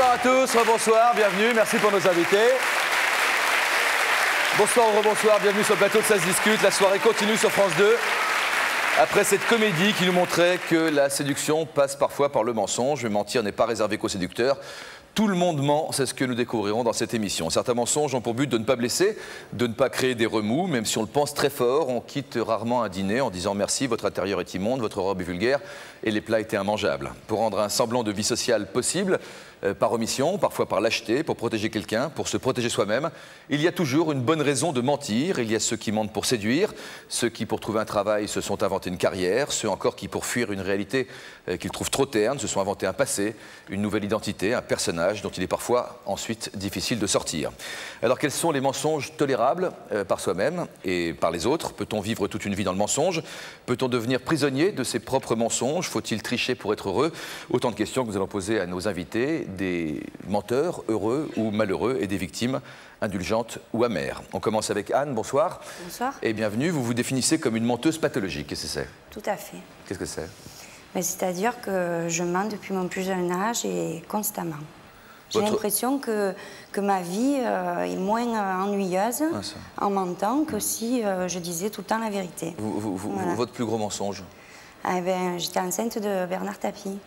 Bonsoir à tous, rebonsoir, bienvenue, merci pour nos invités. Bonsoir ou rebonsoir, bienvenue sur le plateau de Ça se discute. La soirée continue sur France 2. Après cette comédie qui nous montrait que la séduction passe parfois par le mensonge, mais mentir n'est pas réservé qu'aux séducteurs. Tout le monde ment, c'est ce que nous découvrirons dans cette émission. Certains mensonges ont pour but de ne pas blesser, de ne pas créer des remous, même si on le pense très fort, on quitte rarement un dîner en disant merci, votre intérieur est immonde, votre robe est vulgaire et les plats étaient immangeables. Pour rendre un semblant de vie sociale possible, par omission, parfois par lâcheté, pour protéger quelqu'un, pour se protéger soi-même, il y a toujours une bonne raison de mentir. Il y a ceux qui mentent pour séduire, ceux qui pour trouver un travail se sont inventés une carrière, ceux encore qui pour fuir une réalité qu'ils trouvent trop terne se sont inventés un passé, une nouvelle identité, un personnage dont il est parfois ensuite difficile de sortir. Alors quels sont les mensonges tolérables par soi-même et par les autres? Peut-on vivre toute une vie dans le mensonge? Peut-on devenir prisonnier de ses propres mensonges? Faut-il tricher pour être heureux? Autant de questions que nous allons poser à nos invités, des menteurs heureux ou malheureux et des victimes indulgentes ou amères. On commence avec Anne, bonsoir. Bonsoir. Et bienvenue, vous vous définissez comme une menteuse pathologique, qu'est-ce que c'est? Tout à fait. Qu'est-ce que c'est? C'est-à-dire que je mens depuis mon plus jeune âge et constamment. J'ai l'impression que ma vie est moins ennuyeuse en mentant que si je disais tout le temps la vérité. Voilà. Votre plus gros mensonge? Eh ben, j'étais enceinte de Bernard Tapie.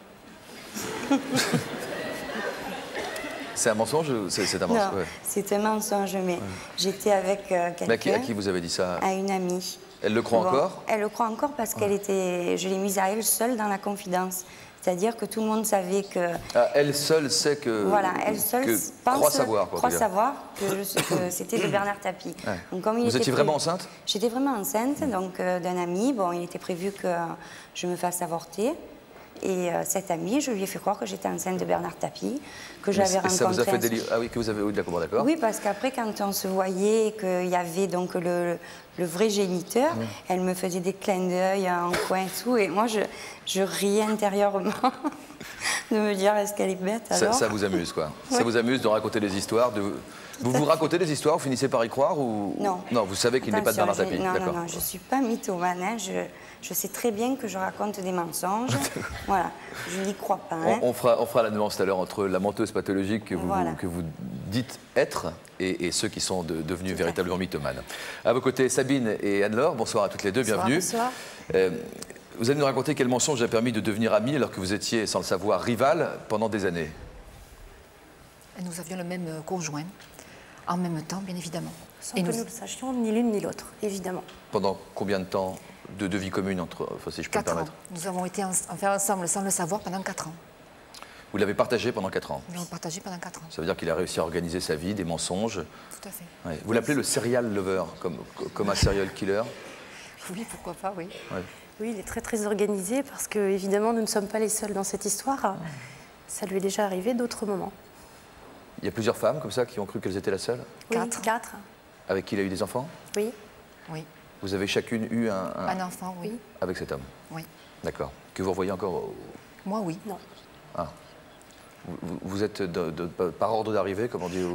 C'est un mensonge? C'est un mensonge. Non, c'est un mensonge, mais j'étais avec quelqu'un. Mais à qui vous avez dit ça? À une amie. Elle le croit encore? Elle le croit encore parce qu'elle était... Je l'ai mise à elle seule dans la confidence. C'est-à-dire que tout le monde savait que... Ah, elle seule sait que... Voilà, elle seule croit savoir. Croit savoir que c'était de Bernard Tapie. Ouais. Donc, comme vous étiez vraiment enceinte? J'étais vraiment enceinte, donc d'un ami. Bon, il était prévu que je me fasse avorter. Et cet ami, je lui ai fait croire que j'étais enceinte de Bernard Tapie, que j'avais rencontré... Ça vous a fait délire? Ah oui, que vous avez... Oui, d'accord. Oui, parce qu'après, quand on se voyait, qu'il y avait donc le vrai géniteur, elle me faisait des clins d'œil en coin et tout, et moi, je riais intérieurement de me dire, est-ce qu'elle est bête alors? Ça vous amuse, quoi. Ça vous amuse de raconter des histoires de... Vous racontez des histoires, vous finissez par y croire ou... Non. Non, vous savez qu'il n'est pas de Bernard Tapie. Non, non, je ne suis pas mythomane, hein. Je sais très bien que je raconte des mensonges. Voilà, je n'y crois pas. Hein. On fera la nuance tout à l'heure entre la menteuse pathologique que vous dites être et ceux qui sont devenus véritablement mythomanes. À vos côtés, Sabine et Anne-Laure, bonsoir à toutes les deux, bienvenue. Bonsoir. Vous allez nous raconter quel mensonge a permis de devenir amis alors que vous étiez, sans le savoir, rivales pendant des années. Nous avions le même conjoint, en même temps, bien évidemment. Sans que nous le sachions, ni l'une ni l'autre, évidemment. Pendant combien de temps de vie commune entre, enfin, si je peux me permettre? 4 ans. Nous avons été ensemble sans le savoir pendant 4 ans. Vous l'avez partagé pendant 4 ans? Nous l'avons partagé pendant 4 ans. Ça veut dire qu'il a réussi à organiser sa vie, des mensonges? Tout à fait. Ouais. Vous l'appelez le serial lover, comme un serial killer? Oui, pourquoi pas, oui. Ouais. Oui, il est très très organisé parce que, évidemment, nous ne sommes pas les seuls dans cette histoire. Ça lui est déjà arrivé d'autres moments. Il y a plusieurs femmes comme ça qui ont cru qu'elles étaient la seule? Oui, 4. 4. Avec qui il a eu des enfants? Oui. Oui. Vous avez chacune eu un enfant, oui. Avec cet homme? Oui. D'accord. Que vous revoyez encore? Moi, oui. Non. Ah. Vous êtes par ordre d'arrivée, comme on dit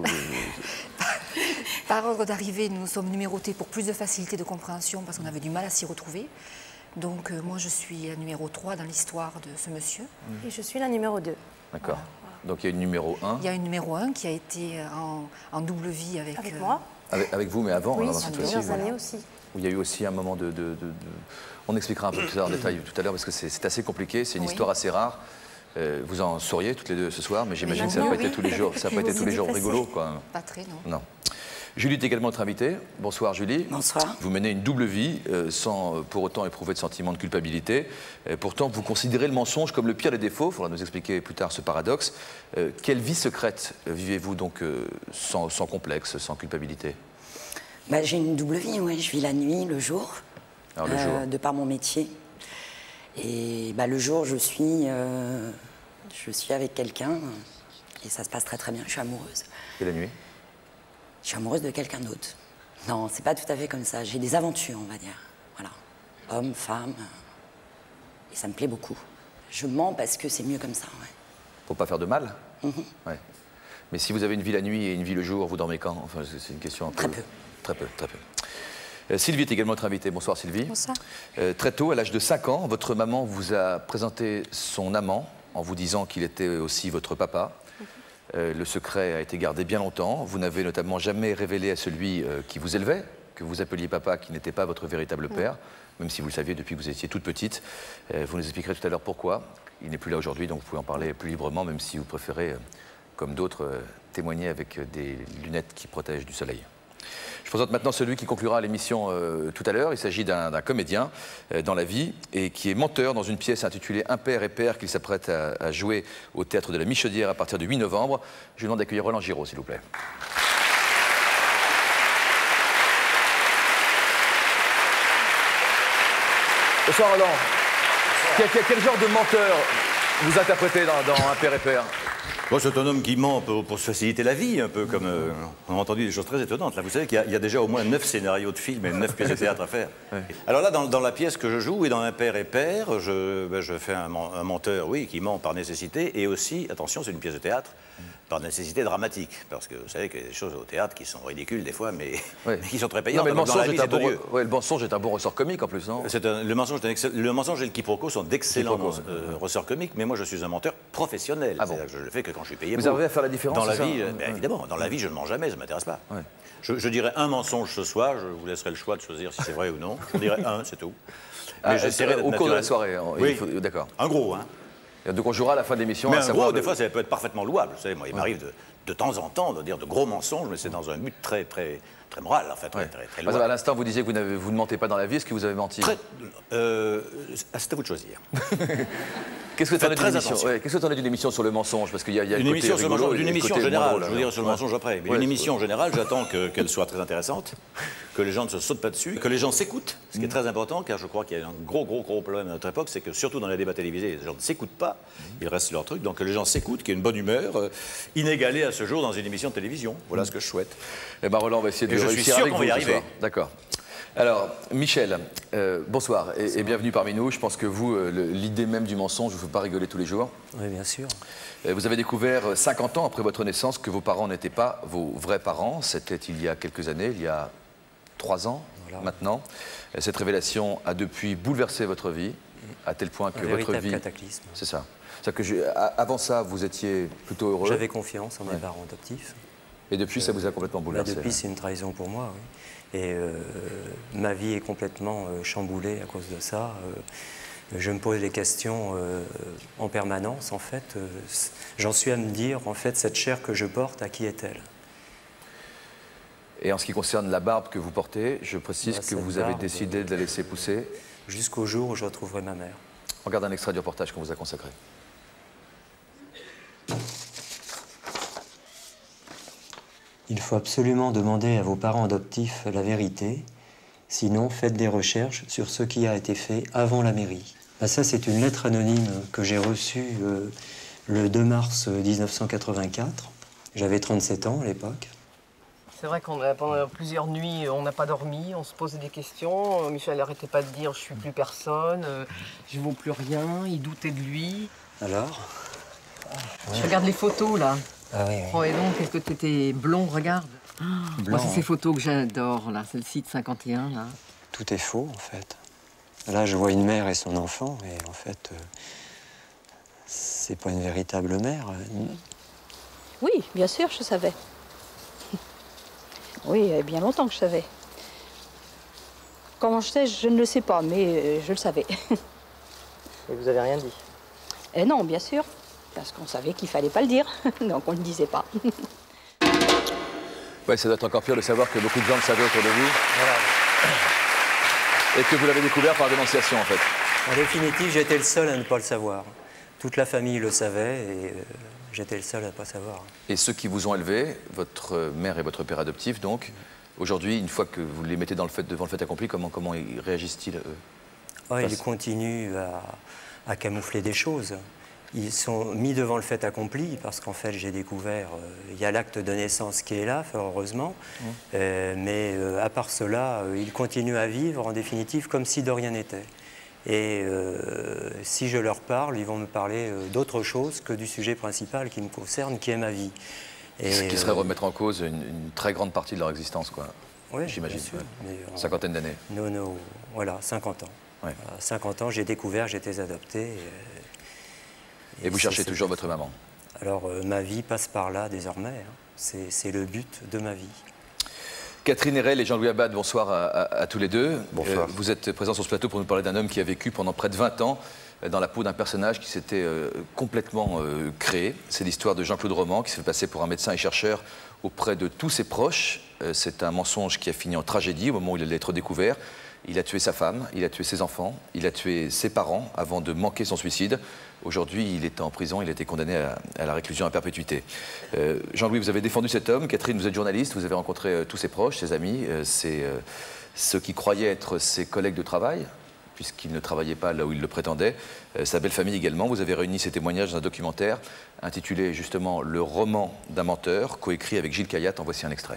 Par ordre d'arrivée, nous sommes numérotés pour plus de facilité de compréhension parce qu'on avait du mal à s'y retrouver. Donc, moi, je suis la numéro 3 dans l'histoire de ce monsieur. Et je suis la numéro 2. D'accord. Voilà. Donc, il y a une numéro 1. Il y a une numéro 1 qui a été en double vie avec moi. Avec vous, mais avant, oui, cette fois-ci. Plusieurs années aussi. Où il y a eu aussi un moment On expliquera un peu tout ça en détail tout à l'heure parce que c'est assez compliqué, c'est une histoire assez rare. Vous en sauriez toutes les deux ce soir, mais j'imagine que ça n'a pas été tous les jours, rigolo, quoi. Pas très, non. Non. Julie est également notre invitée. Bonsoir Julie. Bonsoir. Vous menez une double vie sans pour autant éprouver de sentiment de culpabilité. Pourtant, vous considérez le mensonge comme le pire des défauts. Il faudra nous expliquer plus tard ce paradoxe. Quelle vie secrète vivez-vous donc sans complexe, sans culpabilité? J'ai une double vie, ouais. Je vis la nuit, le jour, alors, le jour. De par mon métier. Et le jour, je suis avec quelqu'un et ça se passe très très bien. Je suis amoureuse. Et la nuit? Je suis amoureuse de quelqu'un d'autre. Non, c'est pas tout à fait comme ça. J'ai des aventures, on va dire. Voilà. Homme, femme. Et ça me plaît beaucoup. Je mens parce que c'est mieux comme ça, ouais. Pour pas faire de mal? Ouais. Mais si vous avez une vie la nuit et une vie le jour, vous dormez quand? Enfin, c'est une question un peu... Très peu. Très peu, très peu. Sylvie est également notre invitée. Bonsoir Sylvie. Bonsoir. Très tôt, à l'âge de 5 ans, votre maman vous a présenté son amant en vous disant qu'il était aussi votre papa. Le secret a été gardé bien longtemps. Vous n'avez notamment jamais révélé à celui qui vous élevait, que vous appeliez papa, qui n'était pas votre véritable père, même si vous le saviez depuis que vous étiez toute petite. Vous nous expliquerez tout à l'heure pourquoi. Il n'est plus là aujourd'hui, donc vous pouvez en parler plus librement, même si vous préférez, comme d'autres, témoigner avec des lunettes qui protègent du soleil. Je présente maintenant celui qui conclura l'émission tout à l'heure. Il s'agit d'un comédien dans la vie et qui est menteur dans une pièce intitulée Impair et Père qu'il s'apprête à jouer au Théâtre de la Michaudière à partir du 8 novembre. Je vous demande d'accueillir Roland Giraud, s'il vous plaît. Bonsoir Roland. Quel genre de menteur vous interprétez dans Impair et Père? Moi, c'est un homme qui ment pour se faciliter la vie, un peu comme... on a entendu des choses très étonnantes. Là, vous savez qu'il y a déjà au moins 9 scénarios de films et 9 pièces de théâtre à faire. Ouais. Alors là, dans la pièce que je joue, et dans Impair et Père, je fais un menteur, oui, qui ment par nécessité, et aussi, attention, c'est une pièce de théâtre, par nécessité dramatique. Parce que vous savez qu'il y a des choses au théâtre qui sont ridicules des fois, mais qui sont très payantes. Non, mais le mensonge est un bon ressort comique en plus, non? Le mensonge et le quiproquo sont d'excellents ressorts comiques, mais moi je suis un menteur professionnel. Ah bon. Je le fais que quand je suis payé. Vous arrivez à faire la différence dans la vie, évidemment, dans la vie je ne mens jamais, ça ne m'intéresse pas. Ouais. Je dirais un mensonge ce soir, je vous laisserai le choix de choisir si c'est vrai ou non. Je dirais un, c'est tout. Mais j'essaierai au cours de la soirée. Oui. D'accord. Un gros, hein. Donc on jouera à la fin de l'émission. Mais un gros, des fois, ça peut être parfaitement louable. Vous savez, moi, il m'arrive de temps en temps de dire de gros mensonges, mais c'est dans un but très moral, en fait, très louable. À l'instant, vous disiez que vous ne mentez pas dans la vie. Est-ce que vous avez menti? C'est à vous de choisir. Qu'est-ce que tu en as d'une émission sur le mensonge? Parce qu'il y a une émission sur le mensonge, une émission générale, je vous dirai sur le mensonge après. Mais une émission générale, j'attends qu'elle soit très intéressante, que les gens ne se sautent pas dessus, que les gens s'écoutent, ce qui est très important, car je crois qu'il y a un gros problème à notre époque, c'est que surtout dans les débats télévisés, les gens ne s'écoutent pas, ils restent leur truc, donc que les gens s'écoutent, qu'il y ait une bonne humeur, inégalée à ce jour dans une émission de télévision. Voilà ce que je souhaite. Eh bien, Roland, on va essayer de réussir avec vous. Je suis sûr qu'on va y arriver. D'accord. Alors, Michel, bonsoir et bienvenue parmi nous. Je pense que vous, l'idée même du mensonge, vous ne faut pas rigoler tous les jours. Oui, bien sûr. Vous avez découvert 50 ans après votre naissance que vos parents n'étaient pas vos vrais parents. C'était il y a quelques années, il y a 3 ans maintenant. Cette révélation a depuis bouleversé votre vie, à tel point que votre vie... cataclysme. C'est ça. Avant ça, vous étiez plutôt heureux. J'avais confiance en mes parents adoptifs. Et depuis, ça vous a complètement bouleversé. Depuis, c'est une trahison pour moi, oui. Et ma vie est complètement chamboulée à cause de ça. Je me pose des questions en permanence, en fait. J'en suis à me dire, en fait, cette chair que je porte, à qui est-elle? Et en ce qui concerne la barbe que vous portez, je précise que vous avez décidé de la laisser pousser. Jusqu'au jour où je retrouverai ma mère. On regarde un extrait du reportage qu'on vous a consacré. Il faut absolument demander à vos parents adoptifs la vérité, sinon faites des recherches sur ce qui a été fait avant la mairie. Ah, ça, c'est une lettre anonyme que j'ai reçue le 2 mars 1984. J'avais 37 ans à l'époque. C'est vrai qu'on pendant plusieurs nuits, on n'a pas dormi, on se posait des questions. Michel n'arrêtait pas de dire « je suis plus personne, je vaux plus rien », il doutait de lui. Alors? Je regarde les photos, là. Ah oui, oui. Oh, et donc, est-ce que tu étais blond? Regarde. Moi, c'est ces photos que j'adore, là. Celle-ci de 51, là. Tout est faux, en fait. Là, je vois une mère et son enfant, et en fait, c'est pas une véritable mère. Oui, bien sûr, je savais. Oui, il y a bien longtemps que je savais. Comment je sais, je ne le sais pas, mais je le savais. Et vous avez rien dit? Non, bien sûr. Parce qu'on savait qu'il fallait pas le dire, donc on ne le disait pas. Ouais, ça doit être encore pire de savoir que beaucoup de gens le savaient autour de vous. Voilà. Et que vous l'avez découvert par dénonciation, en fait. En définitive, j'étais le seul à ne pas le savoir. Toute la famille le savait et j'étais le seul à ne pas savoir. Et ceux qui vous ont élevé, votre mère et votre père adoptif, donc, aujourd'hui, une fois que vous les mettez devant le fait accompli, comment ils réagissent-ils, eux? Ils continuent à camoufler des choses. Ils sont mis devant le fait accompli parce qu'en fait, j'ai découvert, il y a l'acte de naissance qui est là, fort heureusement, mais à part cela, ils continuent à vivre en définitive comme si de rien n'était. Et si je leur parle, ils vont me parler d'autre chose que du sujet principal qui me concerne, qui est ma vie. Et ce qui serait remettre en cause une très grande partie de leur existence, quoi. Oui, j'imagine. Ouais. Cinquantaine d'années. Non, voilà, 50 ans. Ouais. À 50 ans, j'ai découvert, j'étais adopté. Et vous cherchez toujours votre maman? Alors ma vie passe par là désormais, hein. C'est le but de ma vie. Catherine Hérel et Jean-Louis Abad, bonsoir à tous les deux. Bonsoir. Vous êtes présents sur ce plateau pour nous parler d'un homme qui a vécu pendant près de 20 ans dans la peau d'un personnage qui s'était complètement créé. C'est l'histoire de Jean-Claude Roman qui s'est fait passer pour un médecin et chercheur auprès de tous ses proches. C'est un mensonge qui a fini en tragédie au moment où il allait être découvert. Il a tué sa femme, il a tué ses enfants, il a tué ses parents avant de manquer son suicide. Aujourd'hui, il est en prison, il a été condamné à la réclusion à perpétuité. Jean-Louis, vous avez défendu cet homme. Catherine, vous êtes journaliste, vous avez rencontré tous ses proches, ses amis, ceux qui croyaient être ses collègues de travail, puisqu'il ne travaillait pas là où il le prétendait. Sa belle famille également. Vous avez réuni ces témoignages dans un documentaire intitulé justement « Le roman d'un menteur », coécrit avec Gilles Cayatte. En voici un extrait.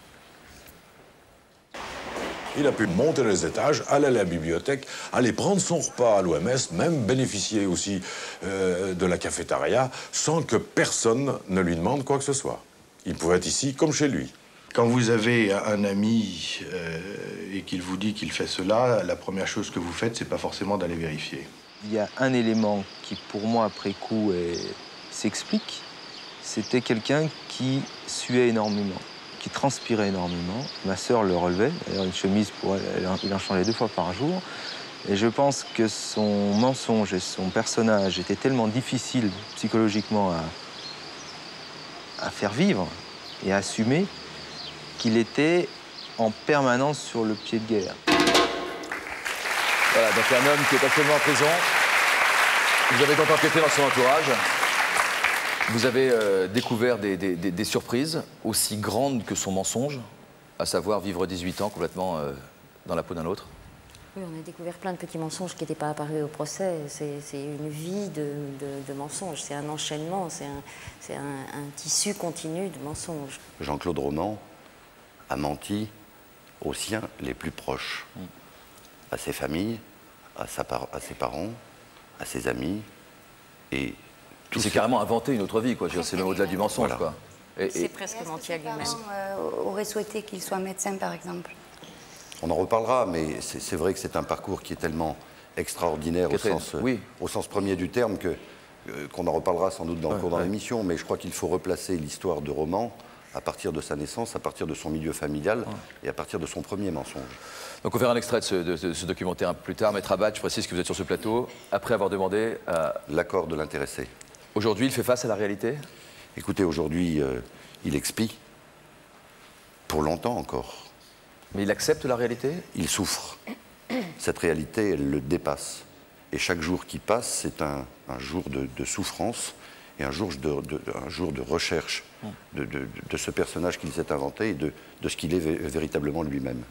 Il a pu monter les étages, aller à la bibliothèque, aller prendre son repas à l'OMS, même bénéficier aussi de la cafétéria, sans que personne ne lui demande quoi que ce soit. Il pouvait être ici comme chez lui. Quand vous avez un ami et qu'il vous dit qu'il fait cela, la première chose que vous faites, c'est pas forcément d'aller vérifier. Il y a un élément qui, pour moi, après coup, s'explique. C'était quelqu'un qui suait énormément, qui transpirait énormément. Ma sœur le relevait. D'ailleurs, une chemise, pour elle, il en changeait 2 fois par jour. Et je pense que son mensonge et son personnage étaient tellement difficiles psychologiquement à faire vivre et à assumer qu'il était en permanence sur le pied de guerre. Voilà, donc un homme qui est actuellement en prison. Vous avez donc enquêté dans son entourage. Vous avez découvert des surprises aussi grandes que son mensonge, à savoir vivre 18 ans complètement dans la peau d'un autre. Oui, on a découvert plein de petits mensonges qui n'étaient pas apparus au procès. C'est une vie de mensonges, c'est un enchaînement, c'est un tissu continu de mensonges. Jean-Claude Roman a menti aux siens les plus proches, à ses familles, à ses parents, à ses amis. Et il s'est carrément inventé une autre vie, quoi. C'est même au-delà du mensonge, voilà. Quoi. C'est presque menti à lui-même. Aurait souhaité qu'il soit médecin, par exemple. On en reparlera, mais c'est vrai que c'est un parcours qui est tellement extraordinaire au sens premier du terme qu'on en reparlera sans doute dans le cours de l'émission, mais je crois qu'il faut replacer l'histoire de Roman à partir de sa naissance, à partir de son milieu familial et à partir de son premier mensonge. Donc on verra un extrait de ce documentaire un peu plus tard. Maître Abad, je précise que vous êtes sur ce plateau après avoir demandé l'accord de l'intéressé. Aujourd'hui, il fait face à la réalité? Écoutez, aujourd'hui, il expie, pour longtemps encore. Mais il accepte la réalité? Il souffre. Cette réalité, elle le dépasse. Et chaque jour qui passe, c'est un jour de souffrance et un jour de recherche de ce personnage qu'il s'est inventé et de ce qu'il est véritablement lui-même.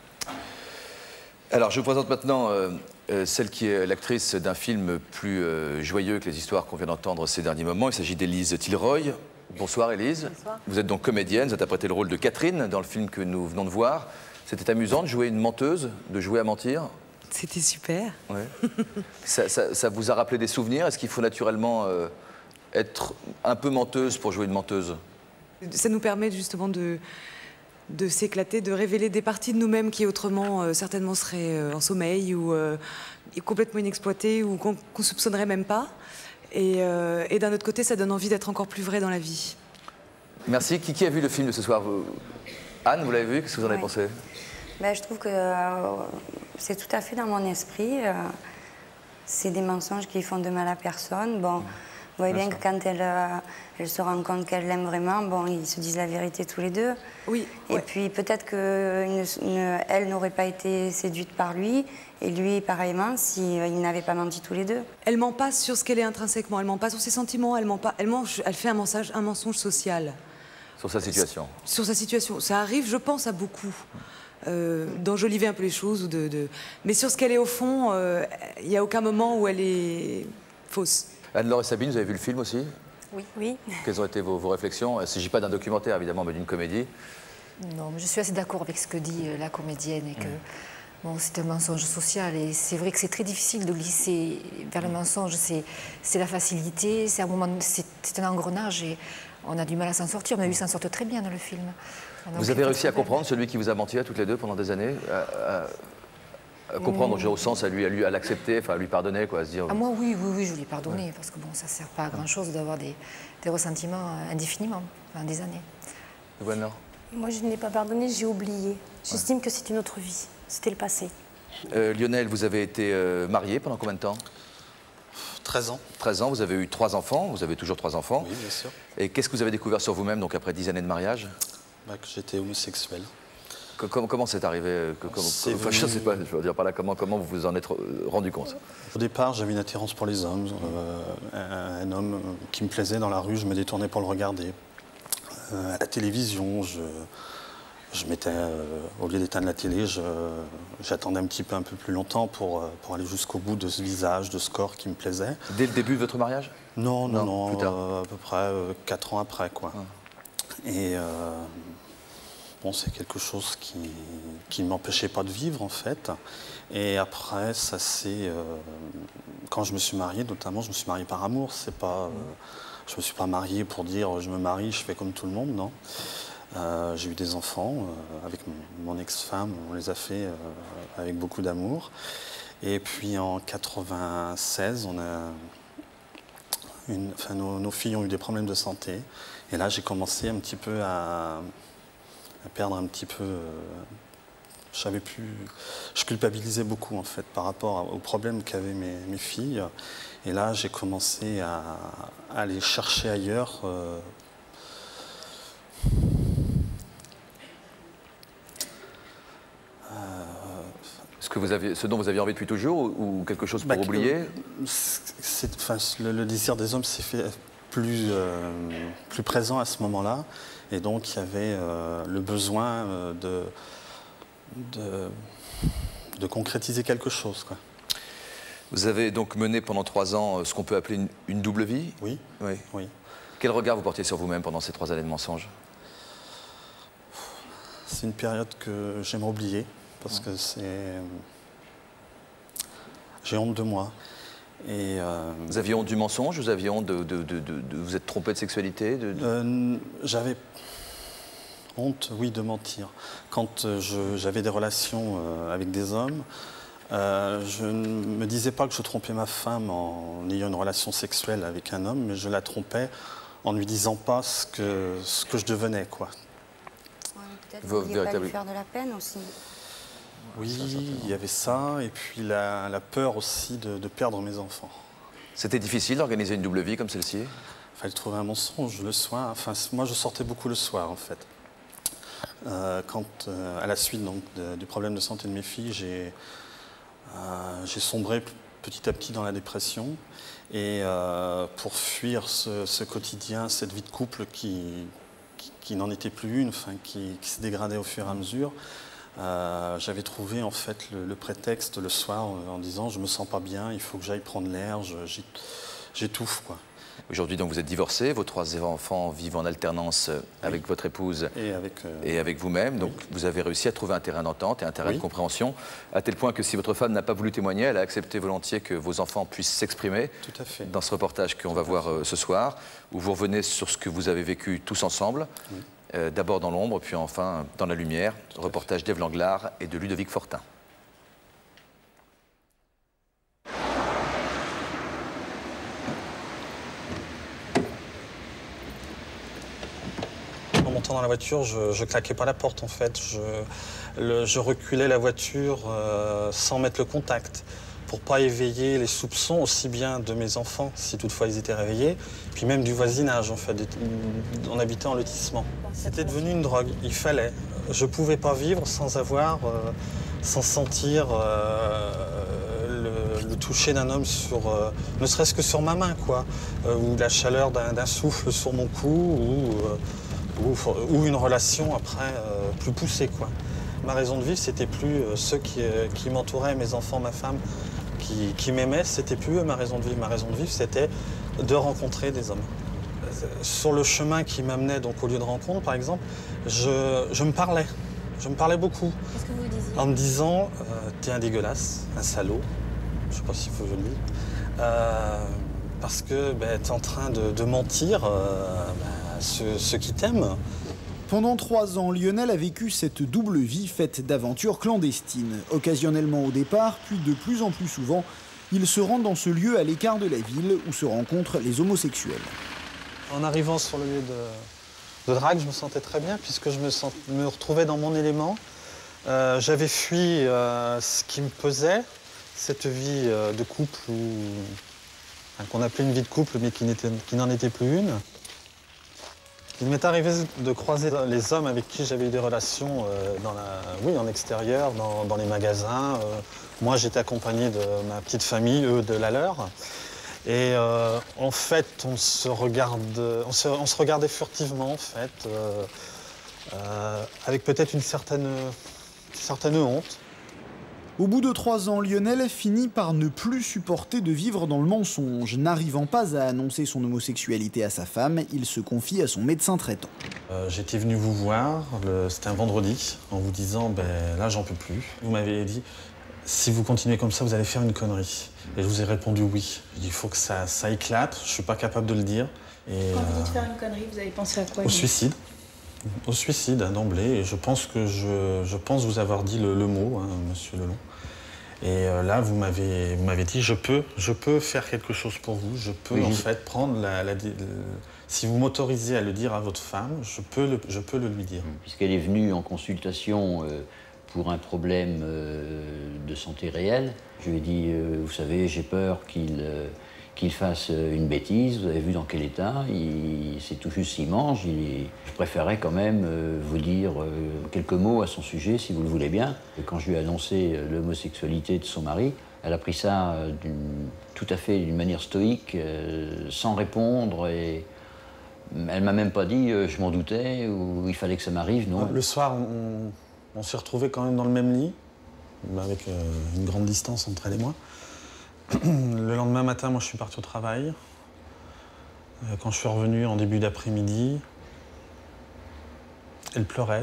Alors, je vous présente maintenant celle qui est l'actrice d'un film plus joyeux que les histoires qu'on vient d'entendre ces derniers moments. Il s'agit d'Élise Tilroy. Bonsoir Élise. Bonsoir. Vous êtes donc comédienne, vous interprétez le rôle de Catherine dans le film que nous venons de voir. C'était amusant de jouer une menteuse, de jouer à mentir? C'était super. Ouais. ça vous a rappelé des souvenirs? Est-ce qu'il faut naturellement être un peu menteuse pour jouer une menteuse? Ça nous permet justement de s'éclater, de révéler des parties de nous-mêmes qui autrement certainement seraient en sommeil ou complètement inexploitées ou qu'on ne soupçonnerait même pas. Et d'un autre côté, ça donne envie d'être encore plus vrai dans la vie. Merci. Qui a vu le film de ce soir? Anne, vous l'avez vu? Qu'est-ce que vous en avez pensé? Ben, je trouve que c'est tout à fait dans mon esprit. C'est des mensonges qui font de mal à personne. Bon, vous voyez bien que quand elle se rend compte qu'elle l'aime vraiment, bon, ils se disent la vérité tous les deux. Oui. Et puis peut-être qu'elle n'aurait pas été séduite par lui, et lui pareillement, s'ils n'avaient pas menti tous les deux. Elle ment pas sur ce qu'elle est intrinsèquement, elle ment pas sur ses sentiments, elle fait un mensonge social. Sur sa situation. Sur sa situation. Ça arrive, je pense, à beaucoup. D'enjoliver un peu les choses. Mais sur ce qu'elle est au fond, il n'y a aucun moment où elle est fausse. Anne-Laure et Sabine, vous avez vu le film aussi? Oui. Oui. Quelles ont été vos réflexions? Il ne s'agit pas d'un documentaire, évidemment, mais d'une comédie. Non, mais je suis assez d'accord avec ce que dit la comédienne et que bon, c'est un mensonge social. Et c'est vrai que c'est très difficile de glisser vers le mensonge. C'est la facilité, c'est un engrenage et on a du mal à s'en sortir. Mais lui s'en sortent très bien dans le film. Vous avez réussi à comprendre celui qui vous a menti à toutes les deux pendant des années? Comprendre, au sens, à l'accepter, enfin à lui pardonner, quoi, à se dire... Ah, moi, oui, je lui ai pardonné, parce que bon, ça ne sert pas à grand-chose d'avoir des ressentiments indéfiniment, enfin, des années. Voilà. Moi, je ne l'ai pas pardonné, j'ai oublié. J'estime que c'est une autre vie, c'était le passé. Lionel, vous avez été marié pendant combien de temps? 13 ans. 13 ans, vous avez eu 3 enfants, vous avez toujours 3 enfants. Oui, bien sûr. Et qu'est-ce que vous avez découvert sur vous-même, donc après 10 années de mariage? Que j'étais homosexuel. Comment c'est arrivé je ne sais pas, je veux dire par là, comment vous vous en êtes rendu compte? Au départ, j'avais une attirance pour les hommes. Un homme qui me plaisait dans la rue, je me détournais pour le regarder. À la télévision, je mettais, au lieu d'éteindre la télé, j'attendais un peu plus longtemps pour aller jusqu'au bout de ce visage, de ce corps qui me plaisait. Dès le début de votre mariage? Non, plus tard. À peu près 4 ans après, quoi. Et bon, c'est quelque chose qui ne m'empêchait pas de vivre, en fait. Et après, ça c'est... quand je me suis marié, notamment, je me suis marié par amour. C'est pas... je me suis pas marié pour dire je me marie, je fais comme tout le monde, non. J'ai eu des enfants avec mon ex-femme, on les a fait avec beaucoup d'amour. Et puis en 96, nos filles ont eu des problèmes de santé. Et là, j'ai commencé un petit peu à perdre un petit peu... je culpabilisais beaucoup en fait par rapport aux problèmes qu'avaient mes filles. Et là, j'ai commencé à aller chercher ailleurs. Ce dont vous aviez envie depuis toujours ou quelque chose pour oublier? Le désir des hommes s'est fait plus présent à ce moment-là. Et donc, il y avait le besoin de concrétiser quelque chose, quoi. Vous avez donc mené pendant 3 ans ce qu'on peut appeler une double vie? Oui. Quel regard vous portiez sur vous-même pendant ces 3 années de mensonges? C'est une période que j'aimerais oublier, parce que j'ai honte de moi. Et vous aviez honte du mensonge? Vous aviez honte de vous être trompé de sexualité? J'avais honte, oui, de mentir. Quand j'avais des relations avec des hommes, je ne me disais pas que je trompais ma femme en ayant une relation sexuelle avec un homme, mais je la trompais en ne lui disant pas ce que je devenais, quoi. Peut-être que vous ne vouliez pas lui faire de la peine aussi. Oui, il y avait ça, et puis la peur aussi de perdre mes enfants. C'était difficile d'organiser une double vie comme celle-ci? Il fallait trouver un mensonge le soir. Enfin, moi, je sortais beaucoup le soir, en fait. À la suite donc, du problème de santé de mes filles, j'ai sombré petit à petit dans la dépression. Et pour fuir ce quotidien, cette vie de couple qui n'en était plus une, qui se dégradait au fur et à mesure, j'avais trouvé en fait le prétexte le soir en disant je me sens pas bien, il faut que j'aille prendre l'air, j'étouffe, quoi. Aujourd'hui, donc, vous êtes divorcé, vos 3 enfants vivent en alternance avec votre épouse et avec vous-même. Donc, vous avez réussi à trouver un terrain d'entente et un terrain de compréhension, à tel point que si votre femme n'a pas voulu témoigner, elle a accepté volontiers que vos enfants puissent s'exprimer dans ce reportage qu'on va voir ce soir, où vous revenez sur ce que vous avez vécu tous ensemble, d'abord dans l'ombre, puis enfin dans la lumière. Reportage d'Ève Langlard et de Ludovic Fortin. En montant dans la voiture, je claquais pas la porte en fait. Je reculais la voiture sans mettre le contact pour pas éveiller les soupçons aussi bien de mes enfants, si toutefois ils étaient réveillés, puis même du voisinage en fait. On habitait en lotissement. C'était devenu une drogue, il fallait. Je pouvais pas vivre sans sentir le toucher d'un homme ne serait-ce que sur ma main, quoi, ou la chaleur d'un souffle sur mon cou, ou une relation après plus poussée, quoi. Ma raison de vivre, c'était plus ceux qui m'entouraient, mes enfants, ma femme, qui m'aimaient, c'était plus eux ma raison de vivre. Ma raison de vivre, c'était de rencontrer des hommes. Sur le chemin qui m'amenait donc au lieu de rencontre, par exemple, je me parlais. Je me parlais beaucoup. Qu'est-ce que vous disiez? En me disant, t'es un dégueulasse, un salaud. Je sais pas s'il faut que je le dise. Parce que t'es en train de mentir à ceux qui t'aiment. Pendant 3 ans, Lionel a vécu cette double vie faite d'aventures clandestines. Occasionnellement au départ, puis de plus en plus souvent, il se rend dans ce lieu à l'écart de la ville où se rencontrent les homosexuels. En arrivant sur le lieu de drague, je me sentais très bien puisque je me retrouvais dans mon élément. J'avais fui ce qui me pesait, cette vie de couple qu'on appelait une vie de couple mais qui n'en était plus une. Il m'est arrivé de croiser les hommes avec qui j'avais eu des relations en extérieur, dans les magasins. Moi, j'étais accompagné de ma petite famille, eux de la leur. Et en fait, on se regardait furtivement, en fait, avec peut-être une certaine honte. Au bout de 3 ans, Lionel finit par ne plus supporter de vivre dans le mensonge. N'arrivant pas à annoncer son homosexualité à sa femme, il se confie à son médecin traitant. J'étais venu vous voir, c'était un vendredi, en vous disant là j'en peux plus. Vous m'avez dit, si vous continuez comme ça, vous allez faire une connerie. Et je vous ai répondu oui. J'ai dit, il faut que ça éclate, je suis pas capable de le dire. Et, quand vous dites faire une connerie, vous avez pensé à quoi? Au suicide. Au suicide, d'emblée. Et je pense que je pense vous avoir dit le mot, monsieur Lelon. Et là, vous m'avez dit, je peux faire quelque chose pour vous, je peux en fait prendre si vous m'autorisez à le dire à votre femme, je peux le lui dire. Puisqu'elle est venue en consultation pour un problème de santé réel, je lui ai dit, vous savez, j'ai peur qu'il fasse une bêtise, vous avez vu dans quel état, c'est tout juste s'il mange, je préférais quand même vous dire quelques mots à son sujet, si vous le voulez bien. Et quand je lui ai annoncé l'homosexualité de son mari, elle a pris ça tout à fait d'une manière stoïque, sans répondre, et elle m'a même pas dit je m'en doutais ou il fallait que ça m'arrive, non. Le soir, on s'est retrouvés quand même dans le même lit, avec une grande distance entre elle et moi. Le lendemain matin, moi, je suis parti au travail. Quand je suis revenu en début d'après-midi, elle pleurait.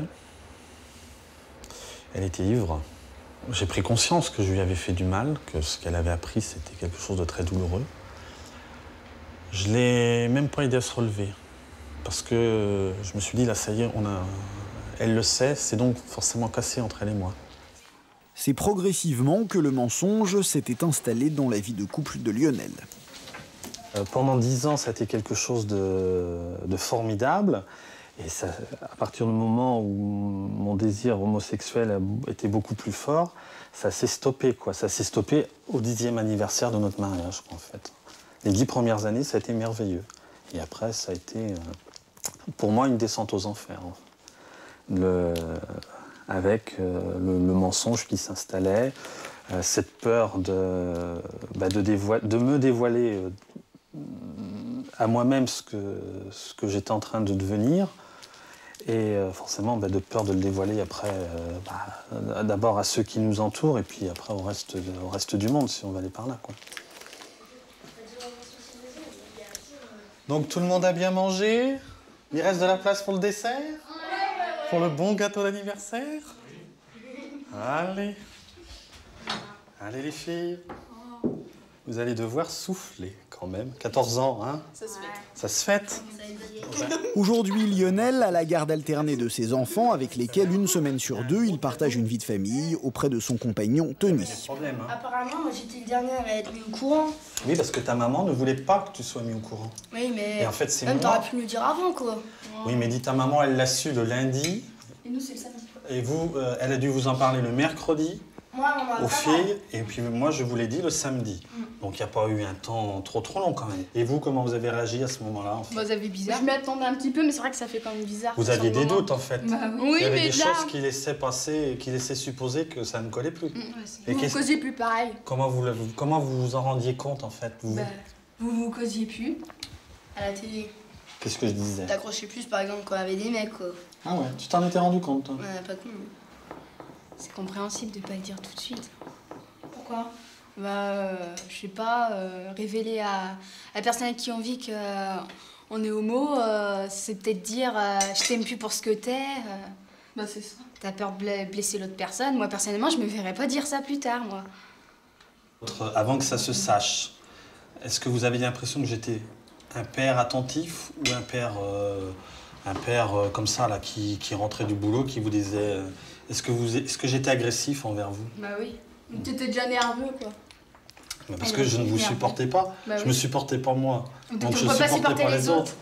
Elle était ivre. J'ai pris conscience que je lui avais fait du mal, que ce qu'elle avait appris, c'était quelque chose de très douloureux. Je ne l'ai même pas aidé à se relever. Parce que je me suis dit, là, ça y est, elle le sait, c'est donc forcément cassé entre elle et moi. C'est progressivement que le mensonge s'était installé dans la vie de couple de Lionel. Pendant 10 ans, ça a été quelque chose de formidable. Et ça, à partir du moment où mon désir homosexuel était beaucoup plus fort, ça s'est stoppé, quoi. Ça s'est stoppé au 10e anniversaire de notre mariage, en fait. Les 10 premières années, ça a été merveilleux. Et après, ça a été, pour moi, une descente aux enfers. Avec le mensonge qui s'installait, cette peur de me dévoiler à moi-même ce que j'étais en train de devenir, et forcément de peur de le dévoiler après, d'abord à ceux qui nous entourent, et puis après au reste du monde, si on va aller par là, quoi. Donc tout le monde a bien mangé? Il reste de la place pour le dessert? Pour le bon gâteau d'anniversaire? Allez. Allez les filles. Vous allez devoir souffler quand même. 14 ans, hein? Ça se fête. Ça se fête. Aujourd'hui, Lionel a la garde alternée de ses enfants avec lesquels, une semaine sur 2, il partage une vie de famille auprès de son compagnon Tony. Apparemment, moi j'étais le dernier à être mis au courant. Oui, parce que ta maman ne voulait pas que tu sois mis au courant. Oui, mais et en fait, c'est même moi. T'aurais pu me le dire avant, quoi. Oui, mais dis ta maman, elle l'a su le lundi. Et nous, c'est le samedi. Et vous, elle a dû vous en parler le mercredi. Moi, maman, aux filles, et puis moi je vous l'ai dit le samedi. Donc il n'y a pas eu un temps trop long quand même. Et vous, comment vous avez réagi à ce moment-là en fait? Vous avez bizarre. Je m'attendais un petit peu, mais c'est vrai que ça fait quand même bizarre. Vous aviez des doutes en fait. Bah, oui, il y avait mais des là... choses qui laissaient passer, qui laissaient supposer que ça ne collait plus. Et vous causiez plus pareil. Comment vous vous en rendiez compte en fait vous vous causiez plus à la télé. Qu'est-ce que je disais? T'accrochais plus par exemple quand il y avait des mecs, quoi. Ah ouais, tu t'en étais rendu compte toi? Pas con. C'est compréhensible de pas le dire tout de suite. Pourquoi? Je sais pas, révéler à la personne avec qui on vit qu'on est homo, c'est peut-être dire je t'aime plus pour ce que t'es. C'est ça. T'as peur de blesser l'autre personne. Moi, personnellement, je me verrais pas dire ça plus tard, moi. Avant que ça se sache, est-ce que vous avez l'impression que j'étais un père attentif ou un Un père comme ça, là, qui rentrait du boulot, qui vous disait est-ce que j'étais agressif envers vous? Bah oui. Tu étais déjà nerveux, quoi. Bah parce que je ne vous supportais pas. Bah je oui. me supportais pas moi. Donc je ne peux pas supportais pas les autres.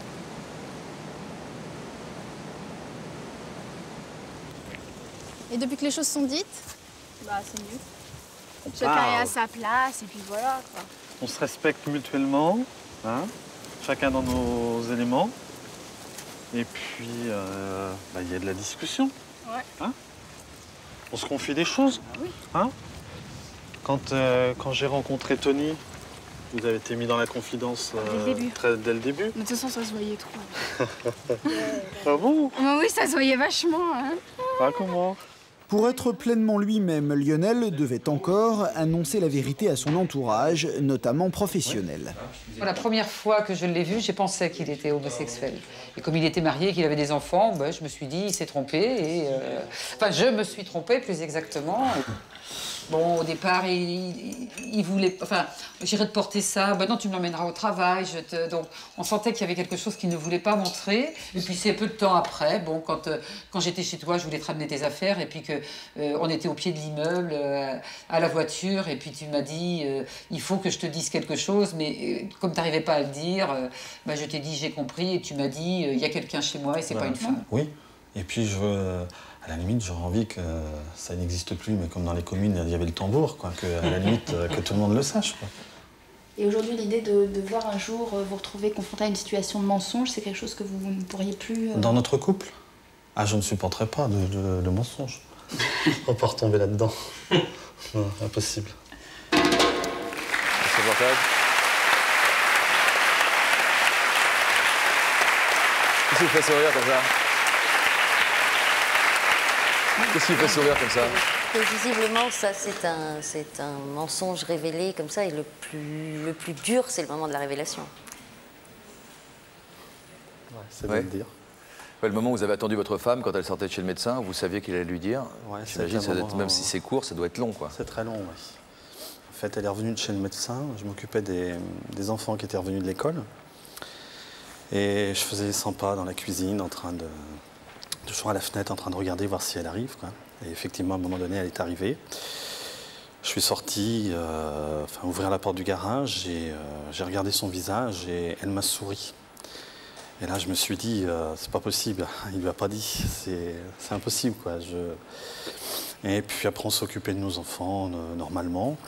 Et depuis que les choses sont dites, bah c'est mieux. On Chacun parle. est à sa place et puis voilà, quoi. On se respecte mutuellement, hein, chacun dans nos éléments. Et puis, il y a de la discussion. Ouais. Hein, on se confie des choses. Oui. Hein, quand j'ai rencontré Tony, vous avez été mis dans la confidence dès le début. Mais de toute façon, ça se voyait trop. Ah bon? Bah oui, ça se voyait vachement. Hein. Ah, comment? Pour être pleinement lui-même, Lionel devait encore annoncer la vérité à son entourage, notamment professionnel. La première fois que je l'ai vu, j'ai pensé qu'il était homosexuel. Et comme il était marié et qu'il avait des enfants, ben, je me suis dit, il s'est trompé. Et, enfin, je me suis trompée, plus exactement. Bon, au départ, il voulait... Enfin, j'irais te porter ça. Ben non, tu m'emmèneras au travail. Donc, on sentait qu'il y avait quelque chose qu'il ne voulait pas montrer. Et puis, c'est peu de temps après, bon, quand j'étais chez toi, je voulais te ramener tes affaires. Et puis on était au pied de l'immeuble, à la voiture. Et puis, tu m'as dit, il faut que je te dise quelque chose. Mais comme tu n'arrivais pas à le dire, ben, je t'ai dit, j'ai compris. Et tu m'as dit, il y a quelqu'un chez moi et c'est pas une femme. Oui. Et puis, à la limite, j'aurais envie que ça n'existe plus, mais comme dans les communes, il y avait le tambour, quoi, à la limite, que tout le monde le sache, quoi. Et aujourd'hui, l'idée de voir un jour vous retrouver confronté à une situation de mensonge, c'est quelque chose que vous ne pourriez plus... Dans notre couple? Ah, je ne supporterais pas de mensonge. On peut retomber là-dedans. Non, impossible. Qu'est-ce qui vous fait sourire comme ça? Qu'est-ce qui vous fait sourire comme ça? Visiblement, ça, c'est un mensonge révélé comme ça, et le plus dur, c'est le moment de la révélation. Ouais, c'est bien de dire. Ouais, le moment où vous avez attendu votre femme quand elle sortait de chez le médecin, vous saviez qu'il allait lui dire. Ouais, j'imagine, même si c'est court, ça doit être long, quoi. C'est très long, oui. En fait, elle est revenue de chez le médecin. Je m'occupais des enfants qui étaient revenus de l'école. Et je faisais les 100 pas dans la cuisine, en train toujours à la fenêtre, en train de regarder, voir si elle arrive, quoi. Et effectivement, à un moment donné, elle est arrivée. Je suis sorti, ouvrir la porte du garage, et j'ai regardé son visage et elle m'a souri. Et là, je me suis dit, c'est pas possible, il lui a pas dit, c'est impossible, quoi. Et puis après, on s'occupait de nos enfants, normalement.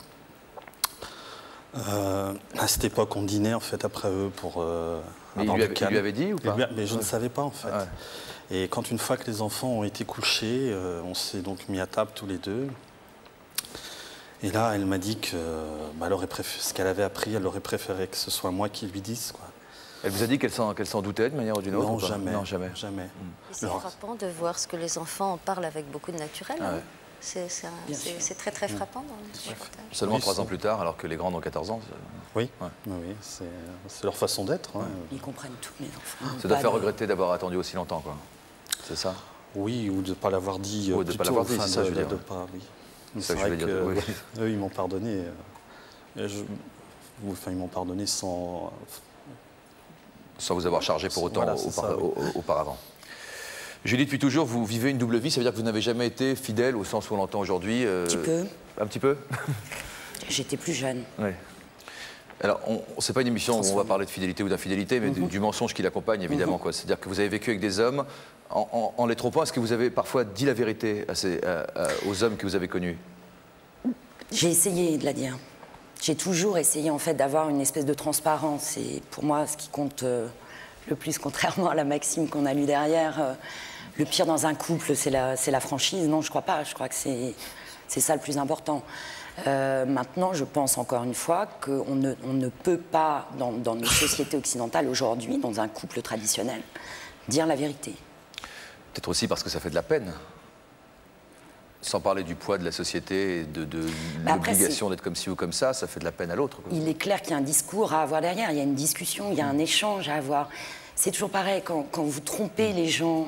À cette époque, on dînait, en fait, après eux pour mais il lui avait dit ou pas? Mais je ne savais pas, en fait. Ouais. Et quand une fois que les enfants ont été couchés, on s'est donc mis à table tous les deux. Et là, elle m'a dit que ce qu'elle avait appris, elle aurait préféré que ce soit moi qui lui dise, quoi. Elle vous a dit qu'elle s'en doutait d'une manière ou d'une autre? Non, ou pas? jamais. Non, jamais. Jamais. C'est frappant de voir ce que les enfants en parlent avec beaucoup de naturel. Ah ouais. Hein. C'est très très frappant dans le reportage. Seulement 3 ans plus tard, alors que les grands ont 14 ans. Oui, ouais. Oui, c'est leur façon d'être. Hein. Ils comprennent tout, les enfants. Ça doit faire regretter d'avoir attendu aussi longtemps, quoi. C'est ça? Oui, ou de ne pas l'avoir dit. Ou de ne pas l'avoir dit, c'est ça, je veux dire. C'est vrai qu'eux, ils m'ont pardonné. Ils m'ont pardonné sans vous avoir chargé pour autant auparavant. Julie, depuis toujours, vous vivez une double vie, ça veut dire que vous n'avez jamais été fidèle au sens où on l'entend aujourd'hui. Un petit peu. Un petit peu? J'étais plus jeune. Oui. Alors, c'est pas une émission où on va parler de fidélité ou d'infidélité, mais du mensonge qui l'accompagne, évidemment. C'est-à-dire que vous avez vécu avec des hommes. En les trompant, est-ce que vous avez parfois dit la vérité aux hommes que vous avez connus? J'ai essayé de la dire. J'ai toujours essayé, en fait, d'avoir une espèce de transparence. Et pour moi, ce qui compte le plus, contrairement à la maxime qu'on a lue derrière, le pire dans un couple, c'est la franchise. Non, je crois pas. Je crois que c'est ça le plus important. Maintenant, je pense encore une fois qu'on ne peut pas, dans nos sociétés occidentales aujourd'hui, dans un couple traditionnel, dire la vérité. Peut-être aussi parce que ça fait de la peine. Sans parler du poids de la société et de l'obligation d'être comme ci ou comme ça fait de la peine à l'autre. Il est clair qu'il y a un discours à avoir derrière, il y a une discussion, il y a un échange à avoir. C'est toujours pareil, quand vous trompez les gens,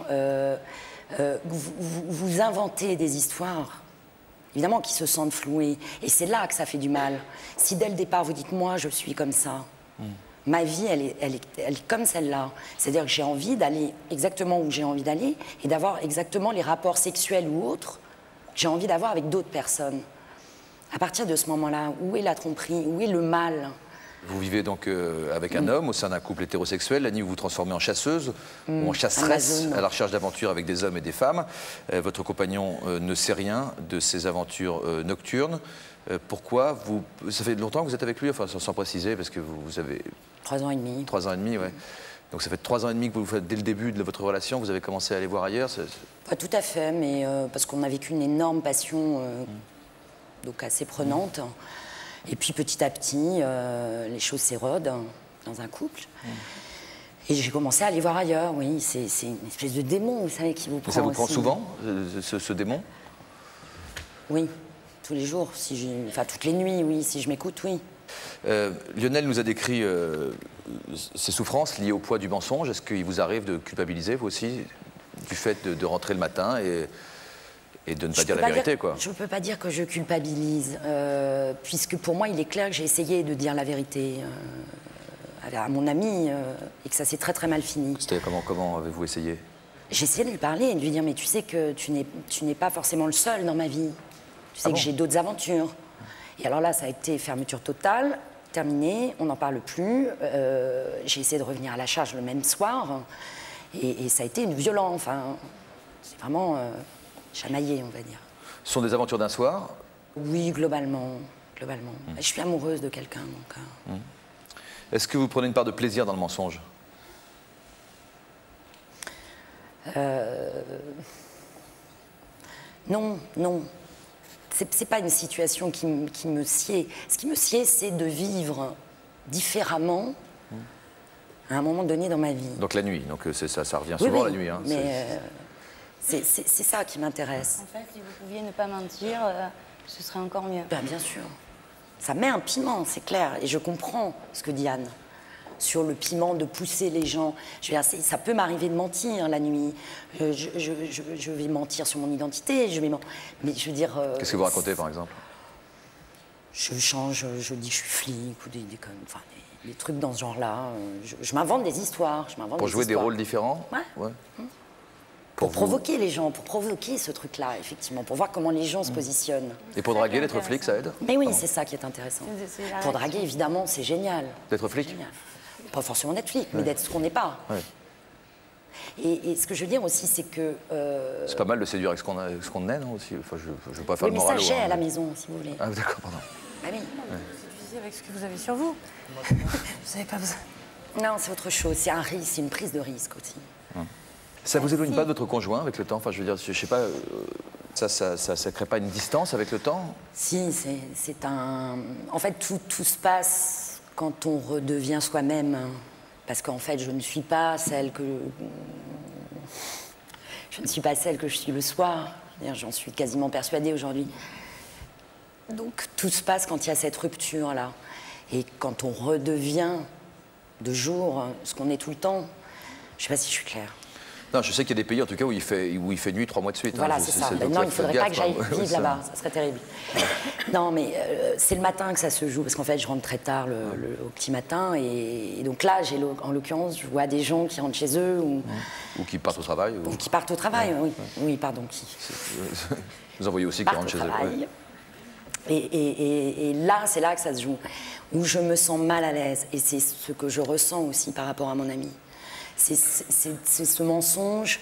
vous inventez des histoires, évidemment, qui se sentent flouées. Et c'est là que ça fait du mal. Si dès le départ, vous dites « moi, je suis comme ça », Ma vie, elle est comme celle-là. C'est-à-dire que j'ai envie d'aller exactement où j'ai envie d'aller et d'avoir exactement les rapports sexuels ou autres que j'ai envie d'avoir avec d'autres personnes. À partir de ce moment-là, où est la tromperie, où est le mal? Vous vivez donc avec un homme au sein d'un couple hétérosexuel. La nuit, vous vous transformez en chasseuse ou en chasseresse à la recherche d'aventures avec des hommes et des femmes. Votre compagnon ne sait rien de ces aventures nocturnes. Pourquoi ça fait longtemps que vous êtes avec lui, enfin sans préciser, parce que vous avez... 3 ans et demi. 3 ans et demi, oui. Donc ça fait 3 ans et demi que vous faites, dès le début de votre relation, vous avez commencé à aller voir ailleurs. Pas tout à fait, mais parce qu'on a vécu une énorme passion, donc assez prenante. Et puis petit à petit, les choses s'érodent dans un couple. Et j'ai commencé à aller voir ailleurs, oui. C'est une espèce de démon, vous savez, qui vous prend. Et ça vous prend aussi. souvent, ce démon? Oui, tous les jours, enfin toutes les nuits, oui, si je m'écoute, oui. Lionel nous a décrit ses souffrances liées au poids du mensonge. Est-ce qu'il vous arrive de culpabiliser, vous aussi, du fait de rentrer le matin et de ne pas dire la vérité, quoi? Je ne peux pas dire que je culpabilise, puisque pour moi, il est clair que j'ai essayé de dire la vérité à mon ami et que ça s'est très très mal fini. C'était comment avez-vous essayé? J'ai essayé de lui parler et de lui dire, mais tu sais que tu n'es pas forcément le seul dans ma vie. Tu sais que j'ai d'autres aventures. Et alors là, ça a été fermeture totale, terminé, on n'en parle plus. J'ai essayé de revenir à la charge le même soir et ça a été violent. Enfin, c'est vraiment... chamaillé, on va dire. Ce sont des aventures d'un soir? Oui, globalement. Je suis amoureuse de quelqu'un, donc... Est-ce que vous prenez une part de plaisir dans le mensonge? Non. C'est pas une situation qui me sied. Ce qui me sied, c'est de vivre différemment à un moment donné dans ma vie. Donc la nuit, donc ça revient souvent la nuit. Hein, mais c'est ça qui m'intéresse. En fait, si vous pouviez ne pas mentir, ce serait encore mieux. Ben, bien sûr. Ça met un piment, c'est clair. Et je comprends ce que dit Anne sur le piment de pousser les gens. Je veux dire, ça peut m'arriver de mentir la nuit. Je vais mentir sur mon identité. Mais je veux dire... Qu'est-ce que vous racontez, par exemple? Je change, je dis que je suis flic ou des trucs dans ce genre-là. Je m'invente des histoires. Pour jouer des rôles différents? Ouais. Pour provoquer les gens, pour provoquer ce truc-là, effectivement, pour voir comment les gens se positionnent. Et pour draguer, d'être flic, ça aide? Mais oui, c'est ça qui est intéressant. Pour draguer, évidemment, c'est génial. D'être flic? Pas forcément d'être flic, mais d'être ce qu'on n'est pas. Ouais. Et ce que je veux dire aussi, c'est que... C'est pas mal de séduire avec ce qu'on est, non, aussi? Enfin, je ne veux pas faire oui, de mais morale. ça, j'ai à la maison, si vous voulez. Ah, d'accord, pardon. Ah oui. Séduisez avec ce que vous avez sur vous. Vous n'avez pas besoin. Non, c'est autre chose. C'est un risque, c'est une prise de risque aussi. Ça vous éloigne pas de votre conjoint avec le temps? Enfin, je veux dire, je sais pas, ça crée pas une distance avec le temps? Si, c'est un... En fait, tout se passe quand on redevient soi-même. Parce qu'en fait, je ne suis pas celle que... Je ne suis pas celle que je suis le soir. J'en suis quasiment persuadée aujourd'hui. Donc, tout se passe quand il y a cette rupture-là. Et quand on redevient de jour ce qu'on est tout le temps. Je ne sais pas si je suis claire. Non, je sais qu'il y a des pays, en tout cas, où il fait nuit 3 mois de suite. Voilà, c'est ça. Non, il ne faudrait pas que j'aille vivre là-bas. Ça serait terrible. Non, mais c'est le matin que ça se joue. Parce qu'en fait, je rentre très tard au petit matin. Et donc là, en l'occurrence, je vois des gens qui rentrent chez eux. Ou qui partent au travail. Ou qui partent au travail, oui. Oui, pardon, qui. Vous en voyez aussi qui rentrent chez eux. Ouais. Et là, c'est là que ça se joue. Où je me sens mal à l'aise. Et c'est ce que je ressens aussi par rapport à mon ami. C'est ce mensonge,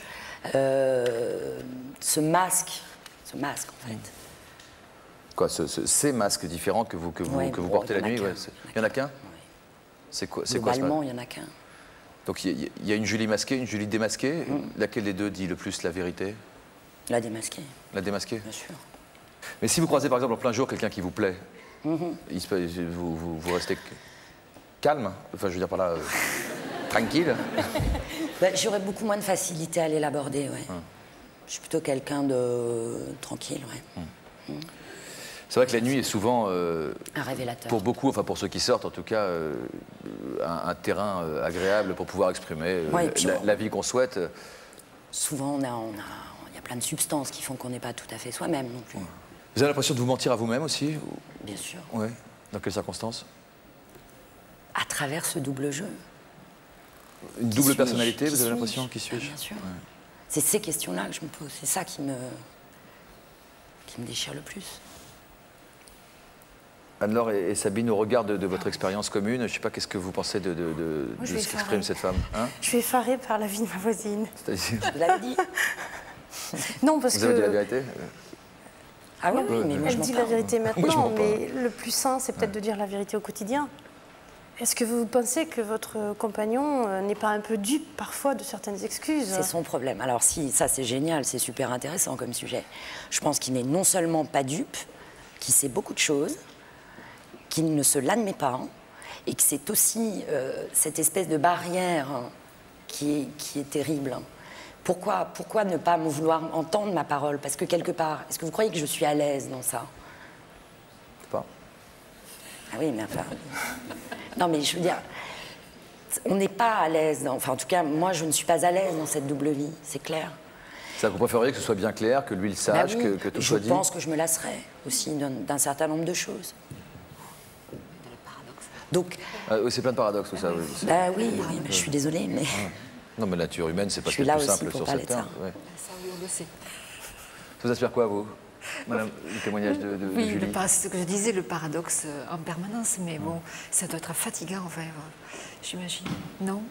ce masque en fait. Quoi, ces masques différents que vous portez la nuit, il y en a qu'un? C'est quoi Globalement, il n'y en a qu'un. Donc il y a une Julie masquée, une Julie démasquée. Laquelle des deux dit le plus la vérité? La démasquée. La démasquée? Bien sûr. Mais si vous croisez par exemple en plein jour quelqu'un qui vous plaît, vous restez calme? Enfin, je veux dire par là... Tranquille? J'aurais beaucoup moins de facilité à aller l'aborder, ouais. Je suis plutôt quelqu'un de tranquille, ouais. C'est vrai que la nuit est souvent... un révélateur. Pour beaucoup, enfin pour ceux qui sortent en tout cas, un terrain agréable pour pouvoir exprimer la vie qu'on souhaite. Souvent, il y a plein de substances qui font qu'on n'est pas tout à fait soi-même non plus. Vous avez l'impression de vous mentir à vous-même aussi? Bien sûr. Oui. Dans quelles circonstances? À travers ce double jeu. Une double personnalité, vous avez l'impression, qui suis-je? Bien sûr. Ouais. C'est ces questions-là que je me pose. C'est ça qui me déchire le plus. Anne-Laure et Sabine, au regard de votre expérience commune, je ne sais pas, qu'est-ce que vous pensez de ce qu'exprime cette femme, hein? Je suis effarée par la vie de ma voisine. C'est-à-dire? Vous l'avez dit? Non, parce vous avez dit la vérité? Ah oui, mais moi, elle dit la vérité maintenant, oui, mais le plus sain, c'est peut-être de dire la vérité au quotidien. Est-ce que vous pensez que votre compagnon n'est pas un peu dupe parfois de certaines excuses? C'est son problème. Alors si, ça c'est génial, c'est super intéressant comme sujet. Je pense qu'il n'est non seulement pas dupe, qu'il sait beaucoup de choses, qu'il ne se l'admet pas, et que c'est aussi cette espèce de barrière qui est terrible. Pourquoi ne pas me vouloir entendre ma parole? Parce que quelque part, est-ce que vous croyez que je suis à l'aise dans ça? Pas. Ah oui, mais enfin... Non, mais je veux dire, on n'est pas à l'aise. Enfin, en tout cas, moi, je ne suis pas à l'aise dans cette double vie, c'est clair. Ça, vous préfériez que ce soit bien clair, que lui le sache, oui, que tout soit dit? Je pense que je me lasserais aussi d'un certain nombre de choses. Donc... c'est plein de paradoxes, tout ça. Oui, oui, mais je suis désolée, mais... Non, mais la nature humaine, c'est pas ce qui est plus simple sur cette terre. Ouais. Ça, oui, on le sait. Ça vous inspire quoi, vous, Madame, le témoignage de oui, Julie? ce que je disais, le paradoxe en permanence, mais bon, ça doit être fatigant, enfin, j'imagine. Non?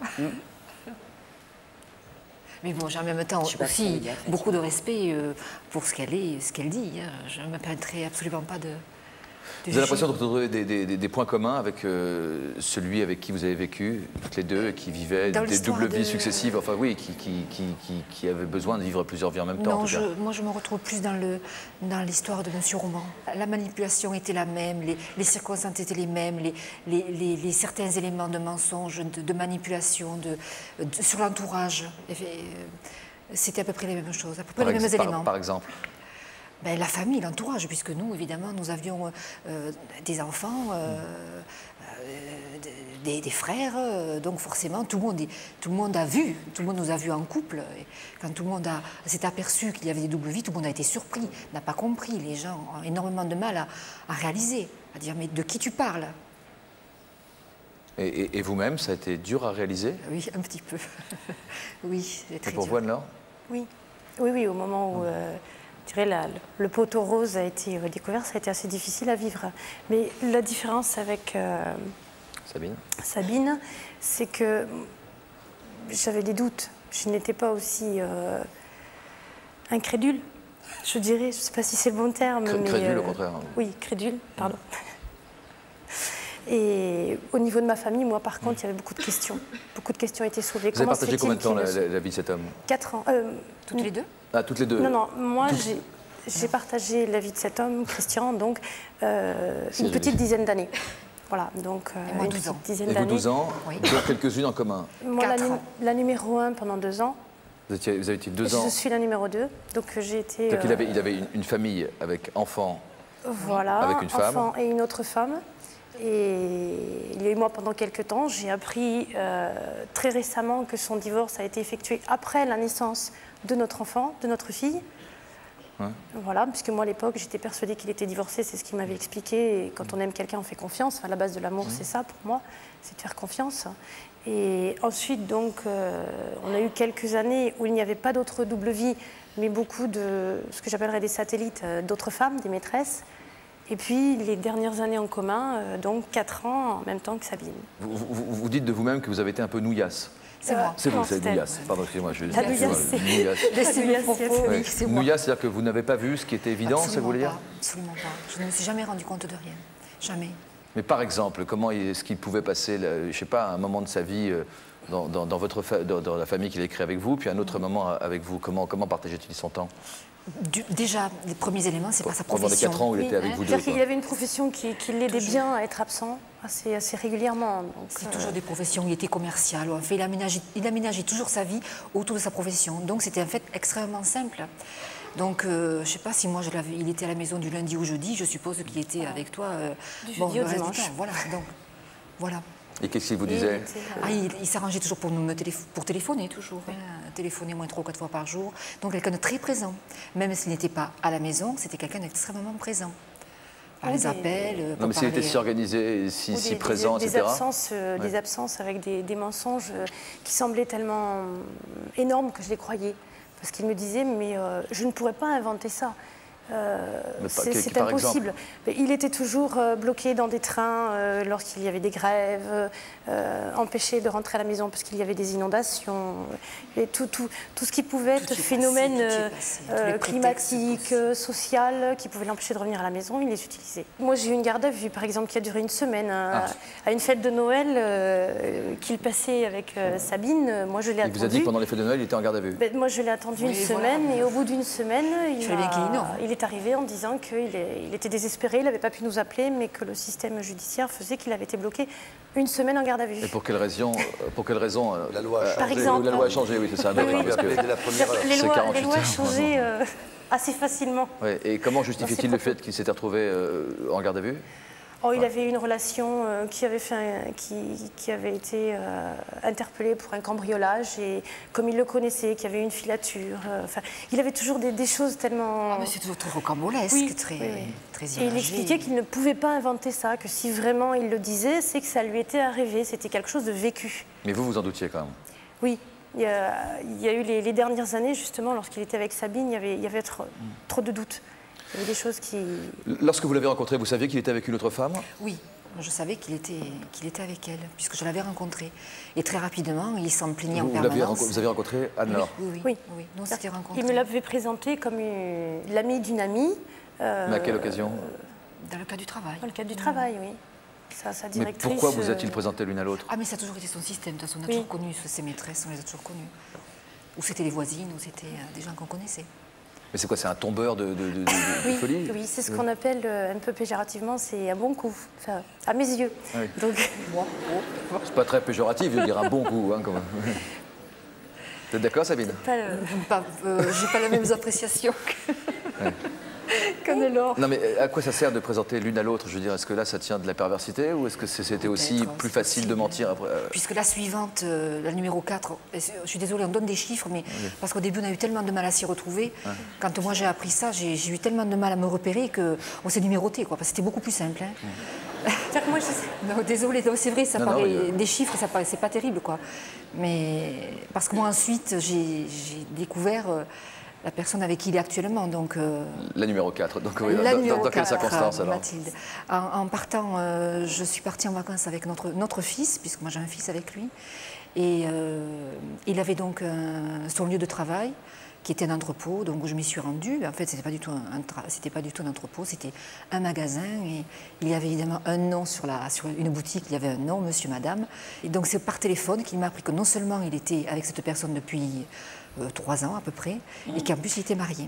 Mais bon, j'ai en même temps aussi beaucoup de respect pour ce qu'elle est, ce qu'elle dit. Je ne me permettrai absolument pas de... Vous avez l'impression de retrouver des points communs avec celui avec qui vous avez vécu, toutes les deux, et qui vivaient des doubles vies successives, enfin oui, qui avaient besoin de vivre plusieurs vies en même temps. Non, moi je me retrouve plus dans l'histoire de Monsieur Roman. La manipulation était la même, les circonstances étaient les mêmes, les certains éléments de mensonge, de manipulation, sur l'entourage. C'était à peu près les mêmes choses, à peu près les mêmes éléments. Par exemple? Ben, la famille, l'entourage, puisque nous, évidemment, nous avions des enfants, des frères, donc forcément, tout le monde a vu, tout le monde nous a vus en couple. Et quand tout le monde s'est aperçu qu'il y avait des doubles vies, tout le monde a été surpris, n'a pas compris. Les gens ont énormément de mal à réaliser, à dire, mais de qui tu parles? Et vous-même, ça a été dur à réaliser? Oui, un petit peu. Oui, c'est très dur. Et pour vous, Anne-Laure? Oui, au moment où... Je dirais le poteau rose a été découvert, ça a été assez difficile à vivre. Mais la différence avec Sabine, c'est que j'avais des doutes. Je n'étais pas aussi incrédule, je dirais. Je ne sais pas si c'est le bon terme. Crédule, au contraire. Oui, crédule, pardon. Et au niveau de ma famille, moi, par contre, il y avait beaucoup de questions. Beaucoup de questions étaient soulevées. Vous avez partagé combien de temps la vie de cet homme? 4 ans. Toutes les deux? Ah, toutes les deux? Non, moi, j'ai partagé la vie de cet homme, Christian, donc une petite dizaine d'années. Voilà, donc moi, une 12 ans. petite dizaine d'années. Et vous 12 ans, oui. Donc quelques-unes en commun? Moi, la numéro 1 pendant 2 ans. Vous avez été 2 ans? Je suis la numéro 2, donc j'ai été... Donc il avait une famille avec enfants, voilà, avec une femme. Enfant et une autre femme. Et il y a eu moi pendant quelques temps. J'ai appris très récemment que son divorce a été effectué après la naissance de notre enfant, de notre fille. Ouais. Voilà, puisque moi à l'époque j'étais persuadée qu'il était divorcé, c'est ce qu'il m'avait expliqué. Et quand on aime quelqu'un, on fait confiance. Enfin, la base de l'amour, c'est ça pour moi, c'est de faire confiance. Et ensuite, donc, on a eu quelques années où il n'y avait pas d'autre double vie, mais beaucoup de ce que j'appellerais des satellites, d'autres femmes, des maîtresses. Et puis les dernières années en commun, donc 4 ans en même temps que Sabine. Vous dites de vous-même que vous avez été un peu nouillasse. C'est moi. C'est vous, c'est nouillasse. Pardon, excusez-moi. La nouillasse, c'est moi. Nouillasse, c'est-à-dire que vous n'avez pas vu ce qui était évident, ça vous voulez dire? Absolument pas. Je ne me suis jamais rendu compte de rien. Jamais. Mais par exemple, comment est-ce qu'il pouvait passer, je ne sais pas, un moment de sa vie dans la famille qu'il a créée avec vous, puis un autre moment avec vous? Comment partageait-il son temps? Déjà, les premiers éléments, c'est pas sa profession. Pendant les 4 ans où il était avec vous deux. Il avait une profession qui l'aidait bien à être absent assez régulièrement. C'est toujours des professions. Il était commercial. En fait, il aménageait toujours sa vie autour de sa profession. Donc, c'était en fait extrêmement simple. Donc, je ne sais pas si moi, il était à la maison du lundi au jeudi. Je suppose qu'il était avec toi du jeudi au dimanche. Voilà. Donc, voilà. Et qu'est-ce qu'il vous disait? Il s'arrangeait toujours pour téléphoner, toujours. Téléphoner moins 3 ou 4 fois par jour. Donc quelqu'un de très présent. Même s'il n'était pas à la maison, c'était quelqu'un d'extrêmement présent. par les appels. Non, mais s'il était si organisé, si présent, des etc. Des absences avec des mensonges qui semblaient tellement énormes que je les croyais. Parce qu'il me disait, mais je ne pourrais pas inventer ça. C'est impossible. Il était toujours bloqué dans des trains lorsqu'il y avait des grèves, empêché de rentrer à la maison parce qu'il y avait des inondations, et tout ce qui pouvait être phénomène climatique, social, qui pouvait l'empêcher de revenir à la maison, il les utilisait. Moi j'ai eu une garde à vue par exemple qui a duré une semaine à une fête de Noël qu'il passait avec Sabine. Moi je l'ai attendu. Il vous a dit que pendant les fêtes de Noël il était en garde à vue? Moi je l'ai attendu une semaine et au bout d'une semaine il est arrivé en disant qu'il était désespéré, il n'avait pas pu nous appeler, mais que le système judiciaire faisait qu'il avait été bloqué une semaine en garde à vue. Et pour quelle raison La loi a changé. Par exemple, la loi a changé, oui, c'est ça. Les lois changé assez facilement. Ouais, et comment justifie-t-il le fait qu'il s'était retrouvé en garde à vue? Il avait une relation qui avait été interpellée pour un cambriolage et comme il le connaissait, qu'il y avait une filature. Il avait toujours des choses tellement... mais c'est toujours très rocambolesque, très imagé. Et il expliquait qu'il ne pouvait pas inventer ça, que si vraiment il le disait, c'est que ça lui était arrivé, c'était quelque chose de vécu. Mais vous en doutiez quand même? Oui. Il y a eu les dernières années, justement, lorsqu'il était avec Sabine, il y avait trop de doutes. Il y avait des choses qui... Lorsque vous l'avez rencontré, vous saviez qu'il était avec une autre femme? Oui, je savais qu'il était avec elle, puisque je l'avais rencontré. Et très rapidement, il s'en plaignait en permanence. Vous avez rencontré Anne-Laure? Oui. Nous, on s'était rencontrés. Il me l'avait présenté comme l'amie d'une amie. Mais à quelle occasion? Dans le cadre du travail. Dans le cadre du travail, oui. Sa directrice... Mais pourquoi vous a-t-il présenté l'une à l'autre? Mais ça a toujours été son système. De toute façon, on a toujours connu ses maîtresses, on les a toujours connues. Ou c'était les voisines, ou c'était des gens qu'on connaissait. Mais c'est quoi, c'est un tombeur de folie? Oui, c'est ce qu'on appelle un peu péjorativement, c'est un bon coup, enfin, à mes yeux. Oui. Donc... C'est pas très péjoratif de dire un bon coup, hein, quand même. Vous êtes d'accord, Sabine? J'ai pas les mêmes appréciations qu'Anne-Laure. Non, mais à quoi ça sert de présenter l'une à l'autre? Je veux dire, est-ce que là, ça tient de la perversité ou est-ce que c'était aussi plus facile de mentir après? Puisque la suivante, la numéro 4, je suis désolée, on donne des chiffres, mais parce qu'au début, on a eu tellement de mal à s'y retrouver. Quand moi, j'ai appris ça, j'ai eu tellement de mal à me repérer qu'on s'est numéroté, quoi, parce que c'était beaucoup plus simple. Moi, je sais. Non, désolée, c'est vrai, ça paraît des chiffres, c'est pas terrible, quoi. Mais parce que moi, ensuite, j'ai découvert... la personne avec qui il est actuellement, donc... La numéro 4, donc dans quelles circonstances alors? Mathilde. En partant, je suis partie en vacances avec notre fils, puisque moi j'ai un fils avec lui, et il avait donc son lieu de travail, qui était un entrepôt, donc je m'y suis rendue. En fait, c'était pas du tout un entrepôt, c'était un magasin, et il y avait évidemment un nom sur une boutique, il y avait un nom, monsieur, madame. Et donc c'est par téléphone qu'il m'a appris que non seulement il était avec cette personne depuis 3 ans à peu près, et qu'en plus il était marié.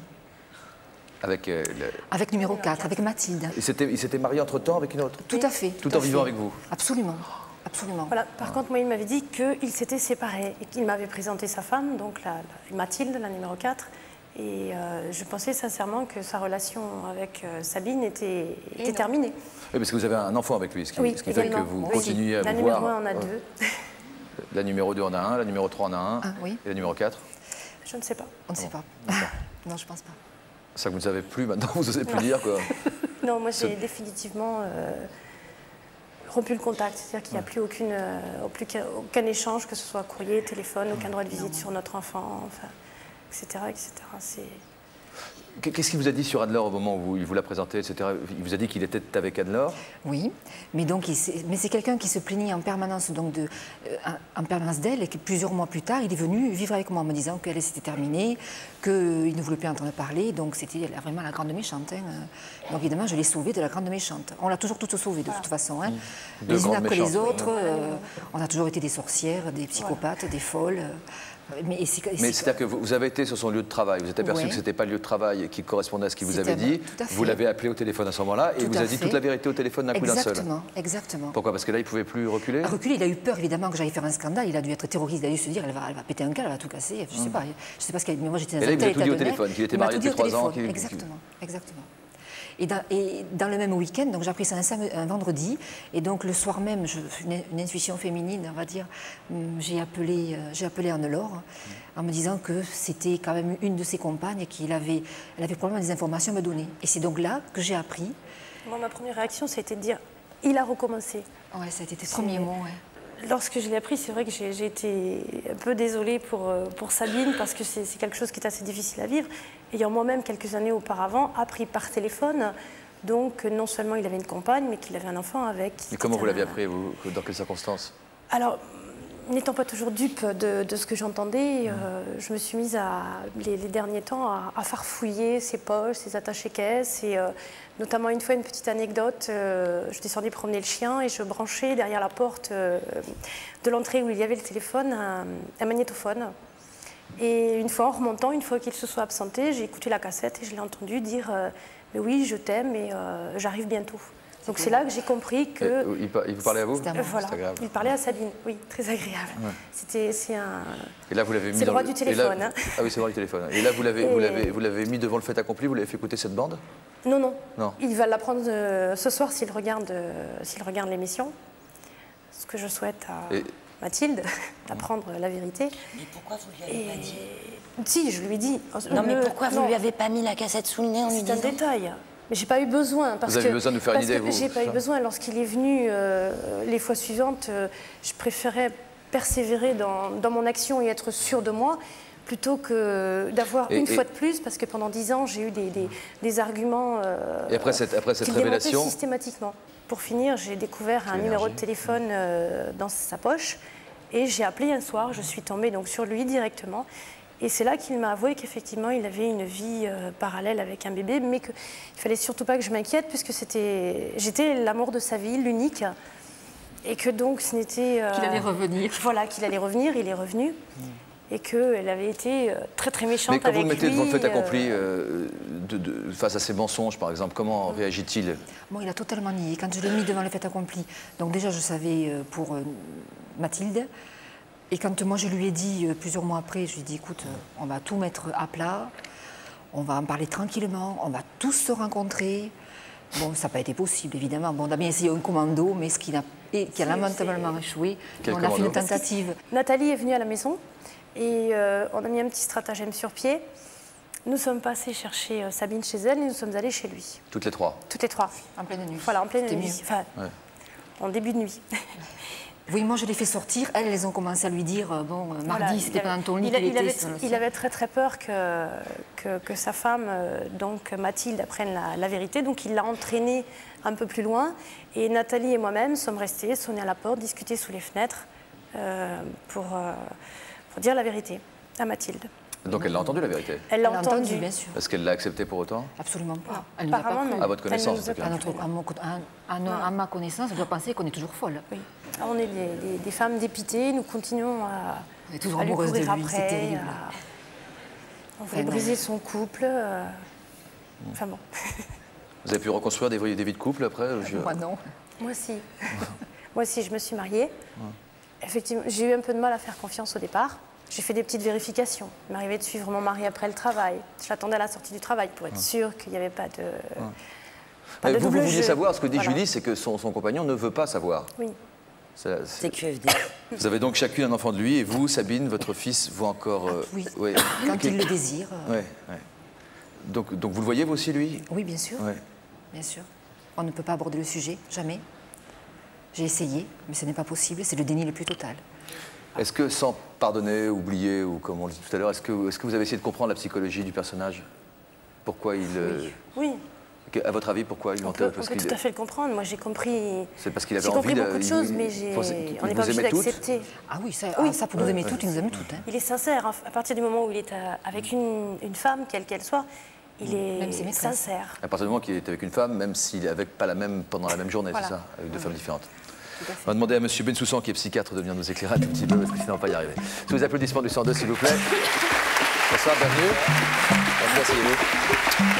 Avec numéro 4, avec Mathilde. Il s'était marié entre-temps avec une autre? Tout à fait. Tout en vivant avec vous? Absolument. Absolument. Voilà. Par contre, moi, il m'avait dit qu'ils s'étaient séparés et qu'il m'avait présenté sa femme, donc Mathilde, la numéro 4. Et je pensais sincèrement que sa relation avec Sabine était terminée. Oui, parce que vous avez un enfant avec lui, ce qui fait que vous continuez à vous voir. La numéro 1 en a 2. La numéro 2 en a 1, la numéro 3 en a 1, et la numéro 4? Je ne sais pas. On ne sait pas. Non, je ne pense pas. C'est ça que vous ne savez plus maintenant, vous n'osez plus dire, quoi. Non, moi j'ai définitivement rompu le contact. C'est-à-dire qu'il n'y a plus aucun échange, que ce soit courrier, téléphone, aucun droit de visite sur notre enfant, enfin, etc. Qu'est-ce qu'il vous a dit sur Anne-Laure au moment où il vous l'a présenté, etc. Il vous a dit qu'il était avec Anne-Laure? Oui, mais c'est quelqu'un qui se plaignait en permanence d'elle, et que plusieurs mois plus tard, il est venu vivre avec moi en me disant qu'elle s'était terminée, qu'il ne voulait plus entendre parler, donc c'était vraiment la grande méchante. Donc évidemment, je l'ai sauvée de la grande méchante. On l'a toujours toutes sauvées de toute façon, les unes après les autres. On a toujours été des sorcières, des psychopathes, des folles. Mais c'est-à-dire que vous avez été sur son lieu de travail, vous êtes aperçu que ce n'était pas le lieu de travail qui correspondait à ce qu'il vous avait dit, vous l'avez appelé au téléphone à ce moment-là, et il vous a dit toute la vérité au téléphone d'un coup d'un seul. Exactement. Pourquoi? Parce que là, il ne pouvait plus reculer? Reculer, il a eu peur évidemment que j'aille faire un scandale, il a dû être terroriste, il a dû se dire elle va péter un câble, elle va tout casser, je ne sais pas ce qu'il y a. Mais moi j'étais dans un tel état de nerfs. Et là, il vous a tout dit au téléphone, qu'il était marié depuis 3 ans. Exactement. Et dans le même week-end, donc j'ai appris ça un vendredi, et donc le soir même, une intuition féminine, on va dire, j'ai appelé Anne-Laure en me disant que c'était quand même une de ses compagnes et elle avait probablement des informations à me donner. Et c'est donc là que j'ai appris Moi, ma première réaction, ça a été de dire « il a recommencé ». Ouais, ça a été tes premiers mots, ouais. Lorsque je l'ai appris, c'est vrai que j'ai été un peu désolée pour Sabine parce que c'est quelque chose qui est assez difficile à vivre. Ayant moi-même, quelques années auparavant, appris par téléphone, donc non seulement il avait une compagne, mais qu'il avait un enfant avec. Mais comment vous l'avez appris, vous? Dans quelles circonstances? Alors, n'étant pas toujours dupe de ce que j'entendais, je me suis mise les derniers temps à farfouiller ses poches, ses attachés-caisses. Et notamment une fois, une petite anecdote, je descendais promener le chien et je branchais derrière la porte de l'entrée où il y avait le téléphone un magnétophone. Et une fois en remontant, une fois qu'il se soit absenté, j'ai écouté la cassette et je l'ai entendu dire mais oui, je t'aime et j'arrive bientôt. Donc c'est là que j'ai compris que... Il vous parlait à vous? Voilà, il parlait à Sabine, oui, très agréable. Ouais. C'est un... Et là, vous l'avez mis c'est le roi du téléphone. Là... Ah oui, c'est le roi du téléphone. Et là, vous l'avez mis devant le fait accompli, vous l'avez fait écouter cette bande? Non, non. Non. Il va l'apprendre ce soir s'il regarde l'émission. Ce que je souhaite à Mathilde, d'apprendre la vérité. Mais pourquoi vous lui avez pas dit? Si, je lui ai dit. Non, mais pourquoi vous lui avez pas mis la cassette sous le nez en lui disant? C'est un détail. Mais j'ai pas eu besoin. Vous avez besoin de nous faire une idée, vous? J'ai pas eu besoin. Lorsqu'il est venu les fois suivantes, je préférais persévérer dans mon action et être sûre de moi, plutôt que d'avoir une fois de plus, parce que pendant 10 ans, j'ai eu des arguments et après cette qui révélation systématiquement. Pour finir, j'ai découvert un numéro de téléphone dans sa poche et j'ai appelé un soir. Je suis tombée donc sur lui directement. Et c'est là qu'il m'a avoué qu'effectivement, il avait une vie parallèle avec un bébé, mais qu'il ne fallait surtout pas que je m'inquiète, puisque j'étais l'amour de sa vie, l'unique. Et que donc, ce n'était... qu'il allait revenir. Voilà, qu'il allait revenir, il est revenu. Et qu'elle avait été très, très méchante avec lui. Mais quand vous le mettez devant le fait accompli, face à ces mensonges, par exemple, comment réagit-il? Bon, il a totalement nié. Quand je l'ai mis devant le fait accompli, donc déjà, je savais pour Mathilde. Et quand moi je lui ai dit, plusieurs mois après, je lui ai dit, écoute, on va tout mettre à plat, on va en parler tranquillement, on va tous se rencontrer. Bon, ça n'a pas été possible, évidemment. Bon, on a bien essayé un commando, mais qui a lamentablement échoué. On a fait une tentative. Nathalie est venue à la maison et on a mis un petit stratagème sur pied. Nous sommes passés chercher Sabine chez elle et nous sommes allés chez lui. Toutes les trois? Toutes les trois. En pleine nuit. Voilà, en pleine nuit. Enfin, en début de nuit. Oui, moi je l'ai fait sortir. Elles ont commencé à lui dire bon, mardi, c'était pas dans ton lit qu'il était. Il avait très très peur que sa femme, donc Mathilde, apprenne la vérité. Donc il l'a entraînée un peu plus loin. Et Nathalie et moi-même sommes restés, sonnés à la porte, discuter sous les fenêtres pour dire la vérité à Mathilde. Donc elle l'a entendu, la vérité? Elle l'a entendu, bien sûr. Est-ce qu'elle l'a accepté pour autant? Absolument pas. Elle nous a pas cru. À votre connaissance? À ma connaissance, elle doit penser qu'on est toujours folle. Oui. On est des femmes dépitées, nous continuons à lui courir après. On voulait briser son couple. Enfin bon. Vous avez pu reconstruire des vies de couple après? Moi non. Moi aussi. Moi aussi, je me suis mariée. Effectivement, j'ai eu un peu de mal à faire confiance au départ. J'ai fait des petites vérifications. Il m'arrivait de suivre mon mari après le travail. Je l'attendais à la sortie du travail pour être sûre qu'il n'y avait pas de... Vous vouliez savoir, ce que dit Julie, c'est que son compagnon ne veut pas savoir. Oui. C'est QFD. Vous avez donc chacune un enfant de lui, et vous, Sabine, votre fils, vous encore... Oui, quand il le désire. Donc vous le voyez, vous aussi, lui? Oui, bien sûr. Bien sûr. On ne peut pas aborder le sujet, jamais. J'ai essayé, mais ce n'est pas possible, c'est le déni le plus total. Est-ce que, sans pardonner, oublier, ou comme on le dit tout à l'heure, est-ce que vous avez essayé de comprendre la psychologie du personnage? Pourquoi il... Oui. À votre avis, pourquoi il mentait? On peut tout à fait le comprendre. Moi, j'ai compris... C'est parce qu'il avait envie beaucoup de choses, mais on n'est pas obligé d'accepter. Ah oui, ça pour nous aimer toutes, il nous aime toutes. Hein. Il est sincère. À partir du moment où il est avec une femme, quelle qu'elle soit, il est sincère. À partir du moment qu'il est avec une femme, même s'il est avec pas la même pendant la même journée, c'est ça? Avec deux femmes différentes. On va demander à M. Bensoussan, qui est psychiatre, de venir nous éclairer un tout petit peu, parce que sinon on ne va pas y arriver. Sous les applaudissements du 102, s'il vous plaît. Bonsoir, bienvenue. Asseyez-vous.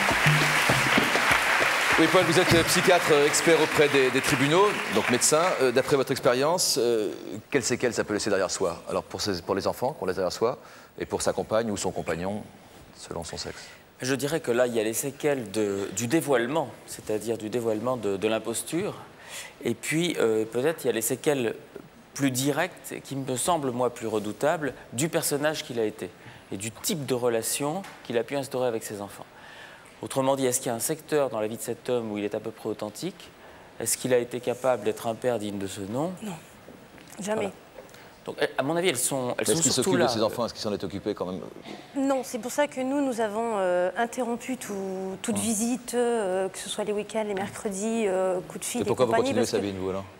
Oui, Paul, vous êtes psychiatre expert auprès des tribunaux, donc médecin. D'après votre expérience, quelles séquelles ça peut laisser derrière soi? Alors pour les enfants qu'on laisse derrière soi, et pour sa compagne ou son compagnon, selon son sexe? Je dirais que là, il y a les séquelles du dévoilement, c'est-à-dire du dévoilement de l'imposture. Et puis, peut-être, il y a les séquelles plus directes, qui me semblent, moi, plus redoutables, du personnage qu'il a été et du type de relation qu'il a pu instaurer avec ses enfants. Autrement dit, est-ce qu'il y a un secteur dans la vie de cet homme où il est à peu près authentique? Est-ce qu'il a été capable d'être un père digne de ce nom? Non, jamais. Voilà. Donc, à mon avis, elles sont est-ce qu'il surtout s'occupe là. de ses enfants? Est-ce qu'il s'en est occupé quand même? Non, c'est pour ça que nous avons interrompu toute visite, que ce soit les week-ends, les mercredis, coup de fil. Et pourquoi vous continuez, Sabine, vous alors?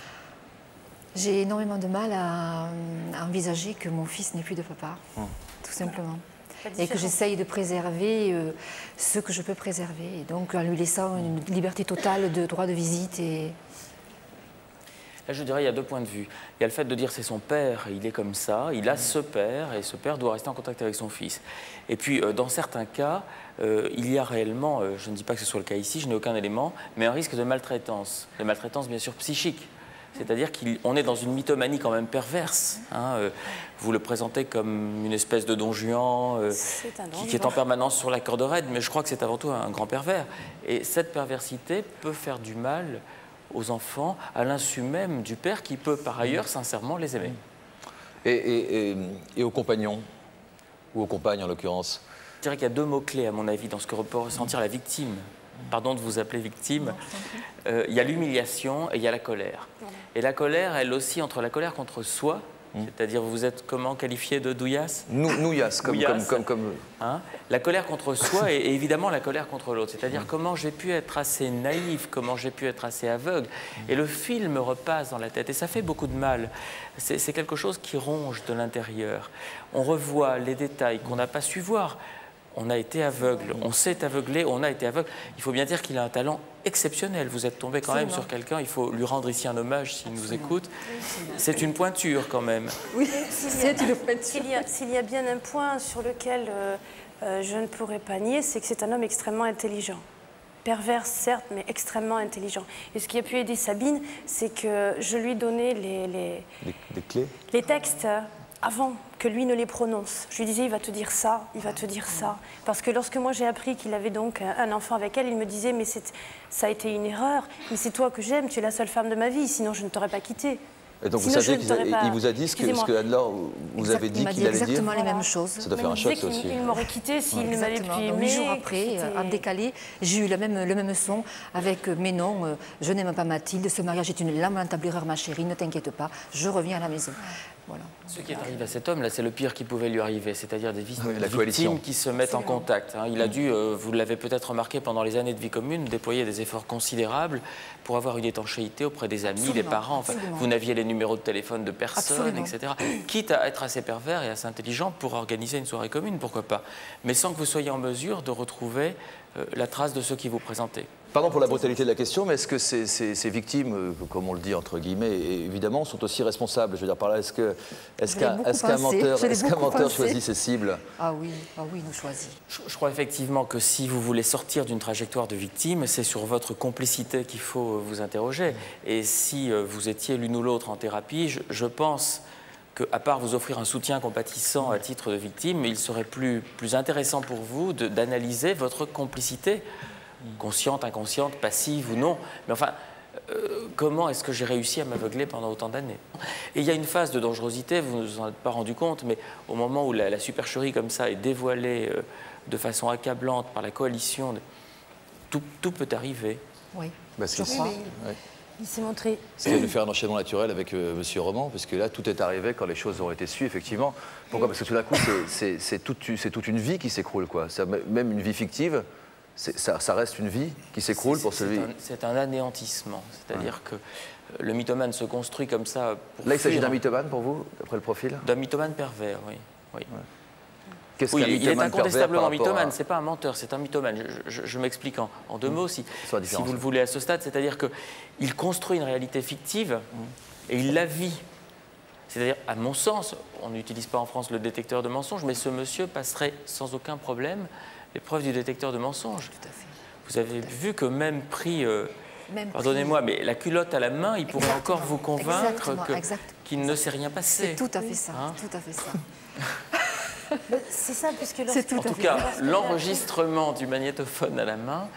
J'ai énormément de mal à envisager que mon fils n'ait plus de papa, tout simplement. Et que j'essaye de préserver ce que je peux préserver. Et donc en lui laissant une liberté totale de droit de visite. Et... Là, je dirais, il y a deux points de vue. Il y a le fait de dire c'est son père, il est comme ça, il a ce père, et ce père doit rester en contact avec son fils. Et puis, dans certains cas, il y a réellement, je ne dis pas que ce soit le cas ici, je n'ai aucun élément, mais un risque de maltraitance bien sûr psychique. C'est-à-dire qu'on est dans une mythomanie quand même perverse. Hein. Vous le présentez comme une espèce de Don Juan qui est en permanence sur la corde raide, mais je crois que c'est avant tout un grand pervers. Et cette perversité peut faire du mal aux enfants, à l'insu même du père qui peut par ailleurs sincèrement les aimer. Et aux compagnons, ou aux compagnes en l'occurrence? Je dirais qu'il y a deux mots-clés à mon avis dans ce que peut ressentir la victime. Pardon de vous appeler victime. Il y a l'humiliation et il y a la colère. Et la colère, elle aussi, entre la colère contre soi, c'est-à-dire vous êtes comment qualifié de douillasse? Nouillasse, comme... Hein, la colère contre soi et évidemment la colère contre l'autre. C'est-à-dire comment j'ai pu être assez naïf, comment j'ai pu être assez aveugle. Et le film repasse dans la tête et ça fait beaucoup de mal. C'est quelque chose qui ronge de l'intérieur. On revoit les détails qu'on n'a pas su voir. On a été aveugle, on s'est aveuglé, on a été aveugle. Il faut bien dire qu'il a un talent exceptionnel. Vous êtes tombé quand même sur quelqu'un, il faut lui rendre ici un hommage s'il nous écoute. C'est une pointure quand même. Oui, c'est une pointure. S'il y a bien un point sur lequel je ne pourrais pas nier, c'est que c'est un homme extrêmement intelligent. Pervers, certes, mais extrêmement intelligent. Et ce qui a pu aider Sabine, c'est que je lui donnais les clés, les textes avant que lui ne les prononce. Je lui disais, il va te dire ça, il va te dire ça. Parce que lorsque moi j'ai appris qu'il avait donc un enfant avec elle, il me disait, mais ça a été une erreur, mais c'est toi que j'aime, tu es la seule femme de ma vie, sinon je ne t'aurais pas quittée. Et donc sinon, vous savez qu'il vous a dit ce que Anne-Laure vous avez dit qu'il allait dire? Exactement les mêmes choses. Ça doit faire un choc, ça aussi. Il m'aurait quittée s'il ne m'avait plus aimée. 8 jours après, en décalé, j'ai eu le même son avec « Mais non, je n'aime pas Mathilde, ce mariage est une lamentable erreur, ma chérie, ne t'inquiète pas, je reviens à la maison. » Voilà. Ce qui est arrivé à cet homme-là, c'est le pire qui pouvait lui arriver, c'est-à-dire des victimes qui se mettent en contact. Hein. Il a dû, vous l'avez peut-être remarqué, pendant les années de vie commune, déployer des efforts considérables pour avoir une étanchéité auprès des amis, des parents. Enfin, vous n'aviez les numéros de téléphone de personne, etc. Quitte à être assez pervers et assez intelligent pour organiser une soirée commune, pourquoi pas. Mais sans que vous soyez en mesure de retrouver la trace de ceux qui vous présentaient. Pardon pour la brutalité de la question, mais est-ce que ces victimes, comme on le dit entre guillemets, évidemment, sont aussi responsables? Je veux dire par là, est-ce qu'un menteur choisit ses cibles? Ah oui, il nous choisit. Je crois effectivement que si vous voulez sortir d'une trajectoire de victime, c'est sur votre complicité qu'il faut vous interroger. Et si vous étiez l'une ou l'autre en thérapie, je pense qu'à part vous offrir un soutien compatissant à titre de victime, il serait plus intéressant pour vous d'analyser votre complicité. Consciente, inconsciente, passive ou non. Mais enfin, comment est-ce que j'ai réussi à m'aveugler pendant autant d'années? Et il y a une phase de dangerosité, vous ne vous en êtes pas rendu compte, mais au moment où la supercherie comme ça est dévoilée de façon accablante par la coalition, tout peut arriver. Oui, je crois. Il s'est montré. Ce qui va nous faire un enchaînement naturel avec Monsieur Roman, parce que là, tout est arrivé quand les choses ont été sues, effectivement. Pourquoi? Parce que tout d'un coup, c'est toute une vie qui s'écroule, quoi. Même une vie fictive. Ça reste une vie qui s'écroule pour celui... C'est un anéantissement. C'est-à-dire que le mythomane se construit comme ça pour Là, il s'agit d'un mythomane pour vous, d'après le profil? D'un mythomane pervers, oui. Qu'est-ce qu'un mythomane il est incontestablement mythomane, à... c'est pas un menteur, c'est un mythomane. Je m'explique en deux mots, si vous le voulez à ce stade. C'est-à-dire qu'il construit une réalité fictive et il la vit. C'est-à-dire, à mon sens, on n'utilise pas en France le détecteur de mensonges, mais ce monsieur passerait sans aucun problème l'épreuve du détecteur de mensonges. Tout à fait. Vous avez vu que même pris, pardonnez-moi, mais la culotte à la main, il pourrait encore vous convaincre qu'il ne s'est rien passé. C'est tout à fait ça, tout à fait ça. C'est ça, puisque... En tout cas, l'enregistrement du magnétophone à la main,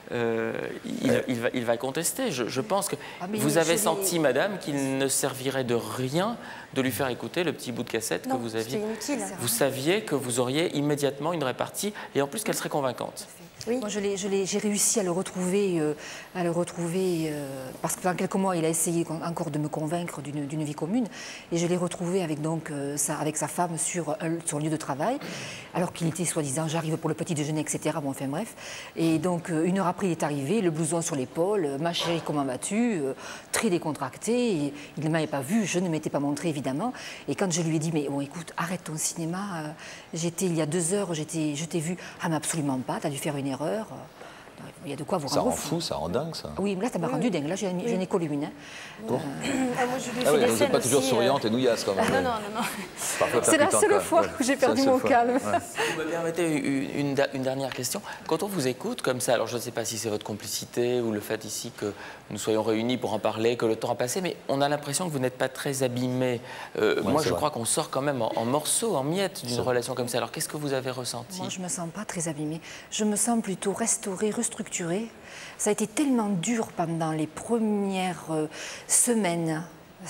il va contester. Je pense que vous avez senti, madame, qu'il ne servirait de rien de lui faire écouter le petit bout de cassette que vous aviez. Inutile. Vous saviez que vous auriez immédiatement une répartie et en plus qu'elle serait convaincante. Oui. Moi, j'ai réussi à le retrouver, parce que pendant quelques mois, il a essayé encore de me convaincre d'une vie commune, et je l'ai retrouvé avec, avec sa femme sur son lieu de travail, alors qu'il était soi-disant, j'arrive pour le petit déjeuner, etc. Bon, enfin bref. Et donc, 1 heure après, il est arrivé, le blouson sur l'épaule, ma chérie, comment vas-tu, très décontracté, et il ne m'avait pas vu, je ne m'étais pas montré, évidemment. Et quand je lui ai dit, mais bon, écoute, arrête ton cinéma, il y a 2 heures, je t'ai vu, ah, mais absolument pas, t'as dû faire une erreur. Il y a de quoi vous rendre fou. Ça rend fou, ça rend dingue, ça. Oui, mais là, ça m'a rendu dingue. Là, j'ai une écolumine. Hein. Bon. Moi, je lui Ah oui, fais vous n'êtes pas toujours souriante et nouillasse, quand même. Non. C'est la seule fois où j'ai perdu mon calme. Si vous me permettez une dernière question. Quand on vous écoute comme ça, alors je ne sais pas si c'est votre complicité ou le fait ici que nous soyons réunis pour en parler, que le temps a passé, mais on a l'impression que vous n'êtes pas très abîmé. Moi, je crois qu'on sort quand même en morceaux, en miettes d'une relation comme ça. Alors, qu'est-ce que vous avez ressenti? Moi, je ne me sens pas très abîmée. Je me sens plutôt restaurée, restructurée. Ça a été tellement dur pendant les premières semaines.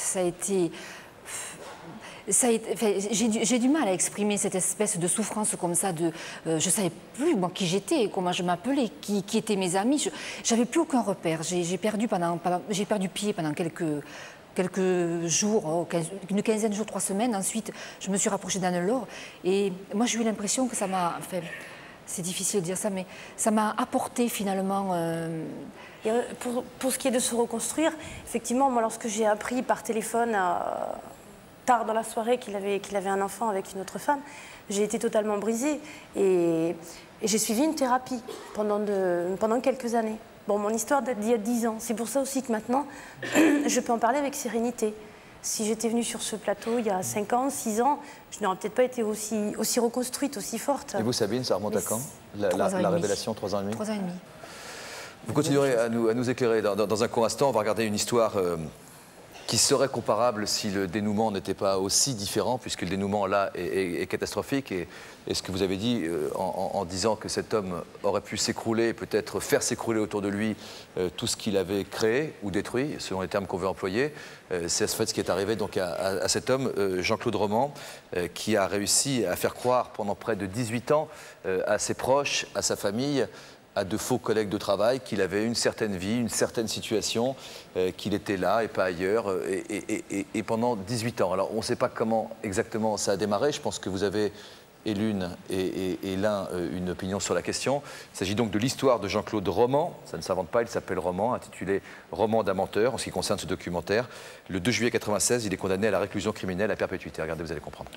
J'ai du mal à exprimer cette espèce de souffrance comme ça. Je ne savais plus moi qui j'étais, comment je m'appelais, qui étaient mes amis. J'avais plus aucun repère. J'ai perdu pied pendant quelques jours, une quinzaine de jours, 3 semaines. Ensuite, je me suis rapprochée d'Anne-Laure. Et moi, j'ai eu l'impression que ça m'a... c'est difficile de dire ça, mais ça m'a apporté finalement... Pour ce qui est de se reconstruire, effectivement, moi, lorsque j'ai appris par téléphone, tard dans la soirée, qu'il avait un enfant avec une autre femme, j'ai été totalement brisée. Et j'ai suivi une thérapie pendant quelques années. Bon, mon histoire date d'il y a 10 ans. C'est pour ça aussi que maintenant, je peux en parler avec sérénité. Si j'étais venue sur ce plateau il y a 5 ans, 6 ans, je n'aurais peut-être pas été aussi reconstruite, aussi forte. Et vous, Sabine, ça remonte à quand? La révélation, 3 ans et demi? 3 ans et demi. Vous continuerez à nous éclairer. Dans un court instant, on va regarder une histoire qui serait comparable si le dénouement n'était pas aussi différent, puisque le dénouement, là, est catastrophique. Et ce que vous avez dit en disant que cet homme aurait pu s'écrouler, peut-être faire s'écrouler autour de lui tout ce qu'il avait créé ou détruit, selon les termes qu'on veut employer, c'est en fait ce qui est arrivé donc à cet homme, Jean-Claude Roman, qui a réussi à faire croire pendant près de 18 ans à ses proches, à sa famille, à de faux collègues de travail, qu'il avait une certaine vie, une certaine situation, qu'il était là et pas ailleurs, et pendant 18 ans. Alors on ne sait pas comment exactement ça a démarré, je pense que vous avez et l'une et l'un une opinion sur la question. Il s'agit donc de l'histoire de Jean-Claude Roman, ça ne s'invente pas, il s'appelle Roman, intitulé Roman d'un menteur, en ce qui concerne ce documentaire. Le 2 juillet 1996, il est condamné à la réclusion criminelle à perpétuité. Regardez, vous allez comprendre.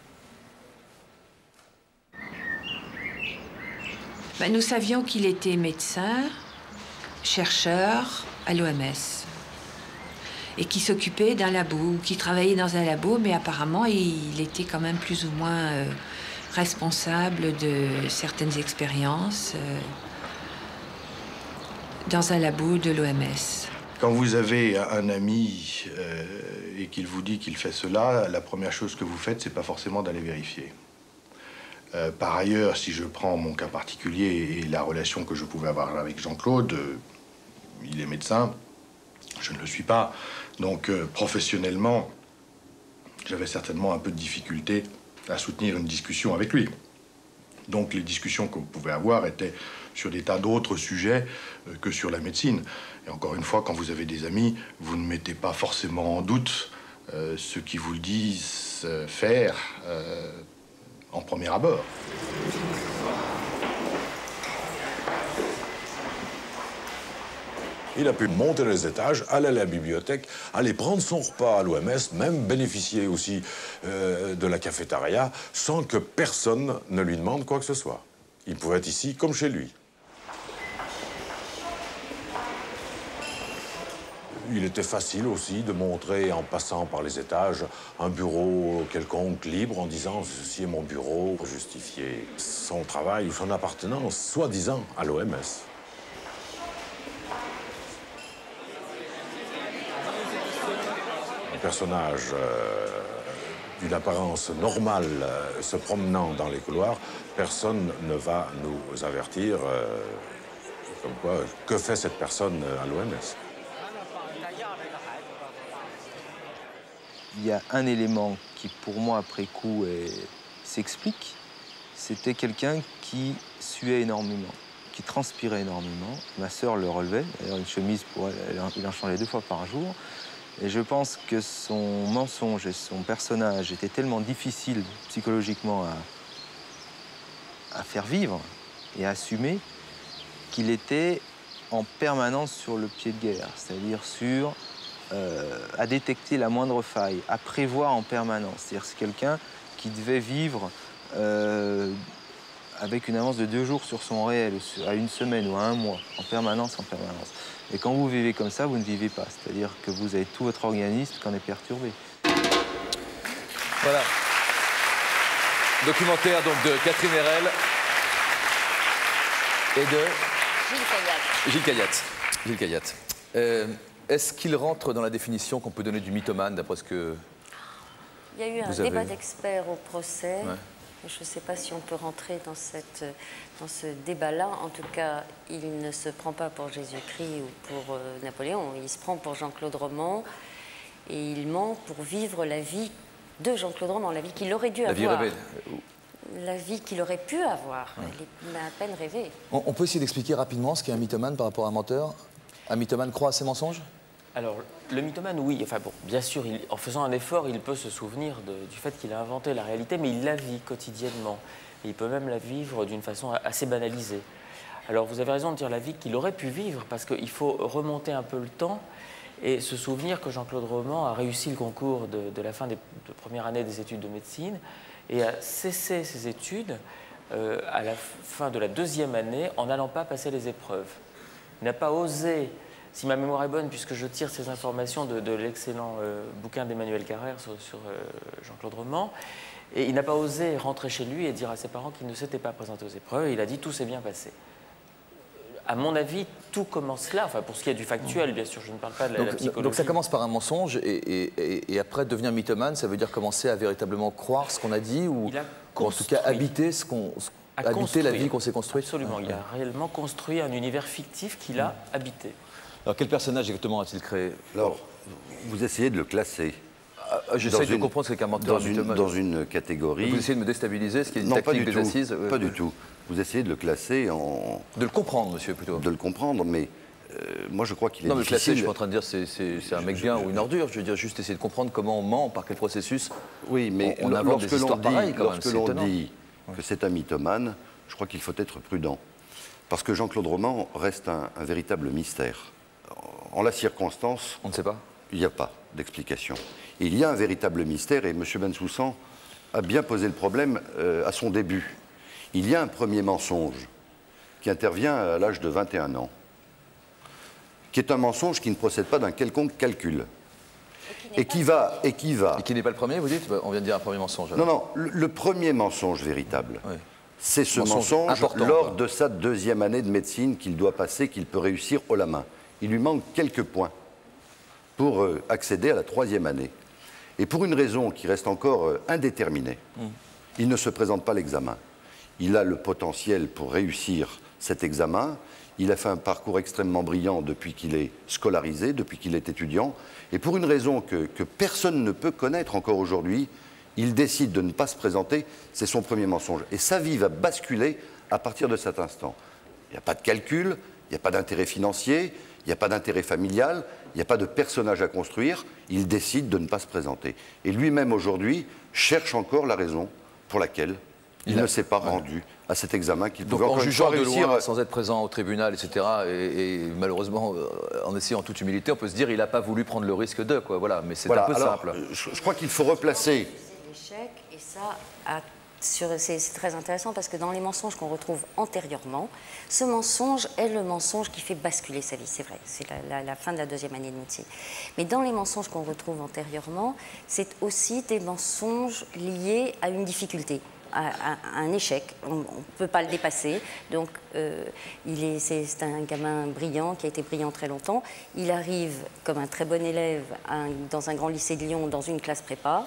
Nous savions qu'il était médecin, chercheur à l'OMS, et qui s'occupait d'un labo, qui travaillait dans un labo, mais apparemment il était quand même plus ou moins responsable de certaines expériences dans un labo de l'OMS. Quand vous avez un ami et qu'il vous dit qu'il fait cela, la première chose que vous faites, c'est pas forcément d'aller vérifier. Par ailleurs, si je prends mon cas particulier et la relation que je pouvais avoir avec Jean-Claude, il est médecin, je ne le suis pas. Donc, professionnellement, j'avais certainement un peu de difficulté à soutenir une discussion avec lui. Donc, les discussions qu'on pouvait avoir étaient sur des tas d'autres sujets que sur la médecine. Et encore une fois, quand vous avez des amis, vous ne mettez pas forcément en doute ce qu'ils vous disent faire en premier abord. Il a pu monter les étages, aller à la bibliothèque, aller prendre son repas à l'OMS, même bénéficier aussi de la cafétéria, sans que personne ne lui demande quoi que ce soit. Il pouvait être ici comme chez lui. Il était facile aussi de montrer, en passant par les étages, un bureau quelconque libre en disant « ceci est mon bureau », pour justifier son travail ou son appartenance, soi-disant, à l'OMS. Un personnage d'une apparence normale se promenant dans les couloirs, personne ne va nous avertir comme quoi, que fait cette personne à l'OMS. Il y a un élément qui, pour moi, après coup, s'explique. C'était quelqu'un qui suait énormément, qui transpirait énormément. Ma sœur le relevait. D'ailleurs, une chemise, pour elle, il en changeait 2 fois par jour. Et je pense que son mensonge et son personnage étaient tellement difficiles psychologiquement à faire vivre et à assumer qu'il était en permanence sur le pied de guerre, c'est-à-dire à détecter la moindre faille, à prévoir en permanence. C'est-à-dire c'est quelqu'un qui devait vivre avec une avance de 2 jours sur son réel, à 1 semaine ou à 1 mois, en permanence. Et quand vous vivez comme ça, vous ne vivez pas. C'est-à-dire que vous avez tout votre organisme qui en est perturbé. Voilà. Documentaire donc de Catherine Herel et de Gilles Cayatte. Est-ce qu'il rentre dans la définition qu'on peut donner du mythomane, d'après ce que il y a eu un débat d'experts au procès. Ouais. Je ne sais pas si on peut rentrer dans ce débat-là. En tout cas, il ne se prend pas pour Jésus-Christ ou pour Napoléon. Il se prend pour Jean-Claude Roman et il ment pour vivre la vie de Jean-Claude Roman, la vie qu'il aurait dû avoir. La vie rêvée. La vie qu'il aurait pu avoir. Il a à peine rêvé. On peut essayer d'expliquer rapidement ce qu'est un mythomane par rapport à un menteur. Un mythomane croit à ses mensonges? Alors, le mythomane, oui. Enfin bon, bien sûr, en faisant un effort, il peut se souvenir du fait qu'il a inventé la réalité, mais il la vit quotidiennement. Et il peut même la vivre d'une façon assez banalisée. Alors, vous avez raison de dire la vie qu'il aurait pu vivre, parce qu'il faut remonter un peu le temps et se souvenir que Jean-Claude Roman a réussi le concours de la fin de première année des études de médecine et a cessé ses études à la fin de la 2e année en n'allant pas passer les épreuves. Il n'a pas osé, si ma mémoire est bonne, puisque je tire ces informations de l'excellent bouquin d'Emmanuel Carrère sur Jean-Claude Roman, et il n'a pas osé rentrer chez lui et dire à ses parents qu'il ne s'était pas présenté aux épreuves, et il a dit « tout s'est bien passé ». À mon avis, tout commence là, enfin pour ce qui est du factuel, bien sûr, je ne parle pas de la psychologie. Donc ça commence par un mensonge et après devenir mythomane, ça veut dire commencer à véritablement croire ce qu'on a dit ou en tout cas habiter habiter la vie qu'on s'est construite. Absolument, il a réellement construit un univers fictif qu'il a habité. Alors quel personnage exactement a-t-il créé? Alors, vous essayez de le classer. J'essaie de comprendre ce qu'est un menteur mythomane. Dans une catégorie. Vous essayez de me déstabiliser, ce qui est une tactique des assises? Pas du tout. Vous essayez de le classer en... De le comprendre, monsieur, plutôt. De le comprendre, mais moi je crois qu'il est difficile... Non, mais classer, je suis pas en train de dire c'est un mec bien ou une ordure. Je veux dire juste essayer de comprendre comment on ment, par quel processus. Oui, mais on invente des histoires pareilles, quand même. Lorsque l'on dit que c'est un mythomane, je crois qu'il faut être prudent. Parce que Jean-Claude Roman reste un véritable mystère. En la circonstance... On ne sait pas. Il n'y a pas d'explication. Il y a un véritable mystère et M. Bensoussan a bien posé le problème à son début. Il y a un premier mensonge qui intervient à l'âge de 21 ans, qui est un mensonge qui ne procède pas d'un quelconque calcul. Et qui n'est pas le premier, vous dites? On vient de dire un premier mensonge. Alors. Non, le premier mensonge véritable, c'est ce mensonge lors de sa 2e année de médecine qu'il doit passer, qu'il peut réussir haut la main. Il lui manque quelques points pour accéder à la 3e année. Et pour une raison qui reste encore indéterminée, il ne se présente pas à l'examen. Il a le potentiel pour réussir cet examen. Il a fait un parcours extrêmement brillant depuis qu'il est scolarisé, depuis qu'il est étudiant. Et pour une raison que personne ne peut connaître encore aujourd'hui, il décide de ne pas se présenter. C'est son premier mensonge. Et sa vie va basculer à partir de cet instant. Il n'y a pas de calcul, il n'y a pas d'intérêt financier, il n'y a pas d'intérêt familial, il n'y a pas de personnage à construire. Il décide de ne pas se présenter. Et lui-même aujourd'hui cherche encore la raison pour laquelle il ne s'est pas rendu à cet examen qu'il pouvait en jugeant de réussir. Loin, sans être présent au tribunal, etc., et malheureusement, en essayant en toute humilité, on peut se dire qu'il n'a pas voulu prendre le risque de, quoi. Voilà, mais c'est un peu simple. Je crois qu'il faut replacer. C'est l'échec, et ça, c'est très intéressant parce que dans les mensonges qu'on retrouve antérieurement, ce mensonge est le mensonge qui fait basculer sa vie, c'est vrai, c'est la fin de la 2e année de médecine. Mais dans les mensonges qu'on retrouve antérieurement, c'est aussi des mensonges liés à une difficulté. À un échec, on ne peut pas le dépasser. Donc, c'est un gamin brillant qui a été brillant très longtemps. Il arrive comme un très bon élève dans un grand lycée de Lyon, dans une classe prépa.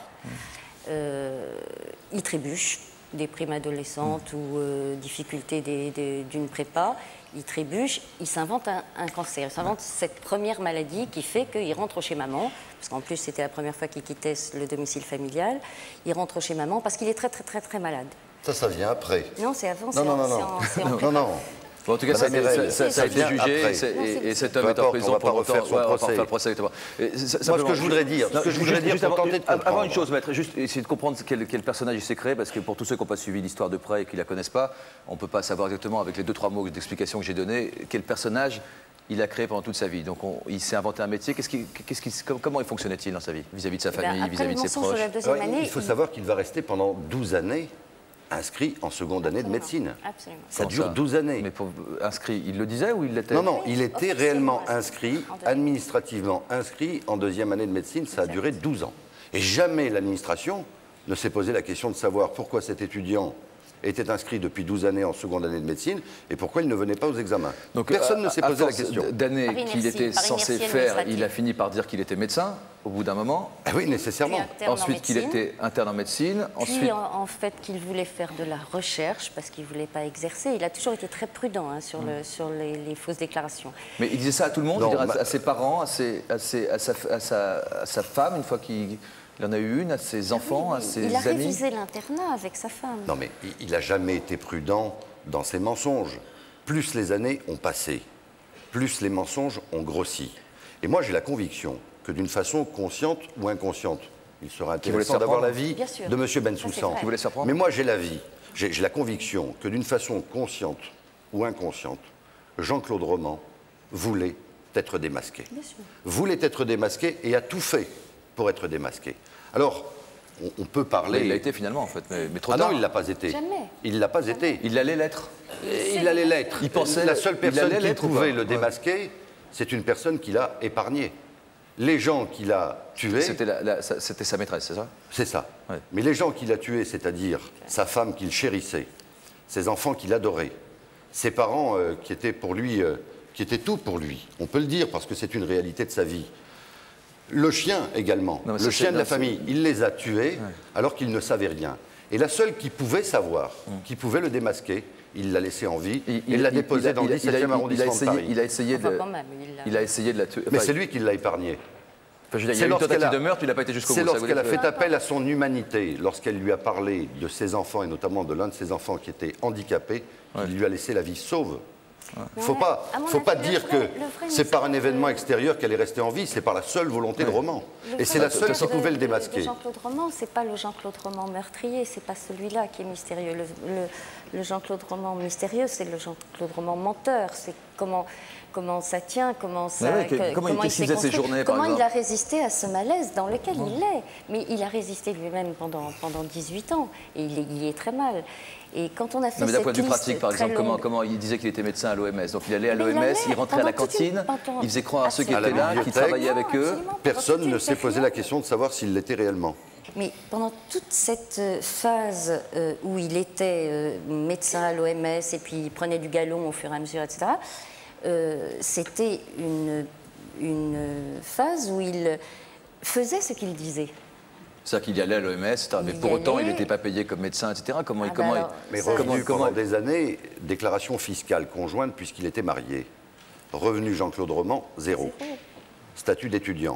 Il trébuche, des primes adolescentes ou difficultés d'une prépa. Il trébuche, il s'invente un cancer. Il s'invente cette première maladie qui fait qu'il rentre chez maman, parce qu'en plus c'était la première fois qu'il quittait le domicile familial. Il rentre chez maman parce qu'il est très malade. Ça vient après. Non, c'est avant. Non. Bon, en tout cas, ça a été jugé et cet homme est en prison pour longtemps. On va pas refaire le procès. Moi, ce que je voudrais dire, avant une chose, maître, juste essayer de comprendre quel personnage il s'est créé, parce que pour tous ceux qui n'ont pas suivi l'histoire de près et qui ne la connaissent pas, on ne peut pas savoir exactement, avec les 2-3 mots d'explication que j'ai donnés, quel personnage il a créé pendant toute sa vie. Donc il s'est inventé un métier. Comment il fonctionnait-il dans sa vie, vis-à-vis de sa famille, vis-à-vis de ses proches? Il faut savoir qu'il va rester pendant 12 années inscrit en seconde année de médecine. Absolument. Ça dure 12 années. Mais inscrit, il le disait ou il l'était? Non, il était réellement inscrit, administrativement inscrit en deuxième année de médecine. Ça a duré 12 ans. Et jamais l'administration ne s'est posé la question de savoir pourquoi cet étudiant était inscrit depuis 12 années en seconde année de médecine et pourquoi il ne venait pas aux examens. Donc, personne ne s'est posé la question. D'années qu'il était censé faire, il a fini par dire qu'il était médecin au bout d'un moment. Ah oui, nécessairement. Ensuite qu'il était interne en médecine. Puis en fait qu'il voulait faire de la recherche parce qu'il ne voulait pas exercer. Il a toujours été très prudent sur les fausses déclarations. Mais il disait ça à tout le monde, à ses parents, à sa femme, une fois qu'il... Il en a eu une, à ses enfants, à ses amis. Il a révisé l'internat avec sa femme. Non, mais il n'a jamais été prudent dans ses mensonges. Plus les années ont passé, plus les mensonges ont grossi. Et moi, j'ai la conviction que d'une façon consciente ou inconsciente, il sera intéressant d'avoir l'avis de M. Bensoussan. Mais moi, j'ai la conviction que d'une façon consciente ou inconsciente, Jean-Claude Roman voulait être démasqué. Voulait être démasqué et a tout fait pour être démasqué. Alors, on peut parler... Mais il l'a été finalement, en fait, mais trop tard. Non, il ne l'a pas été. Jamais. Il ne l'a pas été. Il allait l'être. Il allait l'être. Il pensait... La seule personne qui pouvait le démasquer, c'est une personne qu'il a épargnée. Les gens qu'il a tués... C'était sa maîtresse, c'est ça? C'est ça. Ouais. Mais les gens qu'il a tués, c'est-à-dire sa femme qu'il chérissait, ses enfants qu'il adorait, ses parents qui étaient pour lui... qui étaient tout pour lui. On peut le dire parce que c'est une réalité de sa vie. Le chien également, le chien de la famille, il les a tués alors qu'il ne savait rien. Et la seule qui pouvait savoir, qui pouvait le démasquer, il l'a laissé en vie et il l'a déposé dans le 17e arrondissement de Paris. Il a essayé de la tuer. Mais c'est lui qui l'a épargné. Il y a eu une tentative de meurtre, il n'a pas été jusqu'au bout. C'est lorsqu'elle a fait appel à son humanité, lorsqu'elle lui a parlé de ses enfants, et notamment de l'un de ses enfants qui était handicapé, qu'il lui a laissé la vie sauve. Il ne faut pas dire que c'est par un événement extérieur qu'elle est restée en vie, c'est par la seule volonté de Roman. Et c'est la seule qui pouvait le démasquer. Jean-Claude Roman, ce n'est pas le Jean-Claude Roman meurtrier, ce n'est pas celui-là qui est mystérieux. Le Jean-Claude Roman mystérieux, c'est le Jean-Claude Roman menteur. C'est comment ça tient, comment il s'est construit, comment il a résisté à ce malaise dans lequel il est. Mais il a résisté lui-même pendant 18 ans et il y est très mal. Et quand on a fait d'un point de vue pratique, par exemple, comment il disait qu'il était médecin à l'OMS. Donc il allait à l'OMS, il rentrait à la cantine, il faisait croire à ceux qui étaient là, qui travaillaient avec eux. Personne ne s'est posé la question de savoir s'il l'était réellement. Mais pendant toute cette phase où il était médecin à l'OMS et puis il prenait du galon au fur et à mesure, etc., c'était une phase où il faisait ce qu'il disait. C'est-à-dire qu'il y allait à l'OMS, mais pour autant, il n'était pas payé comme médecin, etc. Mais revenu pendant des années, déclaration fiscale conjointe puisqu'il était marié. Revenu Jean-Claude Roman, 0. Statut d'étudiant.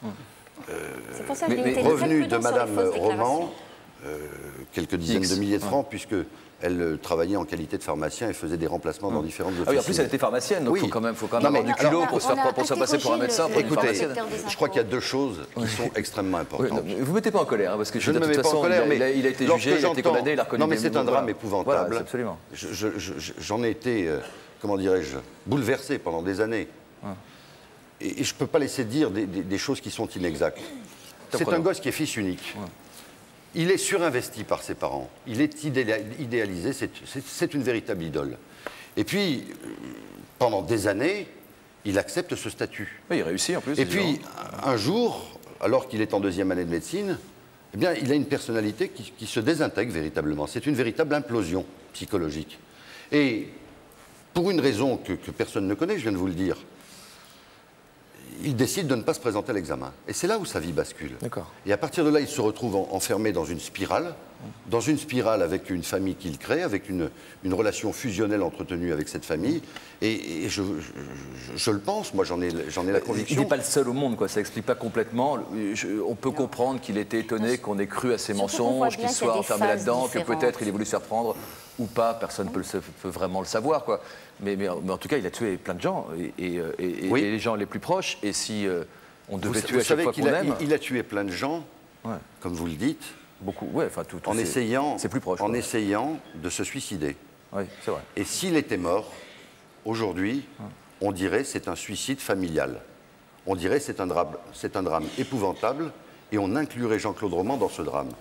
Revenu de Madame Roman, quelques dizaines de milliers de francs, puisque elle travaillait en qualité de pharmacien et faisait des remplacements dans différentes officines. Ah oui, en plus, elle était pharmacienne, donc il faut quand même avoir du culot pour se faire passer pour un médecin. Écoutez, je crois qu'il y a deux choses qui sont extrêmement importantes. Vous ne mettez pas en colère, parce que je ne me mets pas en colère, mais il a été jugé, il a été condamné, il a reconnu. Non, mais c'est un drame épouvantable. Voilà, absolument. J'en ai été, comment dirais-je, bouleversé pendant des années. Et je ne peux pas laisser dire des choses qui sont inexactes. C'est un gosse qui est fils unique. Il est surinvesti par ses parents, il est idéalisé, c'est une véritable idole. Et puis, pendant des années, il accepte ce statut. Oui, il réussit en plus. Et puis, un jour, alors qu'il est en deuxième année de médecine, eh bien, il a une personnalité qui se désintègre véritablement. C'est une véritable implosion psychologique. Et pour une raison que personne ne connaît, je viens de vous le dire, il décide de ne pas se présenter à l'examen. Et c'est là où sa vie bascule. Et à partir de là, il se retrouve enfermé dans une spirale avec une famille qu'il crée, avec une relation fusionnelle entretenue avec cette famille. Et je le pense, moi j'en ai la conviction. Il n'est pas le seul au monde, quoi. Ça n'explique pas complètement. On peut comprendre qu'il était étonné qu'on ait cru à ses mensonges, qu'il soit enfermé là-dedans, que peut-être il ait voulu se faire prendre. ou pas, personne ne peut vraiment le savoir, quoi. Mais en tout cas, il a tué plein de gens, et les gens les plus proches, et si on devait tuer à chaque fois qu'on aime... Il a tué plein de gens, comme vous le dites, beaucoup, ouais, enfin, c'est plus proche, en essayant de se suicider. Oui, c'est vrai. Et s'il était mort, aujourd'hui, on dirait c'est un suicide familial. On dirait c'est un drame épouvantable, et on inclurait Jean-Claude Roman dans ce drame.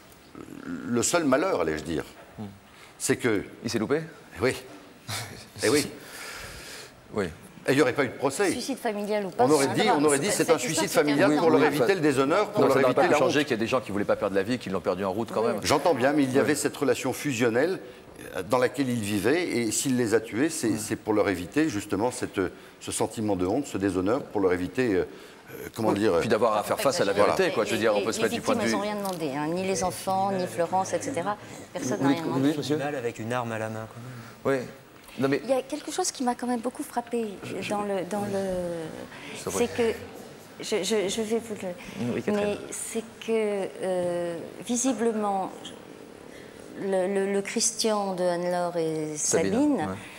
Le seul malheur, allais-je dire, c'est que... Il s'est loupé? Oui. Eh oui. Oui. Et il n'y aurait pas eu de procès. Suicide familial ou pas? On aurait dit c'est un suicide familial pour leur éviter le déshonneur, pour leur éviter la changer qu'il y a des gens qui ne voulaient pas perdre la vie et qui l'ont perdu en route quand même. J'entends bien, mais il y avait cette relation fusionnelle dans laquelle ils vivaient, et s'il les a tués, c'est pour leur éviter justement ce sentiment de honte, ce déshonneur, pour leur éviter... comment dire... Puis d'avoir à faire face à la vérité, quoi. Je veux dire, on peut se mettre du point de vue... Les victimes, elles n'ont rien demandé, hein. Ni les enfants, ni Florence, etc. Personne n'a rien demandé. Oui, mal avec une arme à la main, quand même. Oui. Non, mais... Il y a quelque chose qui m'a quand même beaucoup frappée dans le... C'est que... Je vais vous le... Oui, mais c'est que, visiblement, le Christian de Anne-Laure et Sabine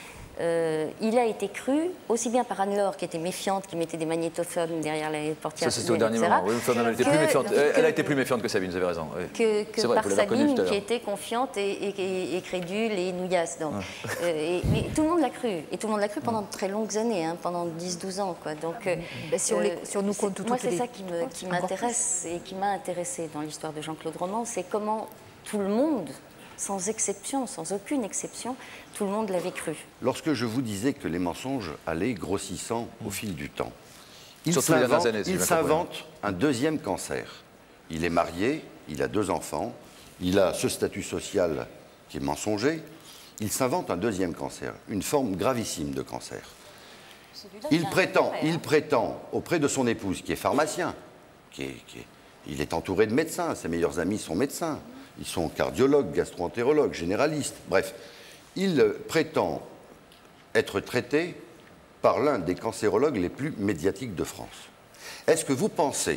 il a été cru, aussi bien par Anne-Laure, qui était méfiante, qui mettait des magnétophones derrière les portières. Ça, c'était au dernier moment. Oui, elle a été plus méfiante que Sabine, vous avez raison. Oui. Que par Sabine, qui était confiante et crédule et nouillasse. Donc. Mais tout le monde l'a cru. Et tout le monde l'a cru pendant de très longues années, hein, pendant 10-12 ans. Quoi. Donc, si on nous compte tout, moi, c'est ça qui m'intéresse et qui m'a intéressée dans l'histoire de Jean-Claude Roman, c'est comment tout le monde, sans exception, sans aucune exception, tout le monde l'avait cru. Lorsque je vous disais que les mensonges allaient grossissant au fil du temps, il s'invente un deuxième cancer. Il est marié, il a 2 enfants, il a ce statut social qui est mensonger. Il s'invente un deuxième cancer, une forme gravissime de cancer. Il prétend auprès de son épouse, qui est pharmacien, il est entouré de médecins, ses meilleurs amis sont médecins. Ils sont cardiologues, gastro-entérologues, généralistes, bref. Il prétend être traité par l'un des cancérologues les plus médiatiques de France. Est-ce que vous pensez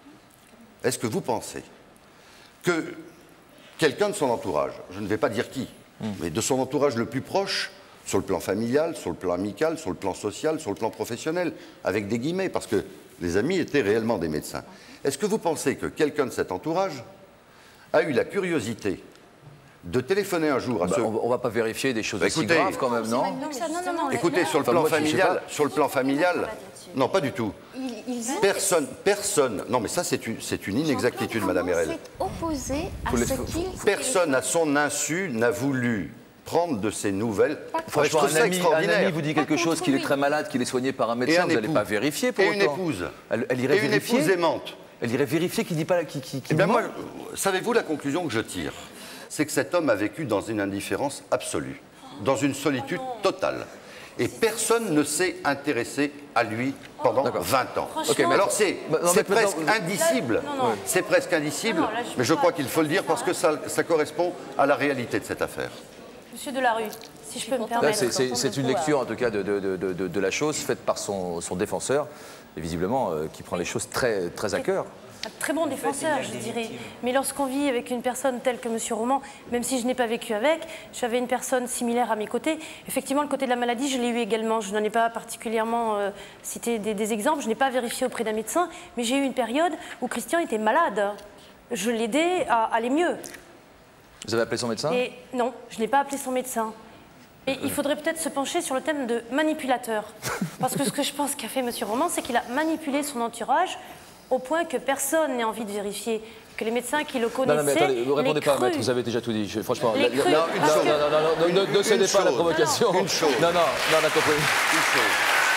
que quelqu'un de son entourage, je ne vais pas dire qui, mais de son entourage le plus proche, sur le plan familial, sur le plan amical, sur le plan social, sur le plan professionnel, avec des guillemets, parce que les amis étaient réellement des médecins, est-ce que vous pensez que quelqu'un de cet entourage a eu la curiosité de téléphoner un jour à ce... On ne va pas vérifier des choses aussi graves quand même, non? Écoutez, sur le plan familial, non, pas du tout. Personne, non mais ça c'est une inexactitude, Madame Erel. Personne à son insu n'a voulu prendre de ces nouvelles. Franchement, un ami vous dit quelque chose, qu'il est très malade, qu'il est soigné par un médecin, vous n'allez pas vérifier pour autant. Et une épouse. Elle irait vérifier. Une épouse aimante. Elle irait vérifier qu'il ne dit pas... Eh bien moi, savez-vous la conclusion que je tire? C'est que cet homme a vécu dans une indifférence absolue, dans une solitude totale. Et personne ne s'est intéressé à lui pendant 20 ans. Okay, alors c'est presque indicible. C'est presque indicible, mais je crois qu'il faut le dire parce que ça correspond à la réalité de cette affaire. Monsieur Delarue, si je peux me permettre... C'est une lecture, en tout cas, de la chose faite par son défenseur, et visiblement, qui prend les choses très, très à cœur. Un très bon défenseur, je dirais. Mais lorsqu'on vit avec une personne telle que M. Roman, même si je n'ai pas vécu avec, j'avais une personne similaire à mes côtés. Effectivement, le côté de la maladie, je l'ai eu également. Je n'en ai pas particulièrement cité des exemples. Je n'ai pas vérifié auprès d'un médecin, mais j'ai eu une période où Christian était malade. Je l'aidais à aller mieux. Vous avez appelé son médecin? Et non, je n'ai pas appelé son médecin. Et il faudrait peut-être se pencher sur le thème de manipulateur. Parce que ce que je pense qu'a fait M. Roman, c'est qu'il a manipulé son entourage au point que personne n'ait envie de vérifier, que les médecins qui le connaissaient... Non, mais attendez, ne répondez pas, maître, vous avez déjà tout dit. Franchement, ne cédez pas à la provocation. Une chose. Non, on a compris. Une chose.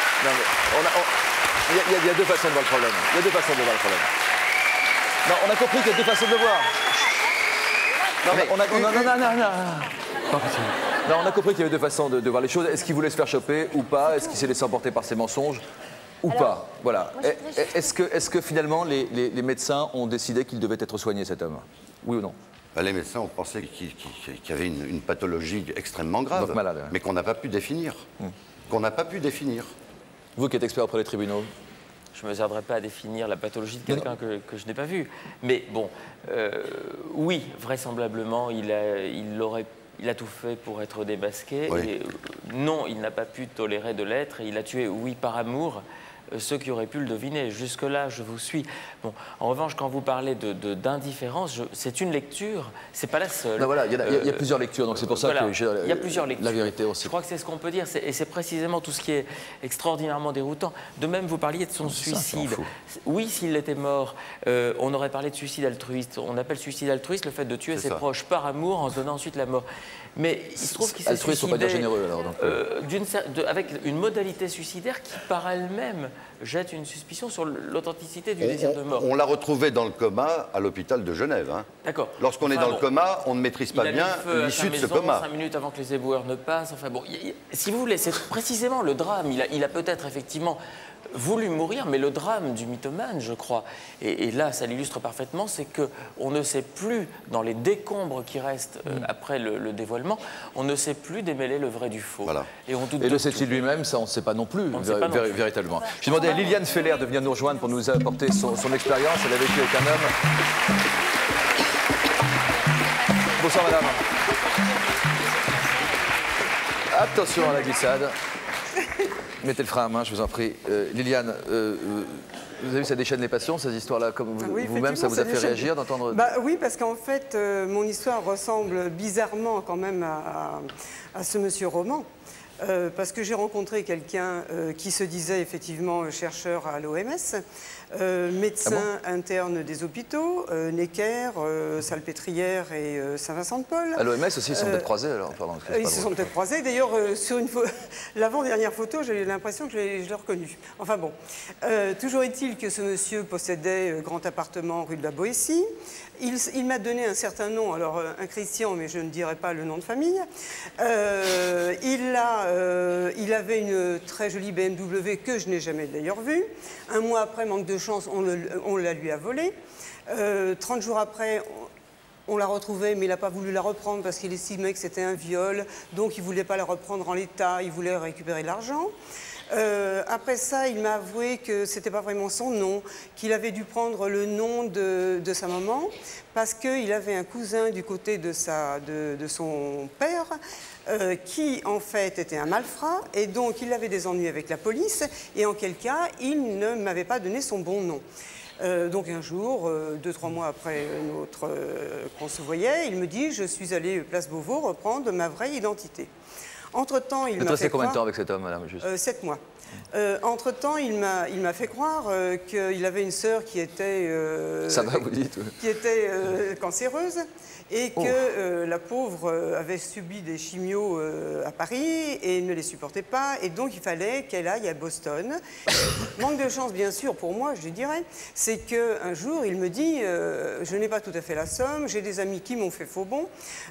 Il y a 2 façons de voir le problème. Il y a 2 façons de voir le problème. Non, on a compris qu'il y a 2 façons de le voir. Non, on a compris qu'il y avait 2 façons de voir les choses. Est-ce qu'il voulait se faire choper ou pas? Est-ce qu'il s'est laissé emporter par ses mensonges ou pas? Voilà. Est-ce que finalement les médecins ont décidé qu'il devait être soigné, cet homme? Oui ou non? Les médecins ont pensé qu'il y avait une pathologie extrêmement grave, donc malade, mais qu'on n'a pas pu définir. Vous qui êtes expert auprès des tribunaux? Je ne me tarderai pas à définir la pathologie de quelqu'un que je n'ai pas vu. Mais bon, oui, vraisemblablement, il aurait il a tout fait pour être démasqué. Oui. Et, non, il n'a pas pu tolérer de l'être et il a tué, oui, par amour, ceux qui auraient pu le deviner. Jusque-là, je vous suis. Bon, en revanche, quand vous parlez d'indifférence, c'est une lecture, c'est pas la seule. Non, voilà, il y a plusieurs lectures, donc c'est pour ça voilà, que j'ai il y a plusieurs lectures. La vérité aussi. Je crois que c'est ce qu'on peut dire, et c'est précisément tout ce qui est extraordinairement déroutant. De même, vous parliez de son suicide. Oui, s'il était mort, on aurait parlé de suicide altruiste. On appelle suicide altruiste le fait de tuer ses proches par amour en se donnant ensuite la mort. Mais il se trouve qu'il s'est suicidé... Altruiste, faut pas dire généreux, alors. Donc, avec une modalité suicidaire qui, par elle-même, jette une suspicion sur l'authenticité du désir de mort. On l'a retrouvé dans le coma à l'hôpital de Genève. Hein. D'accord. Lorsqu'on est dans le coma, on ne maîtrise pas bien l'issue de ce coma. 5 minutes avant que les éboueurs ne passent. Enfin bon, si vous voulez, c'est précisément le drame. Il a peut-être effectivement voulu mourir, mais le drame du mythomane, je crois, et là, ça l'illustre parfaitement, c'est qu'on ne sait plus, dans les décombres qui restent après le dévoilement, on ne sait plus démêler le vrai du faux. Voilà. Et le sait-il lui-même, ça on ne sait pas non plus, véritablement. J'ai demandé à Liliane Feller de venir nous rejoindre pour nous apporter son expérience. Elle a vécu avec un homme. Bonsoir madame. Attention à la glissade. Mettez le frein à main, je vous en prie. Liliane, vous avez vu, ça déchaîne les passions, ces histoires-là, comme vous-même, ça vous a fait réagir d'entendre... Oui, parce qu'en fait, mon histoire ressemble bizarrement quand même à ce monsieur Roman. Parce que j'ai rencontré quelqu'un qui se disait effectivement chercheur à l'OMS, médecin interne des hôpitaux, Necker, Salpêtrière et Saint-Vincent-de-Paul. À l'OMS aussi, ils sont peut-être croisés alors. Pardon, ils se sont peut-être croisés. D'ailleurs, sur l'avant-dernière photo, j'ai l'impression que je l'ai reconnu. Enfin bon. Toujours est-il que ce monsieur possédait grand appartement rue de la Boétie. Il m'a donné un certain nom, alors un Christian, mais je ne dirai pas le nom de famille. Il avait une très jolie BMW que je n'ai jamais d'ailleurs vue. Un mois après, manque de chance, on la lui a volée. 30 jours après, on l'a retrouvée, mais il n'a pas voulu la reprendre parce qu'il estimait que c'était un viol. Donc il ne voulait pas la reprendre en l'état, il voulait récupérer l'argent. Après ça, il m'a avoué que ce n'était pas vraiment son nom, qu'il avait dû prendre le nom de sa maman parce qu'il avait un cousin du côté de son père qui, en fait, était un malfrat et donc il avait des ennuis avec la police et en quel cas, il ne m'avait pas donné son bon nom. Donc un jour, 2-3 mois après qu'on se voyait, il me dit « Je suis allé place Beauvau reprendre ma vraie identité ». Entre-temps, il m'a fait resté combien de temps avec cet homme, madame, juste 7 mois. Entre-temps, il m'a fait croire qu'il avait une sœur qui était, qui était cancéreuse et que la pauvre avait subi des chimios à Paris et ne les supportait pas. Et donc, il fallait qu'elle aille à Boston. Manque de chance, bien sûr, pour moi, je dirais, c'est qu'un jour, il me dit je n'ai pas tout à fait la somme, j'ai des amis qui m'ont fait faux bon,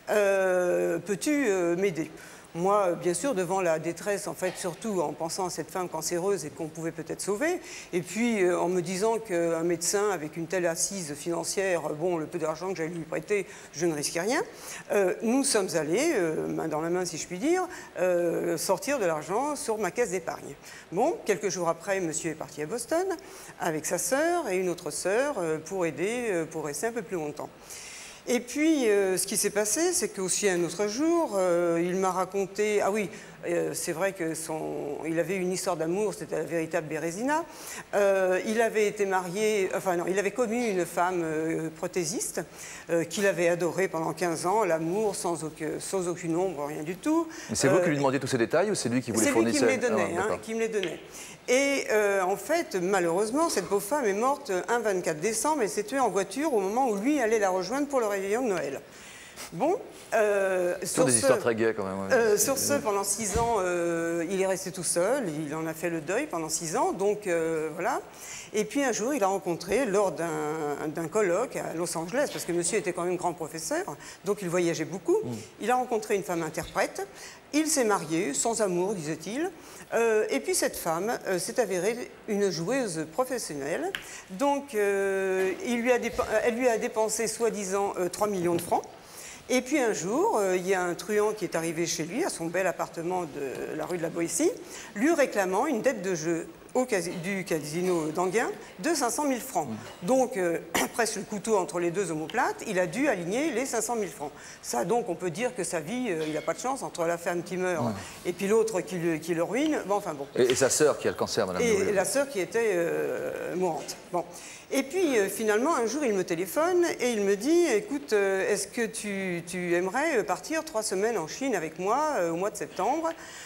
peux-tu m'aider ? Moi, bien sûr, devant la détresse, en fait, surtout en pensant à cette femme cancéreuse et qu'on pouvait peut-être sauver, et puis en me disant qu'un médecin avec une telle assise financière, bon, le peu d'argent que j'allais lui prêter, je ne risquais rien, nous sommes allés, main dans la main si je puis dire, sortir de l'argent sur ma caisse d'épargne. Bon, quelques jours après, monsieur est parti à Boston avec sa sœur et une autre sœur pour aider, pour rester un peu plus longtemps. Et puis, ce qui s'est passé, c'est qu'aussi un autre jour, il m'a raconté... Ah oui, c'est vrai qu'il avait une histoire d'amour, c'était la véritable Bérésina. Il avait été marié... Enfin non, il avait connu une femme prothésiste qu'il avait adorée pendant 15 ans, l'amour sans aucune ombre, rien du tout. C'est vous qui lui demandiez tous ces détails ou c'est lui qui vous les fournissait? C'est lui qui me les donnait, Et en fait, malheureusement, cette pauvre femme est morte un 24 décembre. Elle s'est tuée en voiture au moment où lui allait la rejoindre pour le réveillon de Noël. Bon, sur des histoires très gaies quand même. Sur ce, pendant 6 ans, il est resté tout seul. Il en a fait le deuil pendant 6 ans. Donc voilà. Et puis un jour, il a rencontré, lors d'un colloque à Los Angeles, parce que monsieur était quand même grand professeur, donc il voyageait beaucoup, il a rencontré une femme interprète, il s'est marié, sans amour, disait-il, et puis cette femme s'est avérée une joueuse professionnelle, donc elle lui a dépensé soi-disant 3 millions de francs. Et puis un jour, il y a un truand qui est arrivé chez lui, à son bel appartement de la rue de la Boétie, lui réclamant une dette de jeu du casino d'Anguin de 500 000 francs. Donc, presque le couteau entre les deux omoplates, il a dû aligner les 500 000 francs. Ça, donc, on peut dire que sa vie, il n'a pas de chance entre la femme qui meurt et puis l'autre qui le ruine. Bon, enfin bon. Et sa sœur qui a le cancer, madame. Et la sœur qui était mourante. Bon. Et puis, finalement, un jour, il me téléphone et il me dit, écoute, est-ce que tu aimerais partir 3 semaines en Chine avec moi au mois de septembre ?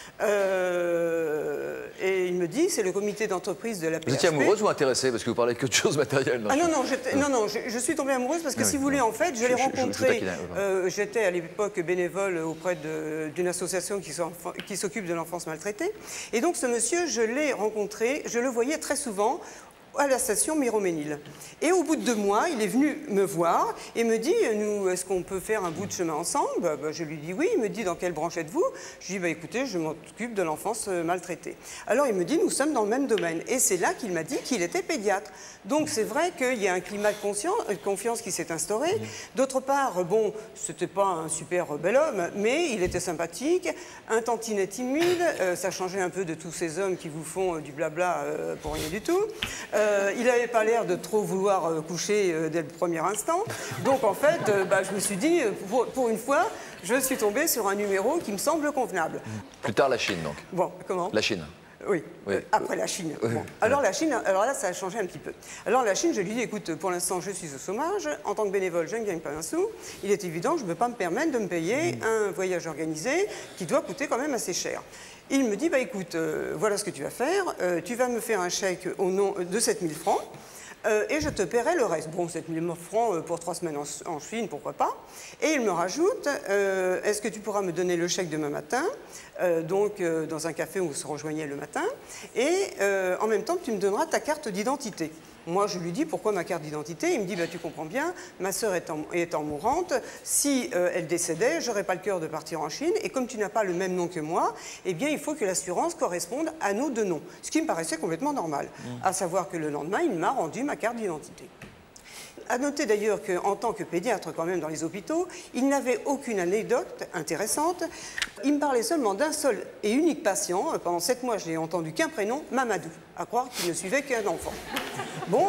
Et il me dit, c'est le comité d'entreprise de la PHP. Vous étiez amoureuse ou intéressée? Parce que vous parlez que de choses matérielles. Ah non, non, je suis tombée amoureuse parce que si vous voulez, en fait, je l'ai rencontré. J'étais à l'époque bénévole auprès d'une association qui s'occupe de l'enfance maltraitée. Et donc, ce monsieur, je l'ai rencontré, je le voyais très souvent à la station Miroménil. Et au bout de 2 mois, il est venu me voir et me dit, est-ce qu'on peut faire un bout de chemin ensemble? Je lui dis oui. Il me dit, dans quelle branche êtes-vous? Je lui dis, écoutez, je m'occupe de l'enfance maltraitée. Alors il me dit, nous sommes dans le même domaine. Et c'est là qu'il m'a dit qu'il était pédiatre. Donc c'est vrai qu'il y a un climat de confiance qui s'est instauré. D'autre part, bon, c'était pas un super bel homme, mais il était sympathique, un tantinet timide, ça changeait un peu de tous ces hommes qui vous font du blabla pour rien du tout. Il n'avait pas l'air de trop vouloir coucher dès le premier instant. Donc en fait, je me suis dit, pour une fois, je suis tombée sur un numéro qui me semble convenable. Plus tard, la Chine, donc. Bon, comment? La Chine. Oui, après la Chine. Bon. Alors la Chine, alors là, ça a changé un petit peu. Alors la Chine, je lui dis, écoute, pour l'instant, je suis au chômage. En tant que bénévole, je ne gagne pas un sou. Il est évident que je ne peux pas me permettre de me payer un voyage organisé qui doit coûter quand même assez cher. Il me dit, écoute, voilà ce que tu vas faire. Tu vas me faire un chèque au nom de 7 000 francs. Et je te paierai le reste. Bon, 7 000 francs pour 3 semaines en Chine, pourquoi pas. Et il me rajoute, est-ce que tu pourras me donner le chèque demain matin, dans un café où on se rejoignait le matin, et en même temps, tu me donneras ta carte d'identité. Moi, je lui dis, pourquoi ma carte d'identité? Il me dit, tu comprends bien, ma sœur étant mourante, si elle décédait, j'aurais pas le cœur de partir en Chine, et comme tu n'as pas le même nom que moi, eh bien, il faut que l'assurance corresponde à nos 2 noms. Ce qui me paraissait complètement normal. À savoir que le lendemain, il m'a rendu ma carte d'identité. À noter d'ailleurs qu'en tant que pédiatre, quand même, dans les hôpitaux, il n'avait aucune anecdote intéressante. Il me parlait seulement d'un seul et unique patient. Pendant 7 mois, je n'ai entendu qu'un prénom, Mamadou, à croire qu'il ne suivait qu'un enfant. Bon,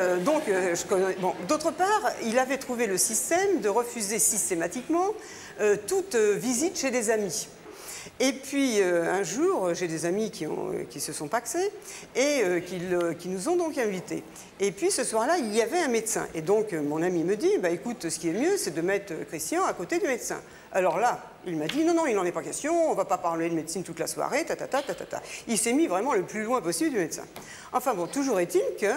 d'autre part, il avait trouvé le système de refuser systématiquement toute visite chez des amis. Et puis, un jour, j'ai des amis qui se sont pacsés et qui nous ont donc invités. Et puis, ce soir-là, il y avait un médecin. Et donc, mon ami me dit, écoute, ce qui est mieux, c'est de mettre Christian à côté du médecin. Alors là, il m'a dit, non, il n'en est pas question, on ne va pas parler de médecine toute la soirée, Il s'est mis vraiment le plus loin possible du médecin. Enfin bon, toujours est-il que...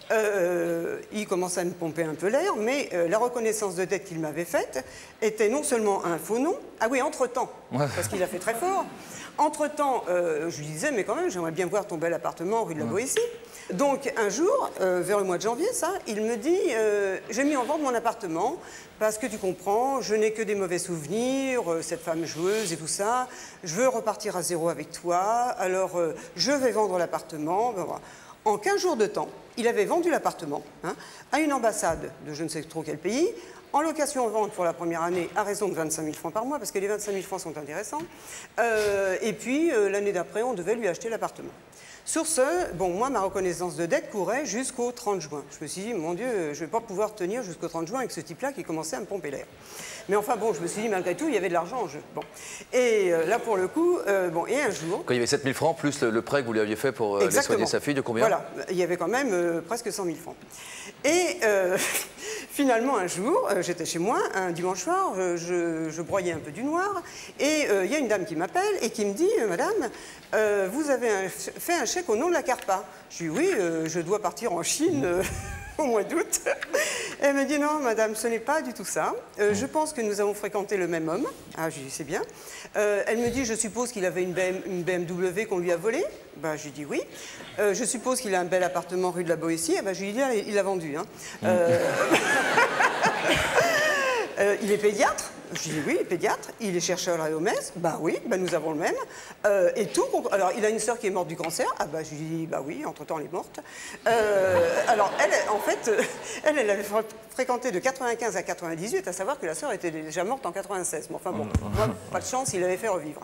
il commençait à me pomper un peu l'air, mais la reconnaissance de dette qu'il m'avait faite était non seulement un faux nom, ah oui, entre-temps, parce qu'il a fait très fort. Entre-temps, je lui disais, mais quand même, j'aimerais bien voir ton bel appartement rue de la Boétie. Donc, un jour, vers le mois de janvier, il me dit, j'ai mis en vente mon appartement, parce que tu comprends, je n'ai que des mauvais souvenirs, cette femme joueuse et tout ça, je veux repartir à zéro avec toi, alors je vais vendre l'appartement, voilà. En 15 jours de temps, il avait vendu l'appartement à une ambassade de je ne sais trop quel pays, en location-vente pour la première année à raison de 25 000 francs par mois, parce que les 25 000 francs sont intéressants. Et puis, l'année d'après, on devait lui acheter l'appartement. Sur ce, moi, ma reconnaissance de dette courait jusqu'au 30 juin. Je me suis dit, mon Dieu, je ne vais pas pouvoir tenir jusqu'au 30 juin avec ce type-là qui commençait à me pomper l'air. Mais enfin, je me suis dit, malgré tout, il y avait de l'argent en jeu. Bon. Et là, pour le coup, et un jour... Quand il y avait 7 000 francs, plus le prêt que vous lui aviez fait pour aller soigner sa fille, de combien? Voilà, il y avait quand même presque 100 000 francs. Et finalement, un jour, j'étais chez moi, un dimanche soir, je broyais un peu du noir, et il y a une dame qui m'appelle et qui me dit, madame, vous avez fait un chèque au nom de la Carpa. Je dis, oui, je dois partir en Chine au mois d'août. Elle me dit, non, madame, ce n'est pas du tout ça. Je pense que nous avons fréquenté le même homme. Ah, je lui dis, c'est bien. Elle me dit, je suppose qu'il avait une BMW qu'on lui a volée. Je lui dis oui. Je suppose qu'il a un bel appartement rue de la Boétie. Je lui dis, il l'a vendu. Il est pédiatre. Je dis oui, il est pédiatre, il est chercheur à l'OMS. Bah oui, bah nous avons le même. Et tout. Alors, il a une sœur qui est morte du cancer. Ah bah je lui dis bah oui, entre-temps elle est morte. Alors elle, en fait, elle avait fréquenté de 95 à 98, à savoir que la sœur était déjà morte en 96. Mais enfin bon, moi, pas de chance, il l'avait fait revivre.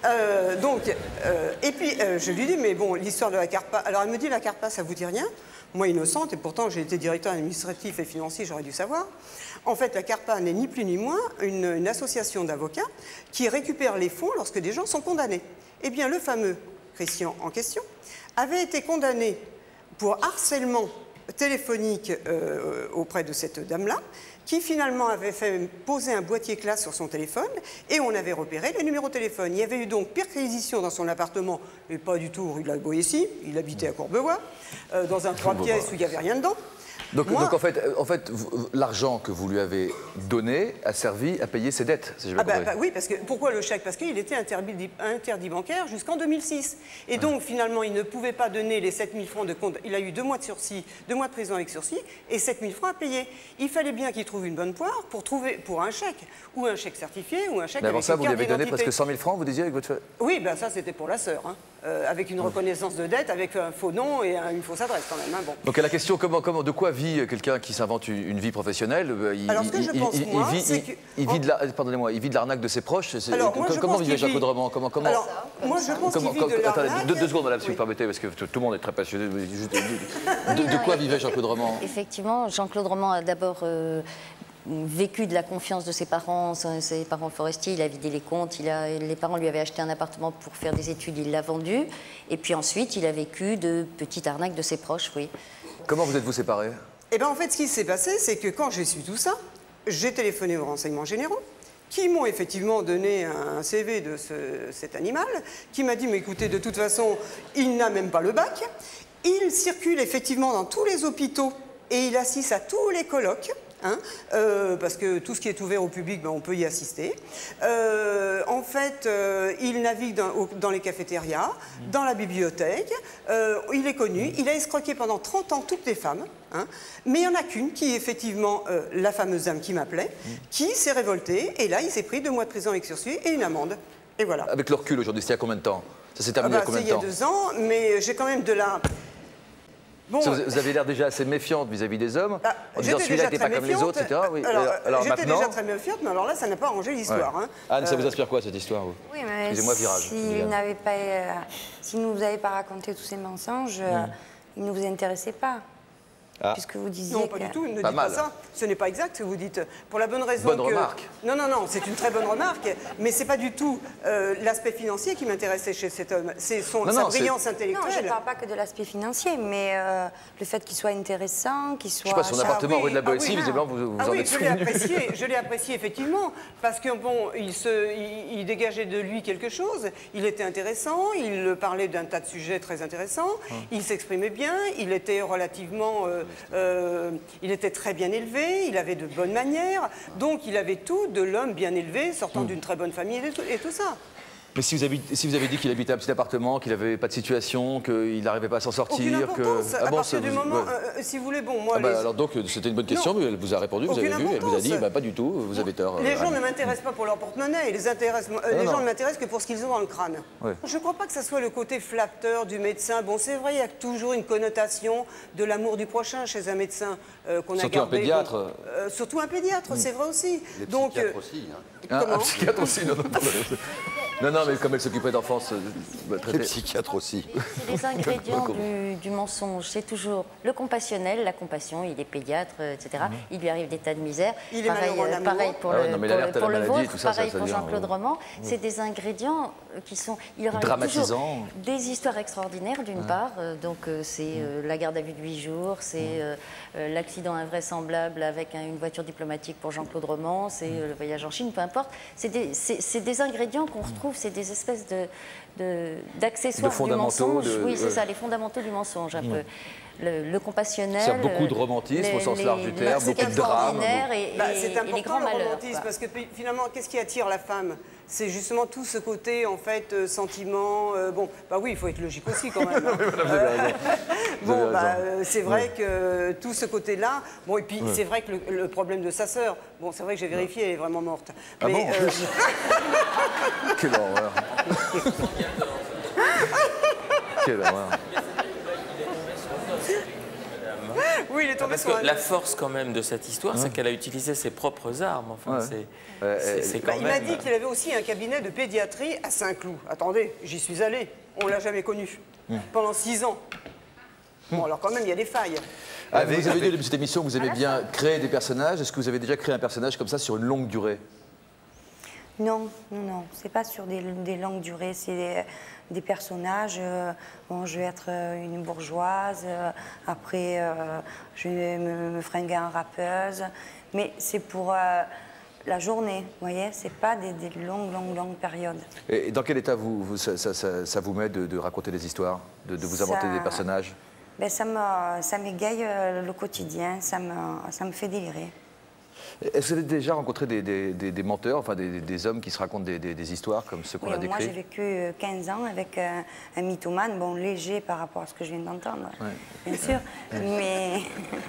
Et puis je lui dis mais bon, l'histoire de la CARPA. Alors elle me dit la CARPA, ça vous dit rien? Moi innocente, et pourtant j'ai été directeur administratif et financier, j'aurais dû savoir. En fait, la CARPA n'est ni plus ni moins une association d'avocats qui récupère les fonds lorsque des gens sont condamnés. Eh bien, le fameux Christian en question avait été condamné pour harcèlement téléphonique auprès de cette dame-là, qui finalement avait fait poser un boîtier classe sur son téléphone, et on avait repéré les numéros de téléphone. Il y avait eu donc perquisition dans son appartement, et pas du tout rue de la Boétie, il habitait à Courbevoie, dans un 3 pièces où il n'y avait rien dedans. Donc en fait l'argent que vous lui avez donné a servi à payer ses dettes, si je veux compris. Oui, parce que, pourquoi le chèque? Parce qu'il était interdit bancaire jusqu'en 2006. Et donc, finalement, il ne pouvait pas donner les 7 000 francs de compte. Il a eu 2 mois de sursis, 2 mois de prison avec sursis, et 7 000 francs à payer. Il fallait bien qu'il trouve une bonne poire pour un chèque, ou un chèque certifié, ou un chèque. Mais avant avec ça, une vous lui carte avez donné d'identité. presque 100 000 francs, vous disiez, avec votre... Oui, ben ça, c'était pour la sœur, hein. Avec une reconnaissance de dette, avec un faux nom et une fausse adresse, quand même. Hein, bon. Donc à la question, de quoi vit quelqu'un qui s'invente une vie professionnelle? Alors, ce que je pense, moi, c'est que... Il vit de l'arnaque de ses proches. Comment vivait Jacques Audremont? Alors, moi, je pense qu'il vit de l'arnaque... Attendez, 2 secondes, madame, si vous permettez, parce que tout le monde est très passionné. De quoi vivait Jean-Claude Roman? Effectivement, Jean-Claude Roman a d'abord vécu de la confiance de ses parents forestiers, il a vidé les comptes, les parents lui avaient acheté un appartement pour faire des études, il l'a vendu, et puis ensuite il a vécu de petites arnaques de ses proches, oui. Comment vous êtes-vous séparés? Eh bien en fait ce qui s'est passé, c'est que quand j'ai su tout ça, j'ai téléphoné aux renseignements généraux, qui m'ont effectivement donné un CV de cet animal, qui m'a dit, mais écoutez, de toute façon, il n'a même pas le bac, il circule effectivement dans tous les hôpitaux, et il assiste à tous les colloques, hein, parce que tout ce qui est ouvert au public, ben, on peut y assister. En fait, il navigue dans les cafétérias, dans la bibliothèque, il est connu, il a escroqué pendant 30 ans toutes les femmes, hein, mais il n'y en a qu'une qui est effectivement la fameuse dame qui m'appelait, qui s'est révoltée, et là il s'est pris 2 mois de prison avec sursis et une amende. Et voilà. Avec le recul aujourd'hui, c'était il y a combien de temps? Ça s'est terminé il y a combien de temps? Il y a 2 ans, mais j'ai quand même de la... Bon, vous avez l'air déjà assez méfiante vis-à-vis des hommes, en disant celui-là n'était pas comme les autres, etc. Oui. Alors j'étais déjà très méfiante, mais alors là, ça n'a pas arrangé l'histoire. Ouais. Hein. Anne, ça vous inspire quoi, cette histoire? Oui, mais s'il ne vous avait pas raconté tous ces mensonges, il ne vous intéressait pas. Puisque vous disiez non, pas du tout, ne dites pas ça. Ce n'est pas exact ce que vous dites. Pour la bonne raison que... remarque. Non, c'est une très bonne remarque, mais ce n'est pas du tout l'aspect financier qui m'intéressait chez cet homme. C'est sa brillance intellectuelle. Non, je ne parle pas que de l'aspect financier, mais le fait qu'il soit intéressant, qu'il soit... Je sais pas, son appartement rue de la Boétie, visiblement, vous en êtes souvenu. Je l'ai apprécié, effectivement, parce que bon, il dégageait de lui quelque chose, il était intéressant, il parlait d'un tas de sujets très intéressants, il s'exprimait bien, il était relativement... il était très bien élevé, il avait de bonnes manières, donc il avait tout de l'homme bien élevé, sortant d'une très bonne famille et tout ça. Mais si vous avez dit qu'il habitait un petit appartement, qu'il n'avait pas de situation, qu'il n'arrivait pas à s'en sortir, aucune importance. À partir du moment, si vous voulez, bon, moi... Alors donc, c'était une bonne question, mais elle vous a répondu, vous avez vu, elle vous a dit, pas du tout, vous avez tort. Les gens ne m'intéressent pas pour leur porte-monnaie, les gens ne m'intéressent que pour ce qu'ils ont dans le crâne. Ouais. Je ne crois pas que ce soit le côté flatteur du médecin. Bon, c'est vrai, il y a toujours une connotation de l'amour du prochain chez un médecin qu'on a gardé. Surtout un pédiatre. Surtout un pédiatre, c'est vrai aussi. Les psychiatres aussi. Un psychiatre aussi, non, mais comme elle s'occupait d'enfants... Les psychiatres aussi. C'est les ingrédients du mensonge. C'est toujours le compassionnel, la compassion, il est pédiatre, etc. Il lui arrive des tas de misères. Il est pareil pour le vôtre, pareil pour Jean-Claude Roman. C'est des ingrédients qui sont... Il raconte toujours des histoires extraordinaires, d'une part. Donc c'est la garde à vue de 8 jours, c'est l'accident invraisemblable avec une voiture diplomatique pour Jean-Claude Roman, c'est le voyage en Chine, peu importe. C'est des ingrédients qu'on retrouve, c'est des espèces d'accessoires du mensonge. Oui, c'est ça, les fondamentaux du mensonge, un peu. Le compassionnel. C'est beaucoup de romantisme au sens large du terme, beaucoup de drame. C'est important le romantisme, parce que finalement, qu'est-ce qui attire la femme? c'est justement tout ce côté, en fait, sentiment. Bon, bah oui, il faut être logique aussi quand même. Bon, bah, c'est vrai que tout ce côté-là. Bon, et puis c'est vrai que le problème de sa sœur. Bon, c'est vrai que j'ai vérifié, elle est vraiment morte. Ah mais, bon Quelle horreur. Quelle horreur. Oui, il est tombé parce que la force quand même de cette histoire, c'est qu'elle a utilisé ses propres armes. Enfin, c'est quand Il même... m'a dit qu'il avait aussi un cabinet de pédiatrie à Saint-Cloud. Attendez, j'y suis allée. On ne l'a jamais connu. Pendant 6 ans. Bon, alors quand même, il y a des failles. Ah, vous avez dit au début de cette émission que vous aimez bien créer des personnages. Est-ce que vous avez déjà créé un personnage comme ça sur une longue durée? Non, non, non. C'est pas sur des longues durées. C'est des personnages. Bon, je vais être une bourgeoise. Après, je vais me fringuer en rappeuse. Mais c'est pour la journée, vous voyez. C'est pas des longues périodes. Et dans quel état ça vous met de raconter des histoires, de vous inventer des personnages? Ben, ça m'égaye le quotidien. Ça me fait délirer. Est-ce que vous avez déjà rencontré des menteurs, enfin des hommes qui se racontent des histoires comme ceux qu'on a décrits? Moi, j'ai vécu 15 ans avec un mythomane, bon, léger par rapport à ce que je viens d'entendre, bien sûr, mais...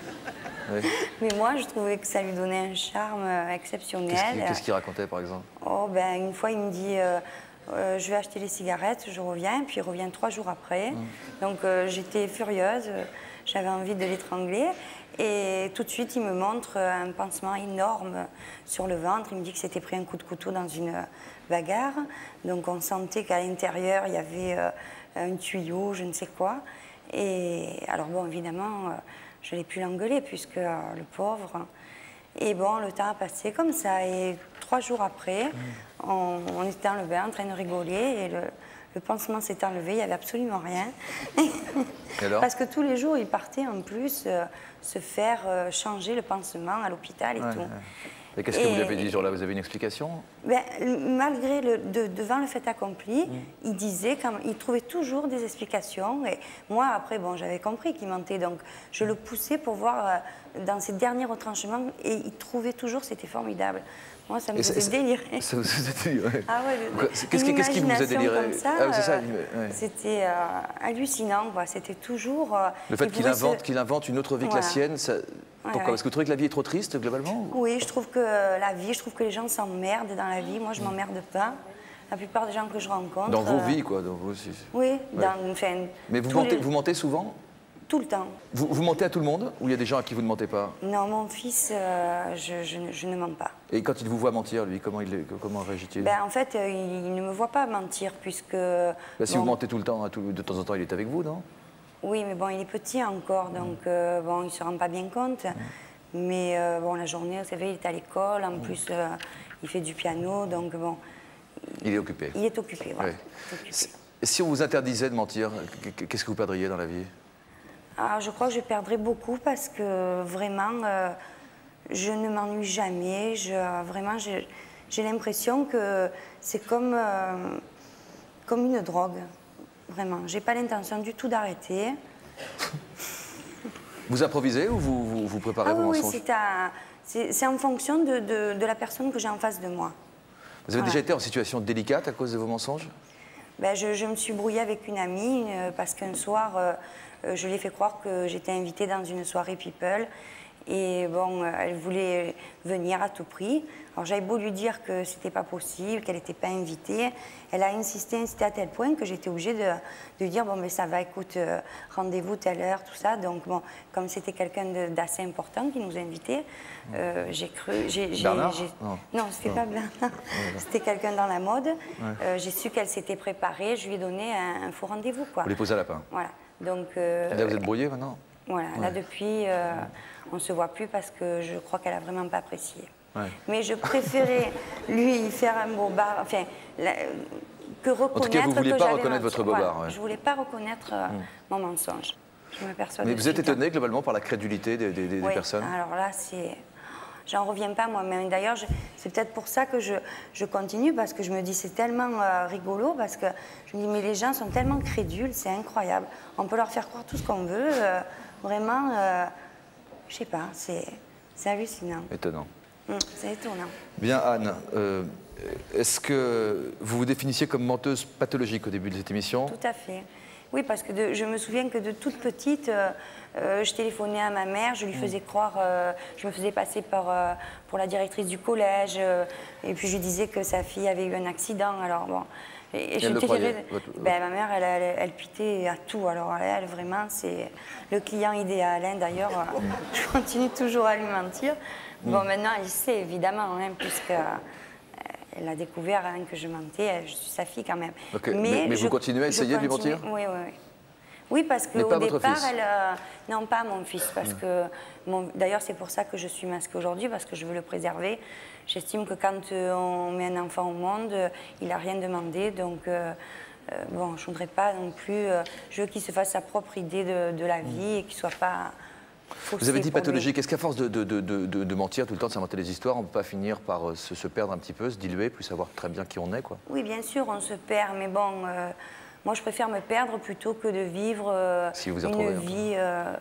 mais moi, je trouvais que ça lui donnait un charme exceptionnel. Qu'est-ce qu'il racontait, par exemple? Oh, ben, une fois, il me dit... je vais acheter les cigarettes, je reviens, puis il revient 3 jours après. Donc j'étais furieuse, j'avais envie de l'étrangler. Et tout de suite, il me montre un pansement énorme sur le ventre. Il me dit que s'était pris un coup de couteau dans une bagarre. Donc on sentait qu'à l'intérieur, il y avait un tuyau, je ne sais quoi. Et alors bon, évidemment, je n'ai pu l'engueuler puisque le pauvre... Et bon, le temps a passé comme ça. Et 3 jours après, on était dans le bain en train de rigoler et le pansement s'est enlevé, il n'y avait absolument rien. Et alors? Parce que tous les jours, il partait en plus se faire changer le pansement à l'hôpital et tout. Et qu'est-ce que vous lui avez dit ce jour-là? Vous avez une explication? Ben, malgré devant le fait accompli, il disait qu'il trouvait toujours des explications. Et moi, après, bon, j'avais compris qu'il mentait, donc je le poussais pour voir dans ses derniers retranchements, et il trouvait toujours, c'était formidable. Moi, ça me faisait délirer. Ça vous faisait délirer? Ah ouais, qu'est-ce qui vous faisait délirer? C'était hallucinant, quoi. C'était toujours... le fait qu'il invente une autre vie que la sienne, ça... Pourquoi? Parce que vous trouvez que la vie est trop triste, globalement? Oui, je trouve que la vie, je trouve que les gens s'emmerdent dans la vie. Moi, je m'emmerde pas. La plupart des gens que je rencontre... Dans vos vies, quoi, dans vos... Oui, enfin... Mais vous mentez souvent? Tout le temps. Vous mentez à tout le monde? Ou il y a des gens à qui vous ne mentez pas? Non, mon fils, je ne mens pas. Et quand il vous voit mentir, lui, comment réagit-il? Ben, en fait, il ne me voit pas mentir, puisque... Ben, si vous mentez tout le temps, de temps en temps, il est avec vous, non? Oui, mais bon, il est petit encore, donc bon, il ne se rend pas bien compte. Mais bon, la journée, vous savez, il est à l'école, en plus, il fait du piano, donc bon... Il est occupé. Il est occupé, voilà. Si on vous interdisait de mentir, qu'est-ce que vous perdriez dans la vie? Je crois que je perdrais beaucoup parce que vraiment, je ne m'ennuie jamais. Vraiment, j'ai l'impression que c'est comme une drogue. Vraiment, j'ai pas l'intention du tout d'arrêter. Vous improvisez ou vous préparez vos mensonges? Oui, c'est en fonction de la personne que j'ai en face de moi. Vous avez déjà été en situation délicate à cause de vos mensonges? Ben, je me suis brouillée avec une amie parce qu'un soir, je lui ai fait croire que j'étais invitée dans une soirée people. Et bon, elle voulait venir à tout prix. Alors j'avais beau lui dire que c'était pas possible, qu'elle n'était pas invitée. Elle a insisté à tel point que j'étais obligée de lui dire bon, mais ça va, écoute, rendez-vous telle heure, tout ça. Donc bon, comme c'était quelqu'un d'assez important qui nous invitait, j'ai cru. Bernard? Non, c'était pas Bernard. C'était quelqu'un dans la mode. J'ai su qu'elle s'était préparée. Je lui ai donné un faux rendez-vous, quoi. Vous les posez à lapin. Voilà. Donc. Là, vous êtes brouillés maintenant? Voilà. Là depuis. On ne se voit plus parce que je crois qu'elle n'a vraiment pas apprécié. Mais je préférais lui faire un bobard, enfin, que reconnaître. En tout cas, vous ne vouliez pas reconnaître votre bobard. Voilà. Je ne voulais pas reconnaître mon mensonge. Je me persuade. Mais vous êtes étonné globalement par la crédulité des personnes? Alors là, c'est... J'en reviens pas moi-même. D'ailleurs, c'est peut-être pour ça que je continue, parce que je me dis c'est tellement rigolo, parce que je me dis mais les gens sont tellement crédules, c'est incroyable. On peut leur faire croire tout ce qu'on veut, vraiment... Je sais pas, c'est hallucinant. Étonnant. C'est étonnant. Bien, Anne, est-ce que vous vous définissiez comme menteuse pathologique au début de cette émission? Tout à fait. Oui, parce que je me souviens que de toute petite, je téléphonais à ma mère, je lui faisais croire, je me faisais passer pour la directrice du collège, et puis je lui disais que sa fille avait eu un accident. Alors bon, et je ma mère, elle pitait à tout. Alors elle, vraiment, c'est le client idéal. Hein. D'ailleurs, je continue toujours à lui mentir. Bon, maintenant, elle sait évidemment, hein, puisque elle a découvert hein, que je mentais. Je suis sa fille quand même. Okay. Mais vous continuez à essayer de lui mentir? Oui, oui, oui. Oui, parce qu'au départ, non, pas mon fils, parce que d'ailleurs c'est pour ça que je suis masquée aujourd'hui, parce que je veux le préserver. J'estime que quand on met un enfant au monde, il n'a rien demandé, donc bon, je ne voudrais pas non plus. Je veux qu'il se fasse sa propre idée de la vie et qu'il ne soit pas. Vous avez dit pathologique. Est-ce qu'à force de mentir tout le temps, de s'inventer des histoires, on ne peut pas finir par se perdre un petit peu, se diluer, plus savoir très bien qui on est, quoi? Oui, bien sûr, on se perd, mais bon. Moi, je préfère me perdre plutôt que de vivre une vie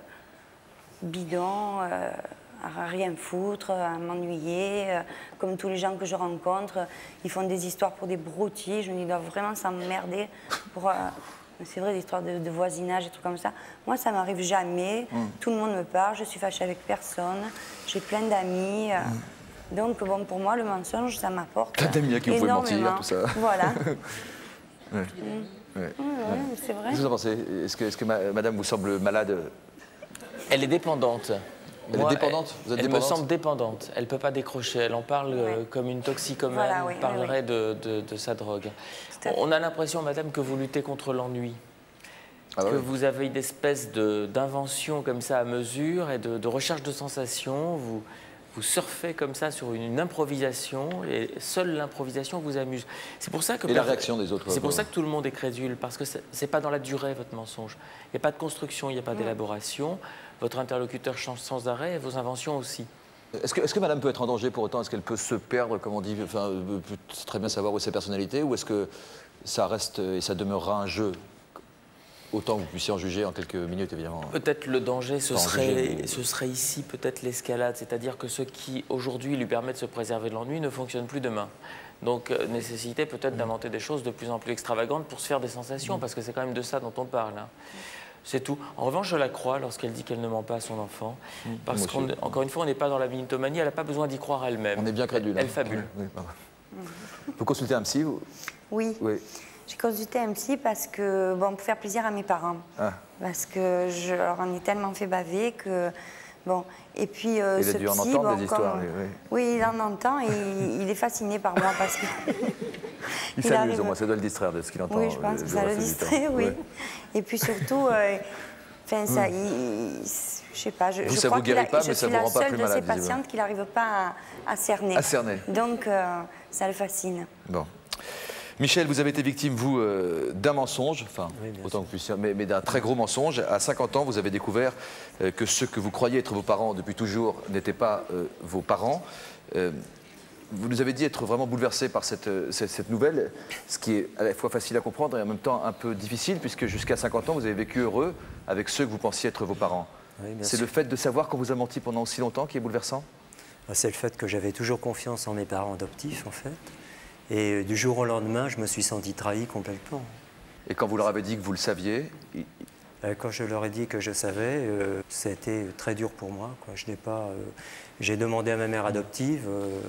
bidon, à rien foutre, à m'ennuyer. Comme tous les gens que je rencontre, ils font des histoires pour des broutilles. Je me dis, ils doivent vraiment s'emmerder pour... c'est vrai, des histoires de voisinage, des trucs comme ça. Moi, ça m'arrive jamais. Tout le monde me parle, je suis fâchée avec personne. J'ai plein d'amis. Donc, bon, pour moi, le mensonge, ça m'apporte plein d'amis à qui vous pouvez mentir, tout ça. Voilà. Ouais. Oui, c'est vrai. Qu'est-ce que vous en pensez? Est-ce que madame vous semble malade? Elle est dépendante. Elle est dépendante? Vous êtes elle dépendante? me semble dépendante. Elle ne peut pas décrocher. Elle en parle comme une toxicomane parlerait de sa drogue. On a l'impression, madame, que vous luttez contre l'ennui. Que vous avez une espèce d'invention comme ça à mesure et de recherche de sensations. Vous surfez comme ça sur une improvisation et seule l'improvisation vous amuse. C'est pour ça que la réaction des autres. C'est pour ça que tout le monde est crédule, parce que c'est pas dans la durée votre mensonge. Il n'y a pas de construction, il n'y a pas d'élaboration. Votre interlocuteur change sans arrêt et vos inventions aussi. Est-ce que madame peut être en danger pour autant? Est-ce qu'elle peut se perdre, comme on dit, enfin, peut très bien savoir où est sa personnalité, ou est-ce que ça reste et ça demeurera un jeu? Autant que vous puissiez en juger en quelques minutes, évidemment. Peut-être le danger, ce serait ici peut-être l'escalade. C'est-à-dire que ce qui, aujourd'hui, lui permet de se préserver de l'ennui ne fonctionne plus demain. Donc, nécessité peut-être d'inventer des choses de plus en plus extravagantes pour se faire des sensations, parce que c'est quand même de ça dont on parle. Hein. C'est tout. En revanche, je la crois lorsqu'elle dit qu'elle ne ment pas à son enfant. Parce qu'encore une fois, on n'est pas dans la mythomanie, elle n'a pas besoin d'y croire elle-même. On est bien crédule. Elle fabule. Vous consultez un psy, vous? Oui. J'ai consulté un psy parce que, bon, pour faire plaisir à mes parents. Parce que je leur en ai tellement fait baver que, bon, et puis ce psy, en entendre des histoires, oui, il en entend et il est fasciné par moi parce que... il s'amuse au moins, ça doit le distraire de ce qu'il entend. Oui, je pense que ça le distrait, oui. Et puis surtout, enfin, ça, je sais pas, je ça vous guérit pas, mais ça vous rend pas plus malade. Je suis la seule de ces patientes qui n'arrive pas à cerner. À cerner. Donc, ça le fascine. Bon. Michel, vous avez été victime, vous, d'un mensonge, enfin, autant que puisse, mais d'un très gros mensonge. À 50 ans, vous avez découvert que ceux que vous croyez être vos parents depuis toujours n'étaient pas vos parents. Vous nous avez dit être vraiment bouleversé par cette nouvelle, ce qui est à la fois facile à comprendre et en même temps un peu difficile, puisque jusqu'à 50 ans, vous avez vécu heureux avec ceux que vous pensiez être vos parents. Oui, c'est le fait de savoir qu'on vous a menti pendant aussi longtemps qui est bouleversant? C'est le fait que j'avais toujours confiance en mes parents adoptifs, en fait. Et du jour au lendemain, je me suis senti trahi complètement. Et quand vous leur avez dit que vous le saviez? Quand je leur ai dit que je savais, ça a été très dur pour moi, quoi. J'ai demandé à ma mère adoptive,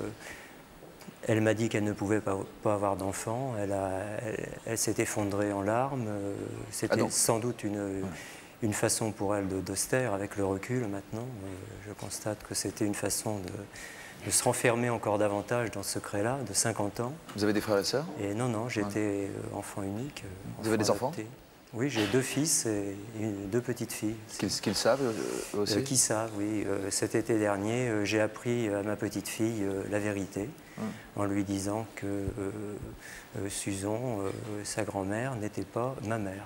elle m'a dit qu'elle ne pouvait pas avoir d'enfant, elle s'est effondrée en larmes. C'était sans doute une façon pour elle de se taire avec le recul maintenant. Je constate que c'était une façon de se renfermer encore davantage dans ce secret-là, de 50 ans. Vous avez des frères et sœurs? Et non, j'étais enfant unique. Vous avez des enfants? Oui, j'ai 2 fils et 2 petites filles. Qu'ils savent aussi? Qui savent, oui. Cet été dernier, j'ai appris à ma petite fille la vérité, en lui disant que Susan, sa grand-mère, n'était pas ma mère.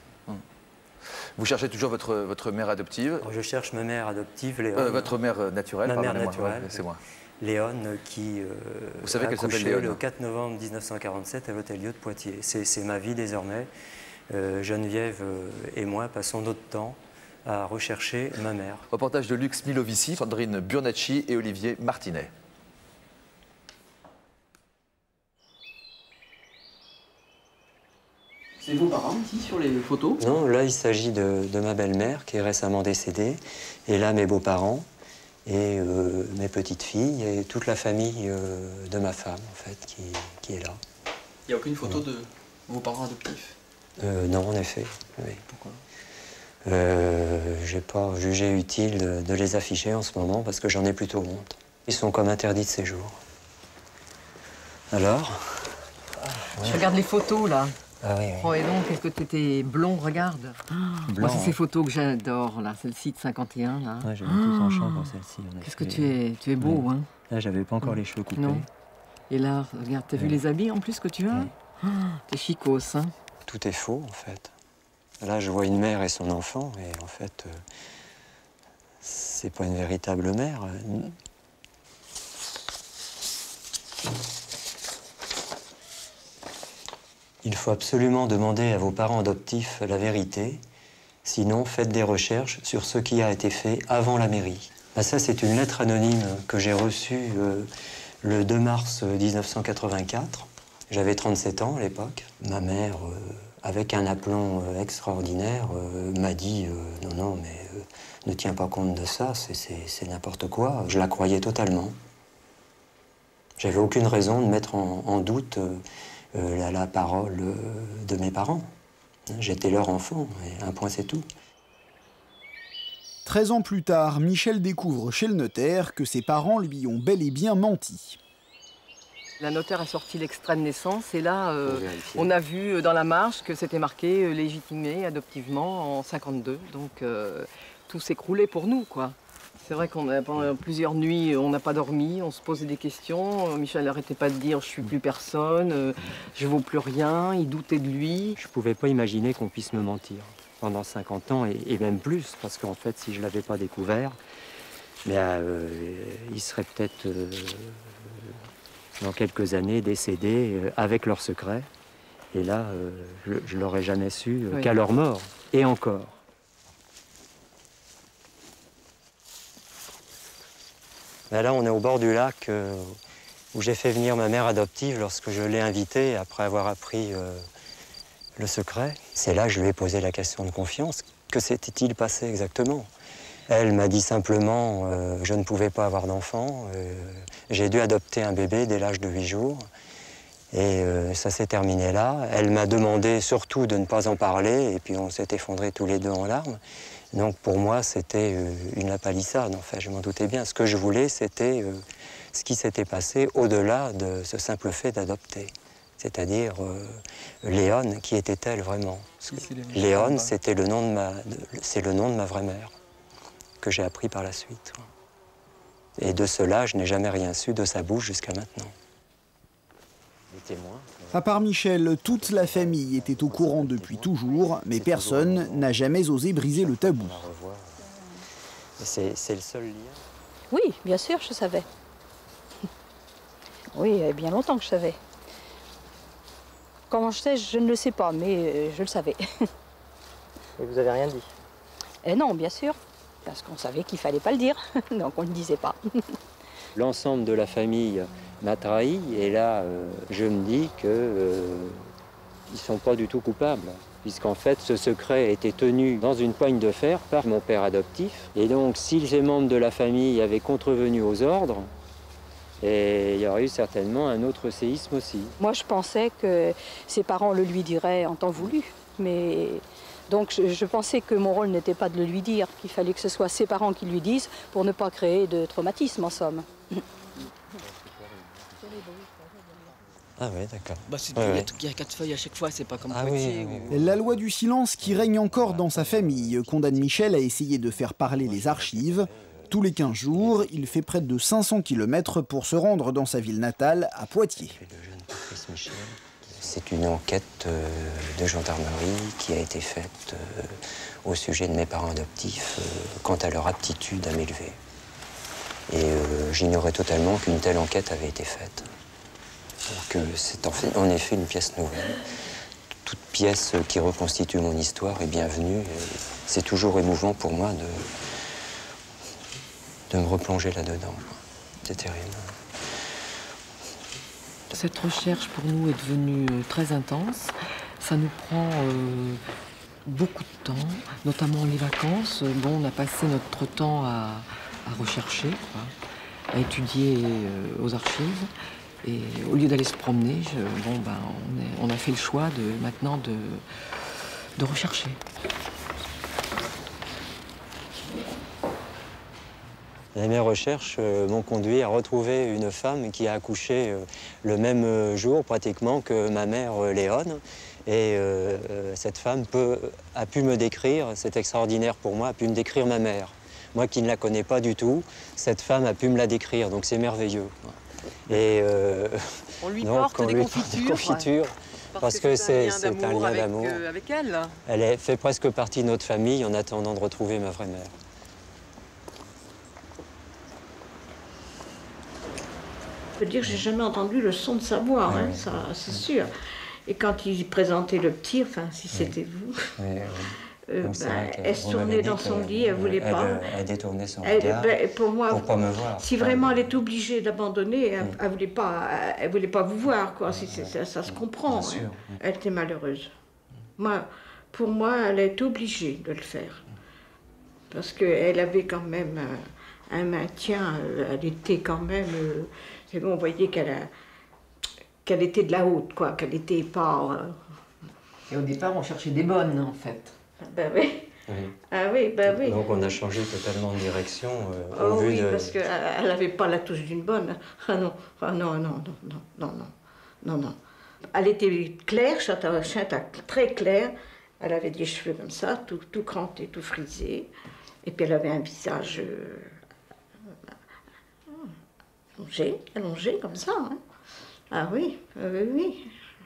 Vous cherchez toujours votre mère adoptive? Alors, je cherche ma mère adoptive, Léon. Votre mère naturelle, pardonnez-moi. Ma mère naturelle, c'est moi. Léon, qui vous savez qu'elle s'appelle Léon le 4 novembre 1947 à l'Hôtel-Dieu de Poitiers. C'est ma vie désormais. Geneviève et moi passons notre temps à rechercher ma mère. Reportage de Lux Milovici, Sandrine Burnacci et Olivier Martinet. C'est vos parents ici sur les photos? Non, là il s'agit de ma belle-mère qui est récemment décédée. Et là mes beaux-parents et mes petites filles et toute la famille de ma femme en fait qui est là. Il n'y a aucune photo de vos parents adoptifs? Non, en effet. Oui. Pourquoi? J'ai pas jugé utile de les afficher en ce moment parce que j'en ai plutôt honte. Ils sont comme interdits de séjour. Alors? Je regarde les photos là. Ah oui, oui. Oh, et donc, est-ce que tu étais blond? Regarde. Blanc. Moi, c'est ces photos que j'adore, là. Celle-ci de 51, là. Ouais, j'avais tout en champ pour celle-ci. Qu'est-ce que tu es beau, ouais. hein? Là, j'avais pas encore les cheveux coupés. Non. Et là, regarde, t'as vu les habits en plus que tu as? T'es chicos, hein? Tout est faux, en fait. Là, je vois une mère et son enfant, et en fait, c'est pas une véritable mère. Il faut absolument demander à vos parents adoptifs la vérité, sinon faites des recherches sur ce qui a été fait avant la mairie. Ben ça, c'est une lettre anonyme que j'ai reçue le 2 mars 1984. J'avais 37 ans à l'époque. Ma mère, avec un aplomb extraordinaire, m'a dit « Non, mais ne tiens pas compte de ça, c'est n'importe quoi ». Je la croyais totalement. J'avais aucune raison de mettre en doute la parole de mes parents. J'étais leur enfant, et un point c'est tout. 13 ans plus tard, Michel découvre chez le notaire que ses parents lui ont bel et bien menti. La notaire a sorti l'extrait de naissance et là, on a vu dans la marge que c'était marqué légitimé adoptivement en 52. Donc tout s'écroulait pour nous, quoi. C'est vrai qu'on a pendant plusieurs nuits, on n'a pas dormi, on se posait des questions. Michel n'arrêtait pas de dire « je suis plus personne, je vaux plus rien », il doutait de lui. Je ne pouvais pas imaginer qu'on puisse me mentir pendant 50 ans et même plus, parce qu'en fait, si je ne l'avais pas découvert, il serait peut-être dans quelques années décédés avec leur secret. Et là, je ne l'aurais jamais su qu'à leur mort, et encore. Ben là, on est au bord du lac où j'ai fait venir ma mère adoptive lorsque je l'ai invitée après avoir appris le secret. C'est là que je lui ai posé la question de confiance. Que s'était-il passé exactement? Elle m'a dit simplement je ne pouvais pas avoir d'enfant. J'ai dû adopter un bébé dès l'âge de 8 jours. Et ça s'est terminé là. Elle m'a demandé surtout de ne pas en parler. Et puis on s'est effondrés tous les deux en larmes. Donc pour moi, c'était une lapalissade, en fait, je m'en doutais bien. Ce que je voulais, c'était ce qui s'était passé au-delà de ce simple fait d'adopter. C'est-à-dire, Léone, qui était-elle vraiment? Léone, c'était le nom de ma vraie mère, que j'ai appris par la suite. Et de cela, je n'ai jamais rien su de sa bouche jusqu'à maintenant. Les témoins. À part Michel, toute la famille était au courant depuis toujours, mais personne n'a jamais osé briser le tabou. C'est le seul lien? Oui, bien sûr, je savais. Oui, il y a bien longtemps que je savais. Comment je sais, je ne le sais pas, mais je le savais. Et vous avez rien dit? Non, bien sûr, parce qu'on savait qu'il ne fallait pas le dire, donc on ne le disait pas. L'ensemble de la famille m'a trahi, et là, je me dis qu'ils ne sont pas du tout coupables, puisqu'en fait, ce secret a été tenu dans une poigne de fer par mon père adoptif. Et donc, si les membres de la famille avaient contrevenu aux ordres, et il y aurait eu certainement un autre séisme aussi. Moi, je pensais que ses parents le lui diraient en temps voulu, mais... Donc je pensais que mon rôle n'était pas de le lui dire, qu'il fallait que ce soit ses parents qui lui disent pour ne pas créer de traumatisme en somme. Ah oui, d'accord. Bah, il y a 4 feuilles à chaque fois, c'est pas comme Poitiers. La loi du silence qui règne encore dans sa famille condamne Michel à essayer de faire parler les archives. Tous les 15 jours, il fait près de 500 km pour se rendre dans sa ville natale, à Poitiers. C'est une enquête de gendarmerie qui a été faite au sujet de mes parents adoptifs quant à leur aptitude à m'élever. Et j'ignorais totalement qu'une telle enquête avait été faite. Donc c'est en effet une pièce nouvelle. Toute pièce qui reconstitue mon histoire est bienvenue. C'est toujours émouvant pour moi de me replonger là-dedans. C'est terrible. Cette recherche pour nous est devenue très intense. Ça nous prend beaucoup de temps, notamment les vacances. Bon, on a passé notre temps à rechercher, quoi, à étudier aux archives. Et au lieu d'aller se promener, on a fait le choix maintenant de rechercher. Mes recherches m'ont conduit à retrouver une femme qui a accouché le même jour pratiquement que ma mère Léone. Et cette femme a pu me décrire, c'est extraordinaire pour moi, a pu me décrire ma mère. Moi qui ne la connais pas du tout, cette femme a pu me la décrire, donc c'est merveilleux. Et on lui donc, porte des confitures. Parce que c'est un lien d'amour. Avec elle. Elle fait presque partie de notre famille en attendant de retrouver ma vraie mère. Je peux dire que j'ai jamais entendu le son de sa voix, hein, ça c'est sûr. Et quand il présentait le petit, enfin si c'était vous, elle se tournait dans son lit, elle voulait pas. Elle détournait son regard pour moi, pour pas me voir. Si vraiment elle est obligée d'abandonner, elle voulait pas vous voir, quoi. Ça se comprend. Hein. Elle était malheureuse. Pour moi, elle est obligée de le faire. Parce qu'elle avait quand même un maintien, elle était quand même... c'est bon, on voyait qu'elle était de la haute, quoi, qu'elle n'était pas... Et au départ, on cherchait des bonnes, en fait. Ben oui. Ah oui, ben oui. Donc on a changé totalement de direction au vu de... parce qu'elle n'avait pas la touche d'une bonne. Ah non, non. Elle était claire, très claire. Elle avait des cheveux comme ça, tout crantés, tout frisés. Et puis elle avait un visage allongé comme ça. Hein. Ah oui, oui.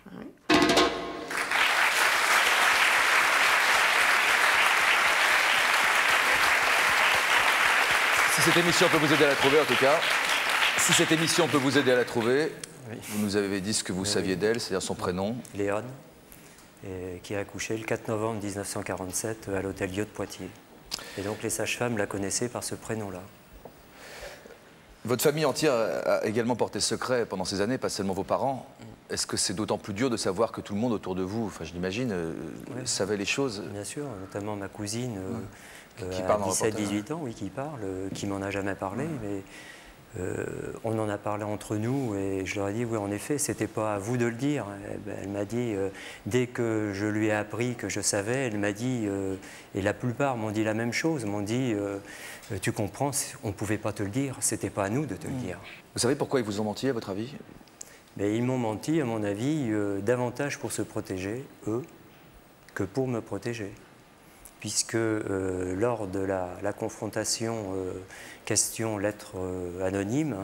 Si cette émission peut vous aider à la trouver, en tout cas, si cette émission peut vous aider à la trouver, vous nous avez dit ce que vous saviez d'elle, c'est-à-dire son prénom. Léone, qui a accouché le 4 novembre 1947 à l'hôtel Dieu de Poitiers. Et donc les sages-femmes la connaissaient par ce prénom-là. Votre famille entière a également porté secret pendant ces années, pas seulement vos parents. Est-ce que c'est d'autant plus dur de savoir que tout le monde autour de vous, enfin je l'imagine, savait les choses? Bien sûr, notamment ma cousine, qui parle à 17-18 ans, oui, qui parle, qui m'en a jamais parlé, mais on en a parlé entre nous et je leur ai dit, oui, en effet, c'était pas à vous de le dire. Elle m'a dit, dès que je lui ai appris que je savais, elle m'a dit, et la plupart m'ont dit la même chose, m'ont dit, tu comprends, on ne pouvait pas te le dire, c'était pas à nous de te le dire. Vous savez pourquoi ils vous ont menti, à votre avis? Mais ils m'ont menti, à mon avis, davantage pour se protéger, eux, que pour me protéger. Puisque lors de la confrontation question-lettre anonyme,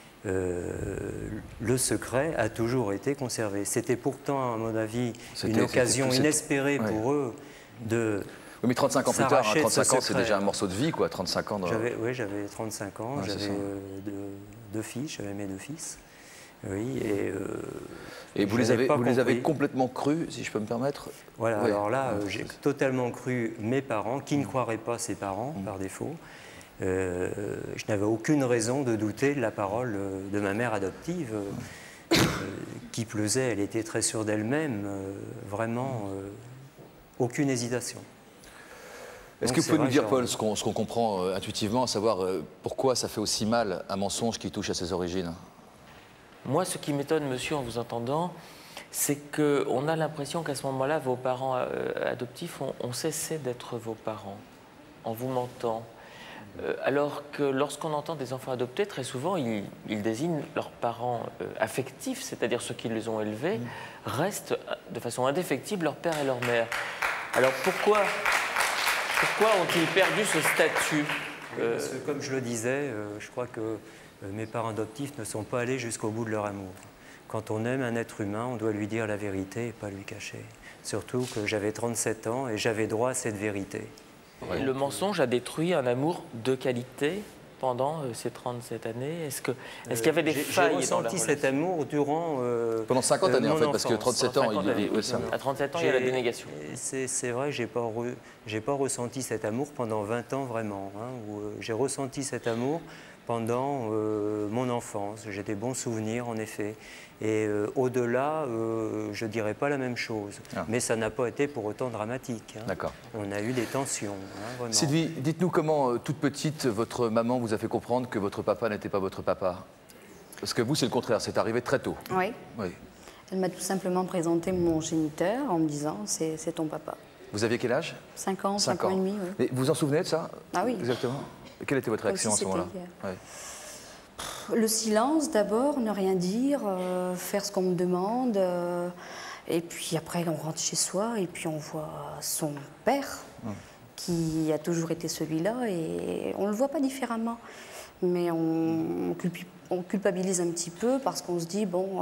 le secret a toujours été conservé. C'était pourtant, à mon avis, une occasion inespérée pour eux de... Oui, mais 35 ans plus tard, 35 ans, c'est déjà un morceau de vie, quoi, 35 ans. Oui, j'avais 35 ans, j'avais deux filles, j'avais mes deux fils. Oui, et vous les avez complètement crus, si je peux me permettre? Voilà, alors là, j'ai totalement cru mes parents, qui ne croiraient pas ses parents, par défaut. Je n'avais aucune raison de douter de la parole de ma mère adoptive. Qui plus est, elle était très sûre d'elle-même, vraiment aucune hésitation. Est-ce que vous pouvez nous dire, Paul, ce qu'on comprend intuitivement, à savoir pourquoi ça fait aussi mal un mensonge qui touche à ses origines? Moi, ce qui m'étonne, monsieur, en vous entendant, c'est qu'on a l'impression qu'à ce moment-là, vos parents adoptifs ont cessé d'être vos parents, en vous mentant. Alors que lorsqu'on entend des enfants adoptés, très souvent, ils désignent leurs parents affectifs, c'est-à-dire ceux qui les ont élevés, restent de façon indéfectible leur père et leur mère. Alors pourquoi ont-ils perdu ce statut? Parce que, comme je le disais, je crois que mes parents adoptifs ne sont pas allés jusqu'au bout de leur amour. Quand on aime un être humain, on doit lui dire la vérité et pas lui cacher. Surtout que j'avais 37 ans et j'avais droit à cette vérité. Et le mensonge a détruit un amour de qualité pendant ces 37 années. Est-ce qu'il y avait des failles dans la relation? J'ai ressenti cet amour durant pendant 50 années, en fait, parce que 37 ans, à 37 ans, il y a la dénégation. C'est vrai que j'ai pas ressenti cet amour pendant 20 ans, vraiment. Hein, où j'ai ressenti cet amour pendant mon enfance. J'ai des bons souvenirs, en effet. Et au-delà, je ne dirais pas la même chose. Mais ça n'a pas été pour autant dramatique. Hein. D'accord. On a eu des tensions, vraiment. Sylvie, dites-nous comment, toute petite, votre maman vous a fait comprendre que votre papa n'était pas votre papa? Parce que vous, c'est le contraire, c'est arrivé très tôt. Oui. Oui. Elle m'a tout simplement présenté mon géniteur en me disant « c'est ton papa ». Vous aviez quel âge? 5 ans, 5 ans et demi, oui. Mais vous vous en souvenez de ça? Ah oui. Exactement. Et quelle était votre réaction à ce moment-là? Le silence d'abord, ne rien dire, faire ce qu'on me demande. Et puis après, on rentre chez soi et puis on voit son père, qui a toujours été celui-là, et on ne le voit pas différemment. Mais on culpabilise un petit peu parce qu'on se dit, bon,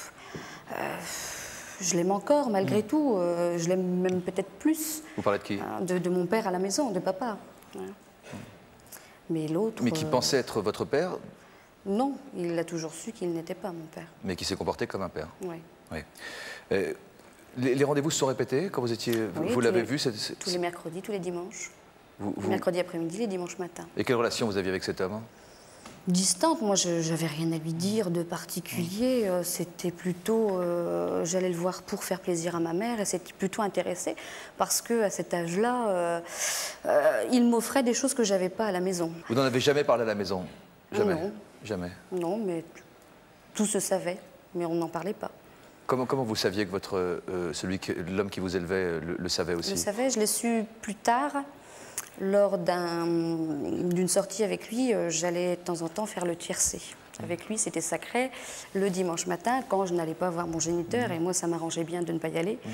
je l'aime encore malgré tout, je l'aime même peut-être plus. Vous parlez de qui? De mon père à la maison, de papa. Ouais. Mais l'autre... Mais qui pensait être votre père? Non, il a toujours su qu'il n'était pas mon père. Mais qui s'est comporté comme un père? Oui. Oui. Les rendez-vous se sont répétés quand vous étiez... Oui, vous l'avez vu? Tous les mercredis, tous les dimanches. Vous... Mercredi après-midi, les dimanches matin. Et quelle relation vous aviez avec cet homme? Distante, moi je n'avais rien à lui dire de particulier, c'était plutôt, j'allais le voir pour faire plaisir à ma mère et c'était plutôt intéressé parce qu'à cet âge-là, il m'offrait des choses que je n'avais pas à la maison. Vous n'en avez jamais parlé à la maison? Jamais? Non. Jamais? Non, mais tout se savait, mais on n'en parlait pas. Comment vous saviez que l'homme qui vous élevait le savait aussi? Je le savais, je l'ai su plus tard. Lors d'une sortie avec lui, j'allais de temps en temps faire le tiercé. Avec lui, c'était sacré. Le dimanche matin, quand je n'allais pas voir mon géniteur, et moi, ça m'arrangeait bien de ne pas y aller,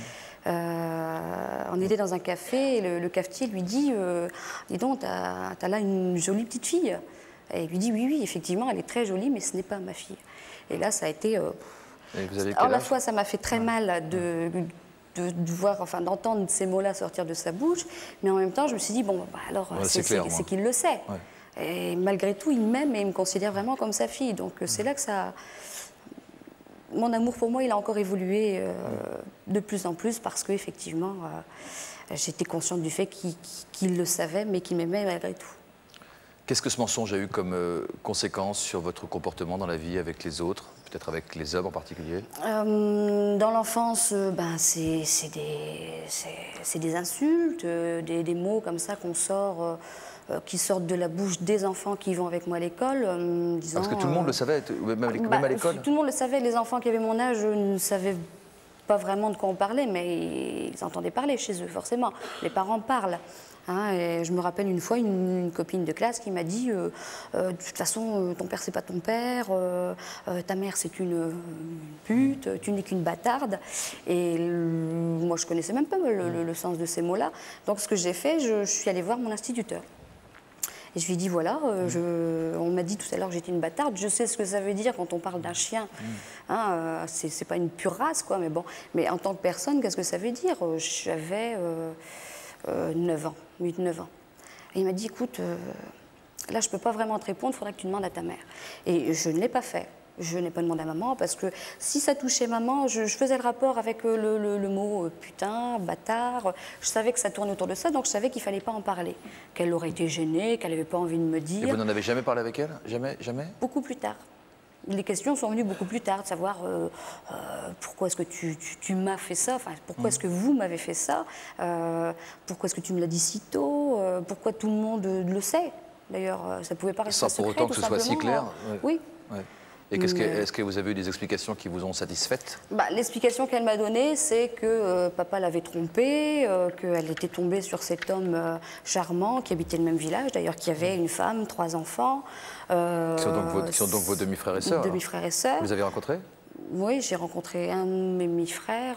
on était dans un café, et le cafetier lui dit « Dis donc, t'as là une jolie petite fille ?» Et il lui dit « Oui, effectivement, elle est très jolie, mais ce n'est pas ma fille. » Et là, ça a été... à la fois, ça m'a fait très mal de voir, enfin, d'entendre ces mots-là sortir de sa bouche, mais en même temps, je me suis dit, bon, bah, alors, c'est qu'il le sait. Ouais. Et malgré tout, il m'aime et il me considère vraiment comme sa fille. Donc, c'est là que ça... Mon amour pour moi, il a encore évolué de plus en plus parce qu'effectivement, j'étais consciente du fait qu'il le savait, mais qu'il m'aimait malgré tout. Qu'est-ce que ce mensonge a eu comme conséquence sur votre comportement dans la vie avec les autres, peut-être avec les hommes en particulier? Dans l'enfance, c'est des insultes, des mots comme ça qu'on sort, qui sortent de la bouche des enfants qui vont avec moi à l'école, disant... Parce que tout le monde le savait, même à l'école? Tout le monde le savait, les enfants qui avaient mon âge ne savaient pas vraiment de quoi on parlait, mais ils entendaient parler chez eux, forcément. Les parents parlent. Hein, et je me rappelle une fois une copine de classe qui m'a dit de toute façon, ton père, c'est pas ton père, ta mère, c'est une pute, tu n'es qu'une bâtarde. Et moi, je connaissais même pas le sens de ces mots-là. Donc, ce que j'ai fait, je suis allée voir mon instituteur. Et je lui ai dit, voilà, on m'a dit tout à l'heure que j'étais une bâtarde, je sais ce que ça veut dire quand on parle d'un chien. Hein, c'est pas une pure race, quoi, mais bon. Mais en tant que personne, qu'est-ce que ça veut dire? J'avais 9 ans, 8-9 ans. Et il m'a dit, écoute, là, je peux pas vraiment te répondre, il faudrait que tu demandes à ta mère. Et je ne l'ai pas fait. Je n'ai pas demandé à maman parce que si ça touchait maman, je faisais le rapport avec le mot putain, bâtard. Je savais que ça tournait autour de ça, donc je savais qu'il ne fallait pas en parler. Qu'elle aurait été gênée, qu'elle n'avait pas envie de me dire. Et vous n'en avez jamais parlé avec elle? Jamais? Beaucoup plus tard. Les questions sont venues beaucoup plus tard, de savoir pourquoi est-ce que tu m'as fait ça, enfin, pourquoi est-ce que vous m'avez fait ça, pourquoi est-ce que tu me l'as dit si tôt, pourquoi tout le monde le sait. D'ailleurs, ça ne pouvait pas rester secret, sans pour autant que ce soit si clair. Oui. Ouais. Et est-ce que vous avez eu des explications qui vous ont satisfaites? L'explication qu'elle m'a donnée, c'est que papa l'avait trompée, qu'elle était tombée sur cet homme charmant qui habitait le même village, d'ailleurs qui avait une femme, 3 enfants. Qui sont donc vos demi-frères et sœurs? Demi-frères et sœurs. Vous les avez rencontrés? Oui, j'ai rencontré un de mes demi-frères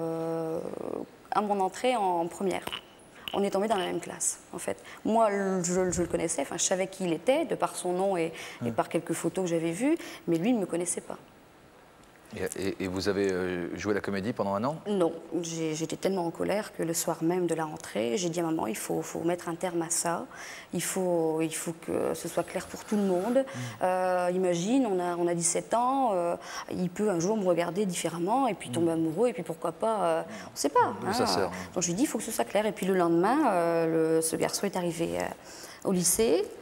à mon entrée en première. On est tombés dans la même classe, en fait. Moi, je le connaissais, enfin, je savais qui il était, de par son nom et par quelques photos que j'avais vues, mais lui, il ne me connaissait pas. Et vous avez joué la comédie pendant 1 an? Non, j'étais tellement en colère que le soir même de la rentrée, j'ai dit à maman, il faut mettre un terme à ça, il faut que ce soit clair pour tout le monde. Imagine, on a 17 ans, il peut un jour me regarder différemment et puis tomber amoureux et puis pourquoi pas, on ne sait pas. Hein. Donc je lui ai dit, il faut que ce soit clair. Et puis le lendemain, ce garçon est arrivé au lycée.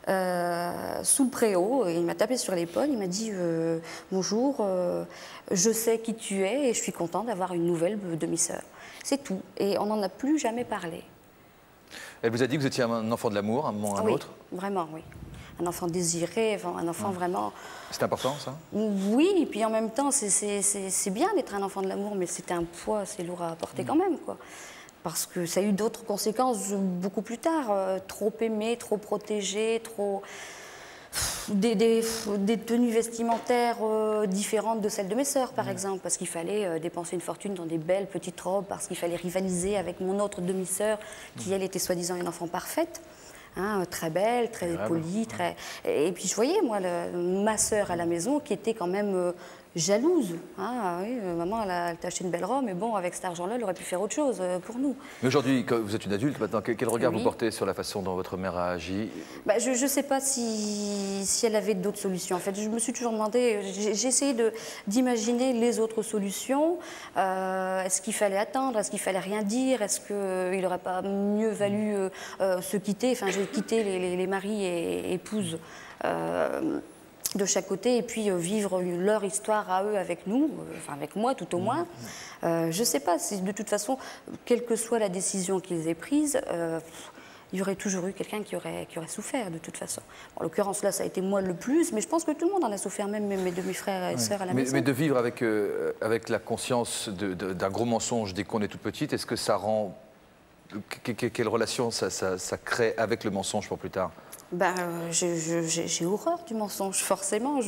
sous le préau. Il m'a tapé sur l'épaule, il m'a dit bonjour, je sais qui tu es et je suis content d'avoir une nouvelle demi-sœur. C'est tout. Et on n'en a plus jamais parlé. Elle vous a dit que vous étiez un enfant de l'amour, à un moment ou à un autre? Vraiment, oui. Un enfant désiré, un enfant vraiment... C'est important, ça? Oui, et puis en même temps, c'est bien d'être un enfant de l'amour, mais c'est un poids, c'est lourd à porter quand même, quoi. Parce que ça a eu d'autres conséquences beaucoup plus tard. Trop aimé, trop protégé, trop... Des tenues vestimentaires différentes de celles de mes sœurs, par exemple, parce qu'il fallait dépenser une fortune dans des belles petites robes, parce qu'il fallait rivaliser avec mon autre demi-sœur, qui, elle, était soi-disant une enfant parfaite. Hein, très belle, très polie, très... Et puis je voyais, moi, ma sœur à la maison qui était quand même jalouse. Hein, oui, maman, elle t'a acheté une belle robe, mais bon, avec cet argent-là, elle aurait pu faire autre chose pour nous. Mais aujourd'hui, vous êtes une adulte maintenant, quel regard vous portez sur la façon dont votre mère a agi? Je ne sais pas si elle avait d'autres solutions. En fait, je me suis toujours demandé, j'ai essayé d'imaginer les autres solutions. Est-ce qu'il fallait attendre? Est-ce qu'il fallait rien dire? Est-ce qu'il n'aurait pas mieux valu se quitter? Enfin, j'ai quitté les maris et épouses de chaque côté et puis vivre leur histoire à eux avec nous, enfin avec moi tout au moins. Je ne sais pas, de toute façon, quelle que soit la décision qu'ils aient prise, il y aurait toujours eu quelqu'un qui aurait souffert de toute façon. En l'occurrence là, ça a été moi le plus, mais je pense que tout le monde en a souffert, même mes demi-frères et sœurs à la maison. Mais de vivre avec la conscience d'un gros mensonge dès qu'on est toute petite, est-ce que ça rend... Quelle relation ça crée avec le mensonge pour plus tard? J'ai horreur du mensonge, forcément.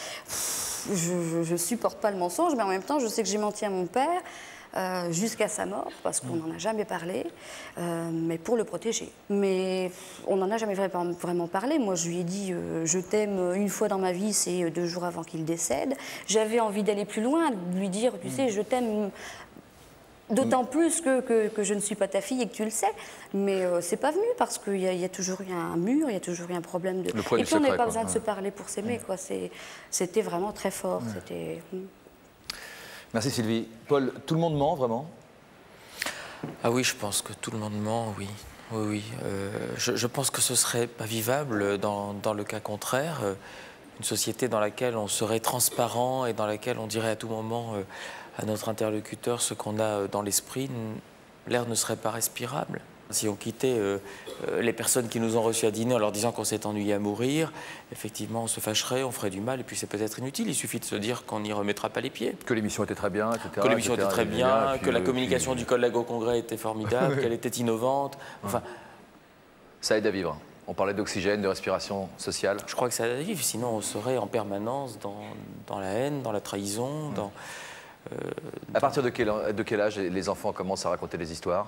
Je supporte pas le mensonge, mais en même temps, je sais que j'ai menti à mon père jusqu'à sa mort, parce qu'on n'en a jamais parlé, mais pour le protéger. Mais on n'en a jamais vraiment parlé. Moi, je lui ai dit je t'aime une fois dans ma vie, c'est 2 jours avant qu'il décède. J'avais envie d'aller plus loin, de lui dire, tu sais, je t'aime. D'autant plus que je ne suis pas ta fille et que tu le sais. Mais c'est pas venu parce qu'il y a toujours eu un mur, il y a toujours eu un problème de... Et puis on n'avait pas besoin de se parler pour s'aimer, quoi. C'était vraiment très fort. Merci Sylvie. Paul, tout le monde ment vraiment? Ah oui, je pense que tout le monde ment, oui. Oui. Je pense que ce serait pas vivable dans le cas contraire. Une société dans laquelle on serait transparent et dans laquelle on dirait à tout moment à notre interlocuteur ce qu'on a dans l'esprit, l'air ne serait pas respirable. Si on quittait les personnes qui nous ont reçus à dîner en leur disant qu'on s'est ennuyé à mourir, effectivement on se fâcherait, on ferait du mal et puis c'est peut-être inutile, il suffit de se dire qu'on n'y remettra pas les pieds. Que l'émission était très bien, etc. Que l'émission était très bien, que la communication du collègue au congrès était formidable, qu'elle était innovante, enfin... Ça aide à vivre. On parlait d'oxygène, de respiration sociale. Je crois que ça aide à vivre, sinon on serait en permanence dans la haine, dans la trahison, dans... À partir de quel âge les enfants commencent à raconter des histoires?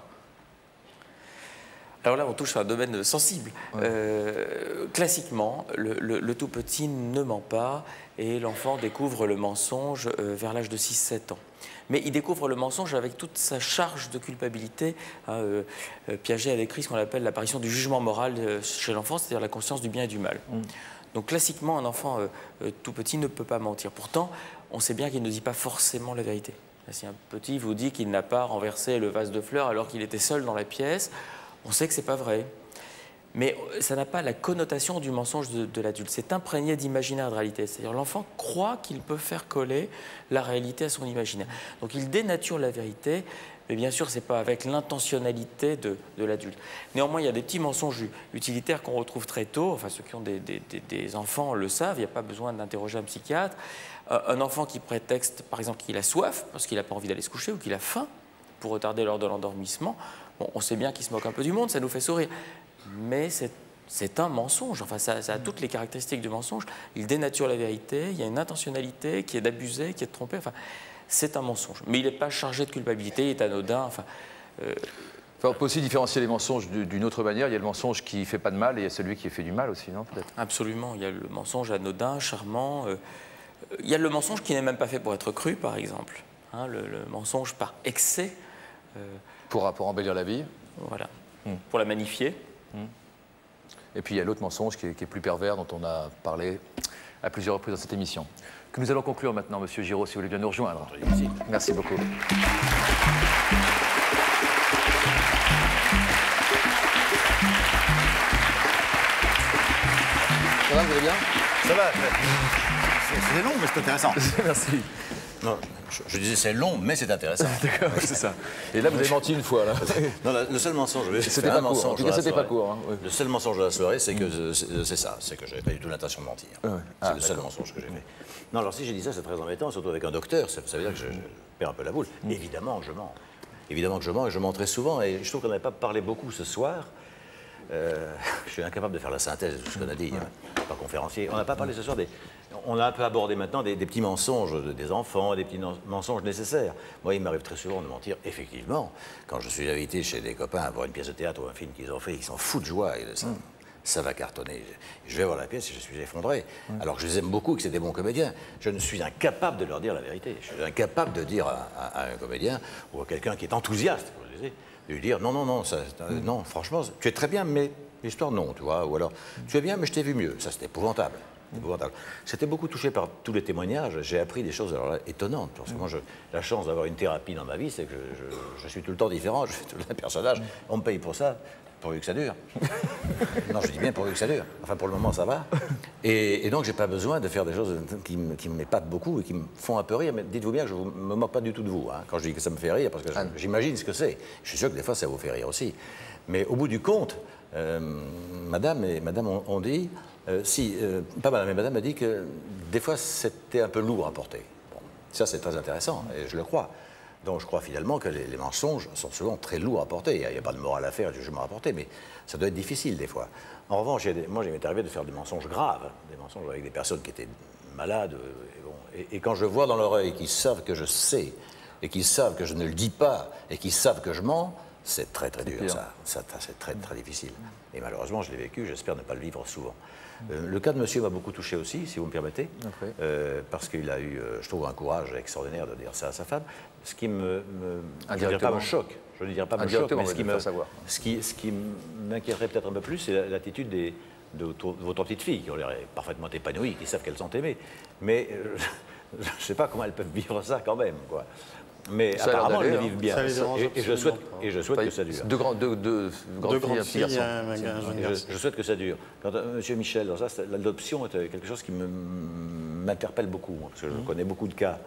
Alors là, on touche à un domaine sensible. Classiquement, le tout petit ne ment pas et l'enfant découvre le mensonge vers l'âge de 6-7 ans. Mais il découvre le mensonge avec toute sa charge de culpabilité. Piaget a décrit ce qu'on appelle l'apparition du jugement moral chez l'enfant, c'est-à-dire la conscience du bien et du mal. Donc classiquement, un enfant tout petit ne peut pas mentir. Pourtant, on sait bien qu'il ne dit pas forcément la vérité. Si un petit vous dit qu'il n'a pas renversé le vase de fleurs alors qu'il était seul dans la pièce, on sait que ce n'est pas vrai. Mais ça n'a pas la connotation du mensonge de l'adulte. C'est imprégné d'imaginaire de réalité. C'est-à-dire l'enfant croit qu'il peut faire coller la réalité à son imaginaire. Donc il dénature la vérité, mais bien sûr, ce n'est pas avec l'intentionnalité de l'adulte. Néanmoins, il y a des petits mensonges utilitaires qu'on retrouve très tôt. Enfin, ceux qui ont des enfants le savent, il n'y a pas besoin d'interroger un psychiatre. Un enfant qui prétexte, par exemple, qu'il a soif, parce qu'il n'a pas envie d'aller se coucher, ou qu'il a faim, pour retarder l'heure de l'endormissement, bon, on sait bien qu'il se moque un peu du monde, ça nous fait sourire. Mais c'est un mensonge, enfin ça a toutes les caractéristiques du mensonge. Il dénature la vérité, il y a une intentionnalité qui est d'abuser, qui est de tromper, enfin c'est un mensonge. Mais il n'est pas chargé de culpabilité, il est anodin, enfin... On peut aussi différencier les mensonges d'une autre manière. Il y a le mensonge qui ne fait pas de mal et il y a celui qui fait du mal aussi, non, peut-être? Absolument, il y a le mensonge anodin, charmant. Il y a le mensonge qui n'est même pas fait pour être cru, par exemple. Hein, le mensonge par excès. Pour embellir la vie. Voilà, pour la magnifier. Et puis il y a l'autre mensonge qui est plus pervers, dont on a parlé à plusieurs reprises dans cette émission. Que nous allons conclure maintenant, Monsieur Giraud, si vous voulez bien nous rejoindre. Merci beaucoup. Ça va, vous allez bien? Ça va. C'est long, mais c'est intéressant. Merci. Non, je disais c'est long, mais c'est intéressant. D'accord, c'est ça. Et là, vous avez menti une fois, là. Non, le seul mensonge, c'était pas court. En tout cas, c'était pas court. Hein. Oui. Le seul mensonge de la soirée, c'est que c'est ça, c'est que j'avais pas du tout l'intention de mentir. Ouais. C'est le seul mensonge que j'ai fait. Non, alors si j'ai dit ça, c'est très embêtant, surtout avec un docteur, ça veut dire que je perds un peu la boule. Évidemment que je mens. Évidemment que je mens, et je mens très souvent, et je trouve qu'on n'avait pas parlé beaucoup ce soir. Je suis incapable de faire la synthèse de ce qu'on a dit, pas conférencier. On n'a pas parlé ce soir on a un peu abordé maintenant des petits mensonges des enfants, des petits mensonges nécessaires. Moi, il m'arrive très souvent de mentir, effectivement, quand je suis invité chez des copains à voir une pièce de théâtre ou un film qu'ils ont fait, ils s'en foutent de joie et de ça. Ça va cartonner. Je vais voir la pièce et je suis effondré. Alors que je les aime beaucoup, que c'est des bons comédiens. Je ne suis incapable de leur dire la vérité. Je suis incapable de dire à un comédien ou à quelqu'un qui est enthousiaste, de lui dire non, non, franchement, tu es très bien, mais l'histoire, non, tu vois. Ou alors, tu es bien, mais je t'ai vu mieux. Ça, c'est épouvantable. J'étais beaucoup touché par tous les témoignages. J'ai appris des choses alors là, étonnantes. Parce que moi, la chance d'avoir une thérapie dans ma vie, c'est que je suis tout le temps différent. Je fais tout le temps un personnage. On me paye pour ça, pourvu que ça dure. Non, je dis bien pourvu que ça dure. Enfin, pour le moment, ça va. Et donc, j'ai pas besoin de faire des choses qui m'épatent beaucoup et qui me font un peu rire. Mais dites-vous bien que je ne me moque pas du tout de vous. Hein, quand je dis que ça me fait rire, parce que j'imagine ce que c'est. Je suis sûr que des fois, ça vous fait rire aussi. Mais au bout du compte, madame ont dit... pas madame, mais madame a dit que des fois c'était un peu lourd à porter. Bon, ça c'est très intéressant et je le crois. Donc je crois finalement que les mensonges sont souvent très lourds à porter. Il n'y a pas de morale à faire, de jugement à porter, mais ça doit être difficile des fois. En revanche, moi, il m'est arrivé de faire des mensonges graves, des mensonges avec des personnes qui étaient malades. Et quand je vois dans leur œil qu'ils savent que je sais et qu'ils savent que je ne le dis pas et qu'ils savent que je mens, c'est très très dur ça c'est très très difficile. Et malheureusement, je l'ai vécu, j'espère ne pas le vivre souvent. Le cas de monsieur m'a beaucoup touché aussi, si vous me permettez, parce qu'il a eu, je trouve, un courage extraordinaire de dire ça à sa femme. Ce qui je ne dirais pas me choque, mais ce qui m'inquiéterait peut-être un peu plus, c'est l'attitude de votre petite fille, qui ont l'air parfaitement épanouies, qui savent qu'elles sont aimées. Mais je ne sais pas comment elles peuvent vivre ça quand même, quoi. Mais ça apparemment, elles le vivent bien. Et je souhaite que ça dure. Deux grandes filles, je souhaite que ça dure. Monsieur Michel, l'adoption est quelque chose qui m'interpelle beaucoup, parce que je connais beaucoup de cas.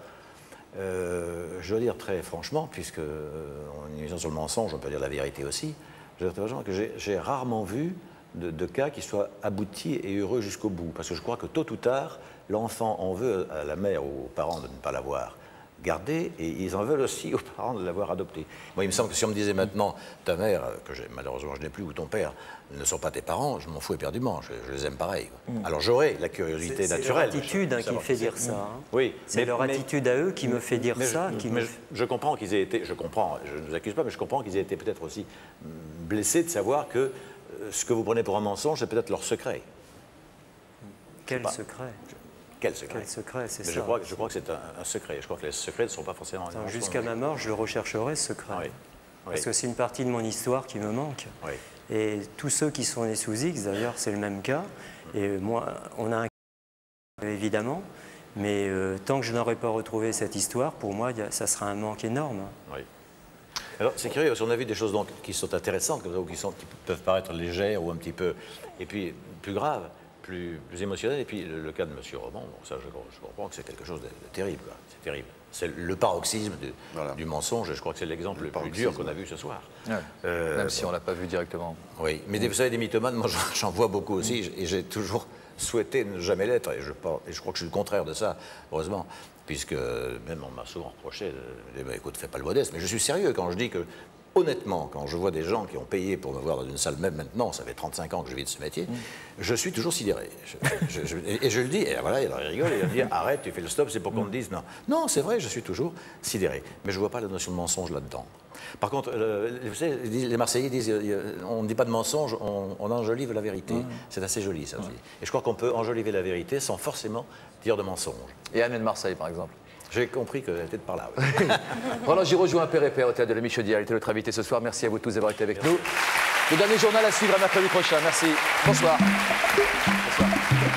Je dois dire très franchement, puisque en misant sur le mensonge, on peut dire la vérité aussi, je dois dire très franchement que j'ai rarement vu de cas qui soient aboutis et heureux jusqu'au bout. Parce que je crois que tôt ou tard, l'enfant en veut à la mère ou aux parents de ne pas l'avoir gardé, et ils en veulent aussi aux parents de l'avoir adopté. Moi, il me semble que si on me disait maintenant, ta mère, que malheureusement je n'ai plus, ou ton père, ne sont pas tes parents, je m'en fous éperdument, je les aime pareil. Alors j'aurai la curiosité naturelle. C'est leur attitude qui me fait dire ça. Hein. Oui, c'est leur attitude à eux qui me fait dire ça. Je comprends qu'ils aient été, je ne vous accuse pas, mais je comprends qu'ils aient été peut-être aussi blessés de savoir que ce que vous prenez pour un mensonge, c'est peut-être leur secret. Quel secret? Quel secret? Quel secret, c'est ça. Je crois que c'est un secret. Je crois que les secrets ne sont pas forcément... Jusqu'à ma mort, je le rechercherai, ce secret. Oui. Parce que c'est une partie de mon histoire qui me manque. Oui. Et tous ceux qui sont nés sous X, d'ailleurs, c'est le même cas. Et moi, on a un cas, évidemment, mais tant que je n'aurai pas retrouvé cette histoire, pour moi, ça sera un manque énorme. Oui. Alors, c'est curieux, parce qu'on a vu des choses donc, qui sont intéressantes, comme ça, qui peuvent paraître légères ou un petit peu... Et puis, plus graves. Plus émotionnel, et puis le cas de M. Roman, bon, ça je comprends que c'est quelque chose de terrible, c'est terrible. C'est le paroxysme du mensonge, et je crois que c'est l'exemple le plus dur qu'on a vu ce soir. Même si on ne l'a pas vu directement. Oui, mais vous savez, des mythomanes, moi j'en vois beaucoup aussi, et j'ai toujours souhaité ne jamais l'être, et je crois que je suis le contraire de ça, heureusement, puisque même on m'a souvent reproché, écoute, fais pas le modeste, mais je suis sérieux quand je dis que honnêtement, quand je vois des gens qui ont payé pour me voir dans une salle même maintenant, ça fait 35 ans que je vis de ce métier, je suis toujours sidéré. Et je le dis, et voilà, il rigole, et il va me dire, arrête, tu fais le stop, c'est pour qu'on te dise non. Non, c'est vrai, je suis toujours sidéré. Mais je ne vois pas la notion de mensonge là-dedans. Par contre, vous savez, les Marseillais disent, on ne dit pas de mensonge, on enjolive la vérité. C'est assez joli, ça aussi. Et je crois qu'on peut enjoliver la vérité sans forcément dire de mensonge. Et Anne de Marseille, par exemple? J'ai compris qu'elle était de par là. Oui. Voilà, j'ai rejoint un père et père au théâtre de la Michaudière. Elle était notre invité ce soir. Merci à vous tous d'avoir été avec nous. Le dernier journal à suivre à mercredi prochain. Merci. Bonsoir. Bonsoir.